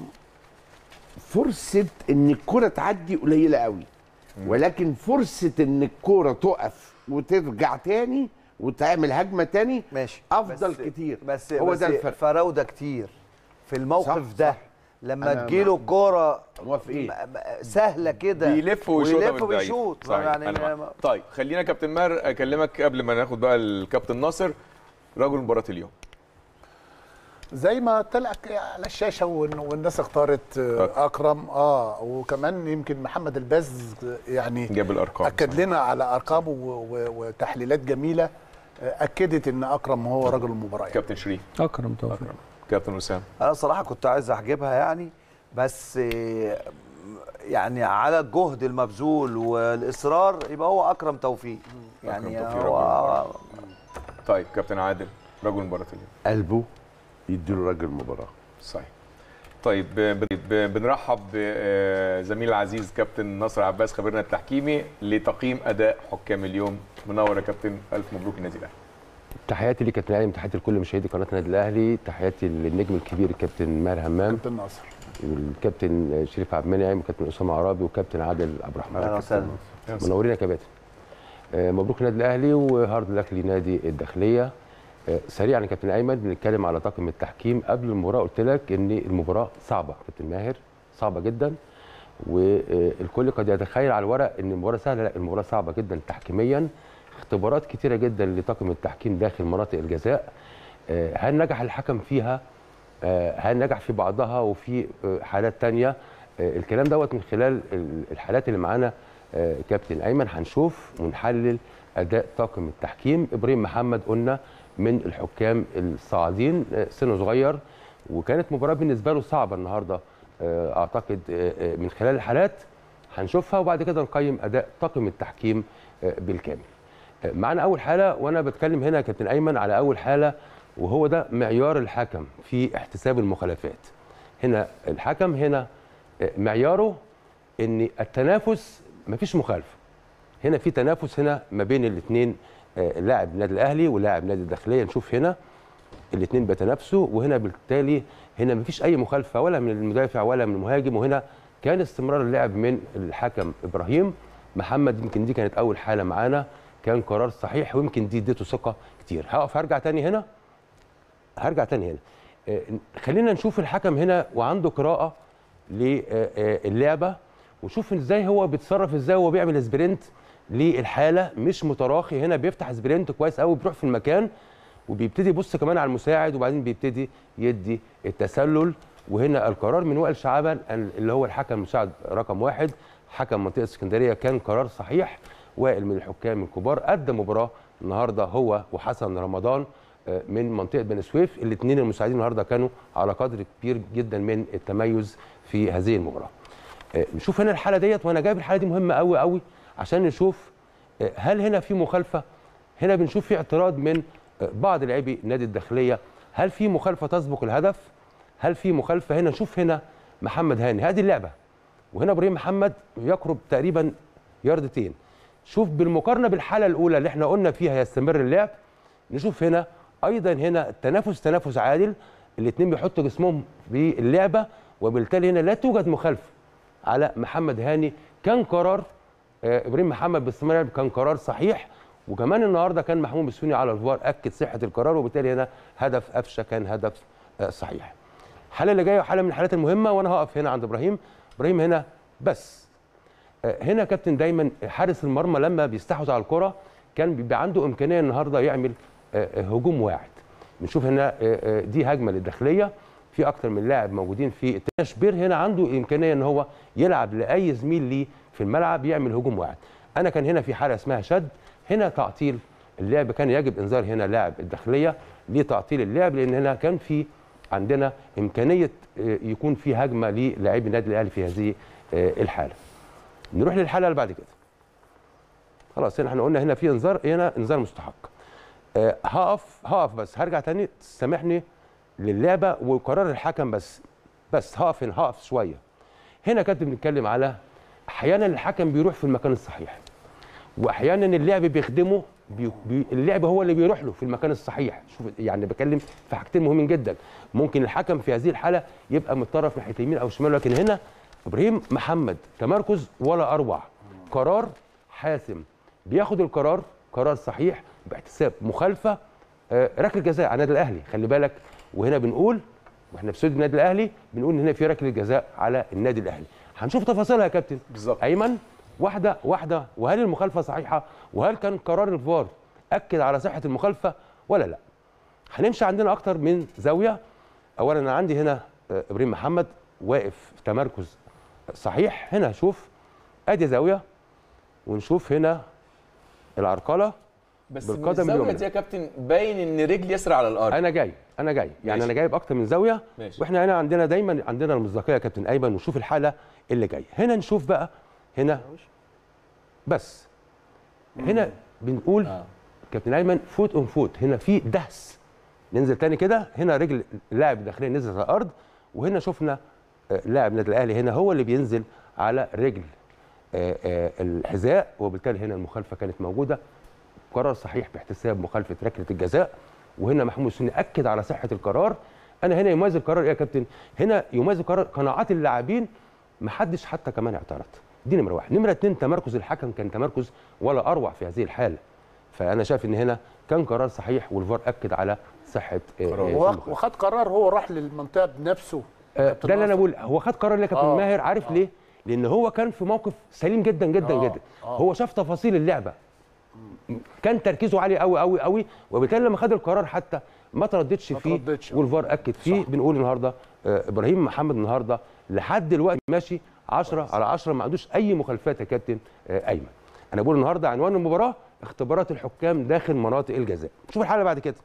فرصه ان الكره تعدي قليله قوي، ولكن فرصه ان الكره تقف وترجع تاني وتعمل هجمه تاني ماشي افضل بس كتير. بس هو ده الفرق. فراوده كتير في الموقف صح ده صح. لما تجيله كوره سهله كده بيلف ويشوط يعني. طيب خلينا كابتن ماهر اكلمك قبل ما ناخد بقى الكابتن ناصر، رجل مباراه اليوم زي ما طلع على الشاشه والناس اختارت اكرم وكمان يمكن محمد الباز يعني جاب الارقام، اكد لنا على ارقام وتحليلات جميله اكدت ان اكرم هو رجل المباراه. كابتن شريف اكرم طبعا. كابتن اسامه انا صراحه كنت عايز احجبها يعني، بس يعني على الجهد المبذول والاصرار يبقى هو اكرم توفيق يعني. طيب كابتن عادل رجل مباراه اليوم قلبه يديله راجل مباراه. صحيح. طيب بنرحب بزميل العزيز كابتن ناصر عباس خبيرنا التحكيمي لتقييم اداء حكام اليوم. منور يا كابتن، الف مبروك النادي الاهلي. تحياتي لكابتن علي، تحياتي لكل مشاهدي قناه النادي الاهلي، تحياتي للنجم الكبير الكابتن ماهر همام، كابتن ناصر، والكابتن شريف عبد المنعم، وكابتن اسامه عرابي، وكابتن عادل عبد الرحمن. اهلا وسهلا. منورين يا كباتن. مبروك النادي الاهلي وهارد لك لنادي الداخليه. سريعا يا كابتن ايمن بنتكلم على طاقم التحكيم. قبل المباراه قلت لك ان المباراه صعبه كابتن ماهر، صعبه جدا، والكل قد يتخيل على الورق ان المباراه سهله، لا المباراه صعبه جدا تحكيميا. اختبارات كتيره جدا لطاقم التحكيم داخل مناطق الجزاء. هل نجح الحكم فيها؟ هل نجح في بعضها وفي حالات تانية؟ الكلام دوت من خلال الحالات اللي معانا كابتن ايمن هنشوف ونحلل اداء طاقم التحكيم. ابراهيم محمد قلنا من الحكام الصاعدين، سنه صغير، وكانت مباراه بالنسبه له صعبه النهارده اعتقد. من خلال الحالات هنشوفها وبعد كده نقيم اداء طاقم التحكيم بالكامل. معانا اول حاله، وانا بتكلم هنا يا كابتن ايمن على اول حاله، وهو ده معيار الحكم في احتساب المخالفات. هنا الحكم هنا معياره ان التنافس مفيش مخالفه. هنا في تنافس هنا ما بين الاثنين، لاعب النادي الاهلي ولاعب نادي الداخليه. نشوف هنا الاثنين بيتنافسوا، وهنا بالتالي هنا مفيش اي مخالفه ولا من المدافع ولا من المهاجم، وهنا كان استمرار اللعب من الحكم ابراهيم محمد. يمكن دي كانت اول حاله معانا، كان قرار صحيح، ويمكن دي اديته ثقه كتير. هقف هرجع تاني هنا. خلينا نشوف الحكم هنا وعنده قراءه للعبه، وشوف ازاي هو بيتصرف، ازاي هو بيعمل سبرنت للحاله، مش متراخي. هنا بيفتح سبرنت كويس قوي، بيروح في المكان وبيبتدي يبص كمان على المساعد، وبعدين بيبتدي يدي التسلل. وهنا القرار من وائل شعبان اللي هو الحكم المساعد رقم 1 حكم منطقه اسكندريه، كان قرار صحيح. وائل من الحكام الكبار، قدم مباراه النهارده هو وحسن رمضان من منطقه بني سويف. الاثنين المساعدين النهارده كانوا على قدر كبير جدا من التميز في هذه المباراه. نشوف هنا الحاله ديت، وانا جايب الحاله دي مهمه قوي قوي عشان نشوف هل هنا في مخالفه. هنا بنشوف في اعتراض من بعض لاعبي نادي الداخليه، هل في مخالفه تسبق الهدف؟ هل في مخالفه؟ هنا نشوف هنا محمد هاني، هذه اللعبه، وهنا ابراهيم محمد يقرب تقريبا ياردتين. شوف بالمقارنه بالحاله الاولى اللي احنا قلنا فيها يستمر اللعب، نشوف هنا ايضا هنا التنافس تنافس عادل، الاثنين بيحطوا جسمهم في اللعبه، وبالتالي هنا لا توجد مخالفه على محمد هاني. كان قرار ابراهيم محمد باستمرار كان قرار صحيح، وكمان النهارده كان محمود السوني على الفار اكد صحه القرار، وبالتالي هنا هدف قفشه كان هدف صحيح. الحاله اللي جايه حاله من الحالات المهمه، وانا هقف هنا عند ابراهيم هنا بس. هنا كابتن دايما حارس المرمى لما بيستحوذ على الكره كان بيبقى عنده امكانيه النهارده يعمل هجوم واعد. نشوف هنا دي هجمه للداخليه، في اكتر من لاعب موجودين في شبير، هنا عنده امكانيه ان هو يلعب لاي زميل ليه في الملعب يعمل هجوم واعد. انا كان هنا في حاله اسمها شد، هنا تعطيل اللعب، كان يجب انذار هنا لاعب الداخليه لتعطيل اللعب، لان هنا كان في عندنا امكانيه يكون في هجمه للاعبي النادي الاهلي في هذه الحاله. نروح للحاله اللي بعد كده. خلاص هنا احنا قلنا هنا في انذار، هنا انذار مستحق. هقف بس هرجع تاني سامحني للعبه وقرار الحكم بس هقف شويه. هنا كنت بنتكلم على احيانا الحكم بيروح في المكان الصحيح، واحيانا اللعب بيخدمه اللعب هو اللي بيروح له في المكان الصحيح. شوف يعني بكلم في حاجتين مهمين جدا. ممكن الحكم في هذه الحاله يبقى متطرف ناحيه يمين او شمال، لكن هنا ابراهيم محمد تمركز ولا اروع، قرار حاسم، بياخد القرار قرار صحيح باحتساب مخالفه ركله جزاء على النادي الاهلي. خلي بالك، وهنا بنقول واحنا في استوديو النادي الاهلي بنقول ان هنا في ركله جزاء على النادي الاهلي. هنشوف تفاصيلها يا كابتن بالظبط ايمن واحده واحده، وهل المخالفه صحيحه وهل كان قرار الفار اكد على صحه المخالفه ولا لا. هنمشي عندنا اكتر من زاويه. اولا انا عندي هنا ابراهيم محمد واقف في تمركز صحيح. هنا شوف ادي زاويه، ونشوف هنا العرقله بس بالقدم الزاويه اليمنى دي يا كابتن باين ان رجل يسرى على الارض. انا جاي يعني ماشي. انا جايب اكتر من زاويه ماشي. واحنا هنا عندنا دايما عندنا المصداقيه يا كابتن ايمن، ونشوف الحاله اللي جايه. هنا نشوف بقى هنا بس هنا بنقول كابتن ايمن فوت اون فوت، هنا في دهس. ننزل تاني كده، هنا رجل اللاعب الداخليه نزلت على الارض، وهنا شفنا لاعب النادي الاهلي هنا هو اللي بينزل على رجل الحذاء، وبالتالي هنا المخالفه كانت موجوده. قرار صحيح باحتساب مخالفه ركله الجزاء، وهنا محمود سني اكد على صحه القرار. انا هنا يميز القرار ايه يا كابتن؟ هنا يميز القرار قناعات اللاعبين، ما حدش حتى كمان اعترض. دي نمره واحد. نمره اتنين، تمركز الحكم كان تمركز ولا اروع في هذه الحاله. فانا شايف ان هنا كان قرار صحيح، والفار اكد على صحه وخد قرار، هو راح للمنطقه بنفسه. ده اللي انا بقول، هو خد قرار ليه يا كابتن ماهر؟ عارف ليه؟ لان هو كان في موقف سليم جدا جدا جدا. هو شاف تفاصيل اللعبه، كان تركيزه عالي قوي قوي قوي، وبالتالي لما خد القرار حتى ما ترددش فيه، والفار اكد فيه. بنقول النهارده ابراهيم محمد النهارده لحد دلوقتي ماشي 10/10، ما عندوش اي مخالفات يا كابتن ايمن. انا بقول النهارده عنوان المباراه اختبارات الحكام داخل مناطق الجزاء. شوف الحاله بعد كده،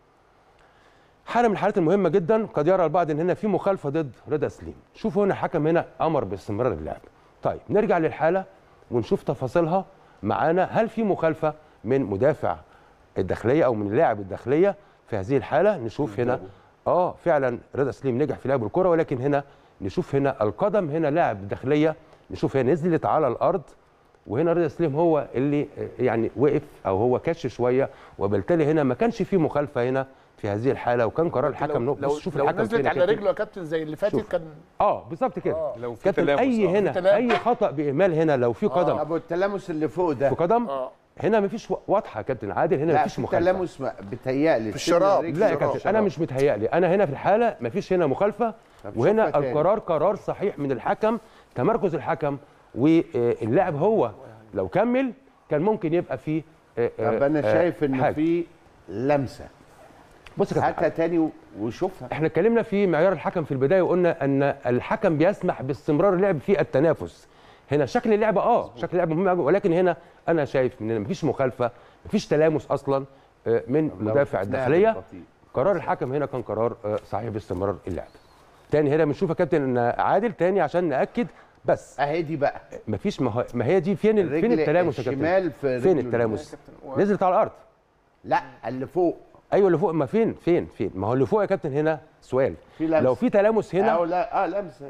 حاله من الحالات المهمه جدا. قد يرى البعض ان هنا في مخالفه ضد رضا سليم. شوفوا هنا الحكم هنا امر باستمرار اللعب. طيب نرجع للحاله ونشوف تفاصيلها معانا. هل في مخالفه من مدافع الداخليه او من لاعب الداخليه في هذه الحاله؟ نشوف هنا فعلا رضا سليم نجح في لعب الكره، ولكن هنا نشوف هنا القدم، هنا لاعب الداخليه نشوف هي نزلت على الارض، وهنا رضا سليم هو اللي يعني وقف او هو كش شويه، وبالتالي هنا ما كانش في مخالفه هنا في هذه الحاله، وكان قرار الحكم. لو شوف لو الحكم نزلت على رجله يا كابتن زي اللي فاتت كان بالظبط كده. لو في كابتن تلامس اي هنا اي خطا باهمال هنا لو في قدم ابو التلامس اللي فوق ده في قدم هنا مفيش واضحه يا كابتن عادل، هنا مفيش مخالفه. تلامس بيتهيألي في الشراب. لا يا كابتن انا مش متهيألي، انا هنا في الحاله مفيش هنا مخالفه، وهنا القرار قرار صحيح من الحكم، تمركز الحكم، واللاعب هو لو كمل كان ممكن يبقى فيه طب انا شايف ان في لمسه. بص يا هاتها تاني وشوفها. احنا اتكلمنا في معيار الحكم في البدايه، وقلنا ان الحكم بيسمح باستمرار اللعب في التنافس. هنا شكل اللعبه شكل اللعبه مهم قوي، ولكن هنا انا شايف ان مفيش مخالفه، مفيش تلامس اصلا من مدافع الداخليه. قرار الحكم هنا كان قرار صحيح باستمرار اللعب. تاني هنا بنشوف يا كابتن ان عادل تاني عشان ناكد بس اهي دي بقى مفيش ما هي دي فين التلامس يا كابتن؟ فين التلامس؟ نزلت على الارض. لا اللي فوق. ايوه اللي فوق. ما فين ما هو اللي فوق يا كابتن هنا سؤال لو في تلامس هنا لا لمسه.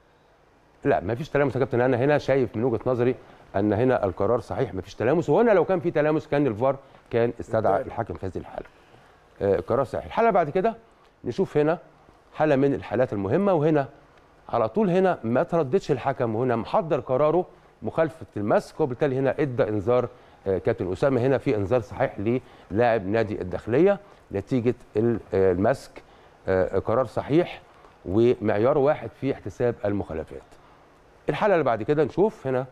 لا ما فيش تلامس يا كابتن. انا هنا شايف من وجهه نظري ان هنا القرار صحيح، ما فيش تلامس، وهنا لو كان في تلامس كان الفار كان استدعى الحكم في هذه الحاله. قرار صحيح. الحاله بعد كده نشوف هنا حاله من الحالات المهمه، وهنا على طول هنا ما ترددش الحكم، وهنا محضر قراره مخالفه المسك، وبالتالي هنا ادى انذار كابتن اسامه. هنا في انذار صحيح للاعب نادي الداخليه نتيجه المسك. قرار صحيح ومعيار واحد في احتساب المخالفات. الحاله اللي بعد كده نشوف هنا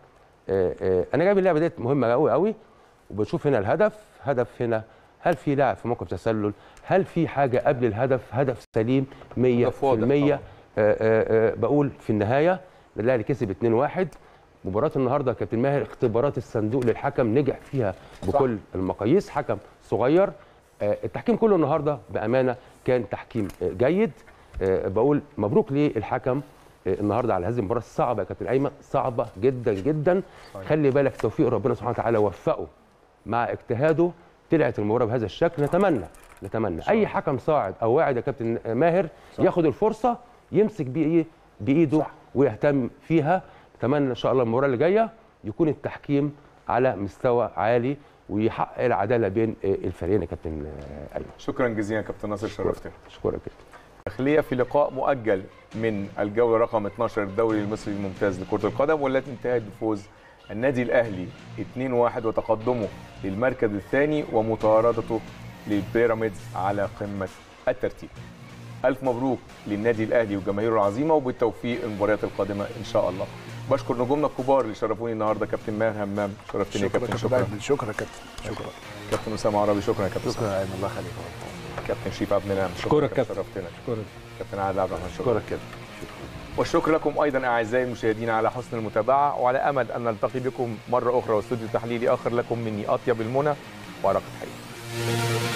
انا جايب اللعبه ديت مهمه قوي قوي، وبنشوف هنا هدف هنا هل في لاعب في موقف تسلل؟ هل في حاجه قبل الهدف؟ هدف سليم 100%. بقول في النهايه الاهلي كسب 2-1. مباراه النهارده كابتن ماهر اختبارات الصندوق للحكم نجح فيها بكل المقاييس. حكم صغير. التحكيم كله النهارده بامانه كان تحكيم جيد. بقول مبروك للحكم النهارده على هذه المباراه الصعبه يا كابتن ايمن، صعبه جدا جدا. خلي بالك توفيق ربنا سبحانه وتعالى وفقه مع اجتهاده طلعت المباراه بهذا الشكل. نتمنى اي حكم صاعد او واعد يا كابتن ماهر ياخد الفرصه يمسك بايده ويهتم فيها. نتمنى ان شاء الله المباراه اللي جايه يكون التحكيم على مستوى عالي ويحقق العداله بين الفريقين يا كابتن ايمن. شكرا جزيلا كابتن ناصر، شرفتنا. شكرا جدا. الداخليه في لقاء مؤجل من الجوله رقم 12 الدوري المصري الممتاز لكره القدم، والتي انتهت بفوز النادي الاهلي 2-1 وتقدمه للمركز الثاني ومطاردته لبيراميدز على قمه الترتيب. الف مبروك للنادي الاهلي وجماهيره العظيمه، وبالتوفيق المباريات القادمه ان شاء الله. بشكر نجومنا الكبار اللي شرفوني النهارده. كابتن ماهر همام، شرفتني يا كابتن. شكرا يا كابتن. شكرا كابتن اسامه عربي، شكرا يا كابتن. شكرا يا الله يخليك. كابتن شريف عبد المنعم، شكرا كابتن. شرفتنا. شكرا كابتن عادل عبد الرحمن، شكرا كده. والشكر لكم ايضا اعزائي المشاهدين على حسن المتابعه، وعلى امل ان نلتقي بكم مره اخرى واستوديو تحليلي اخر. لكم مني اطيب المنى وارق التحيه.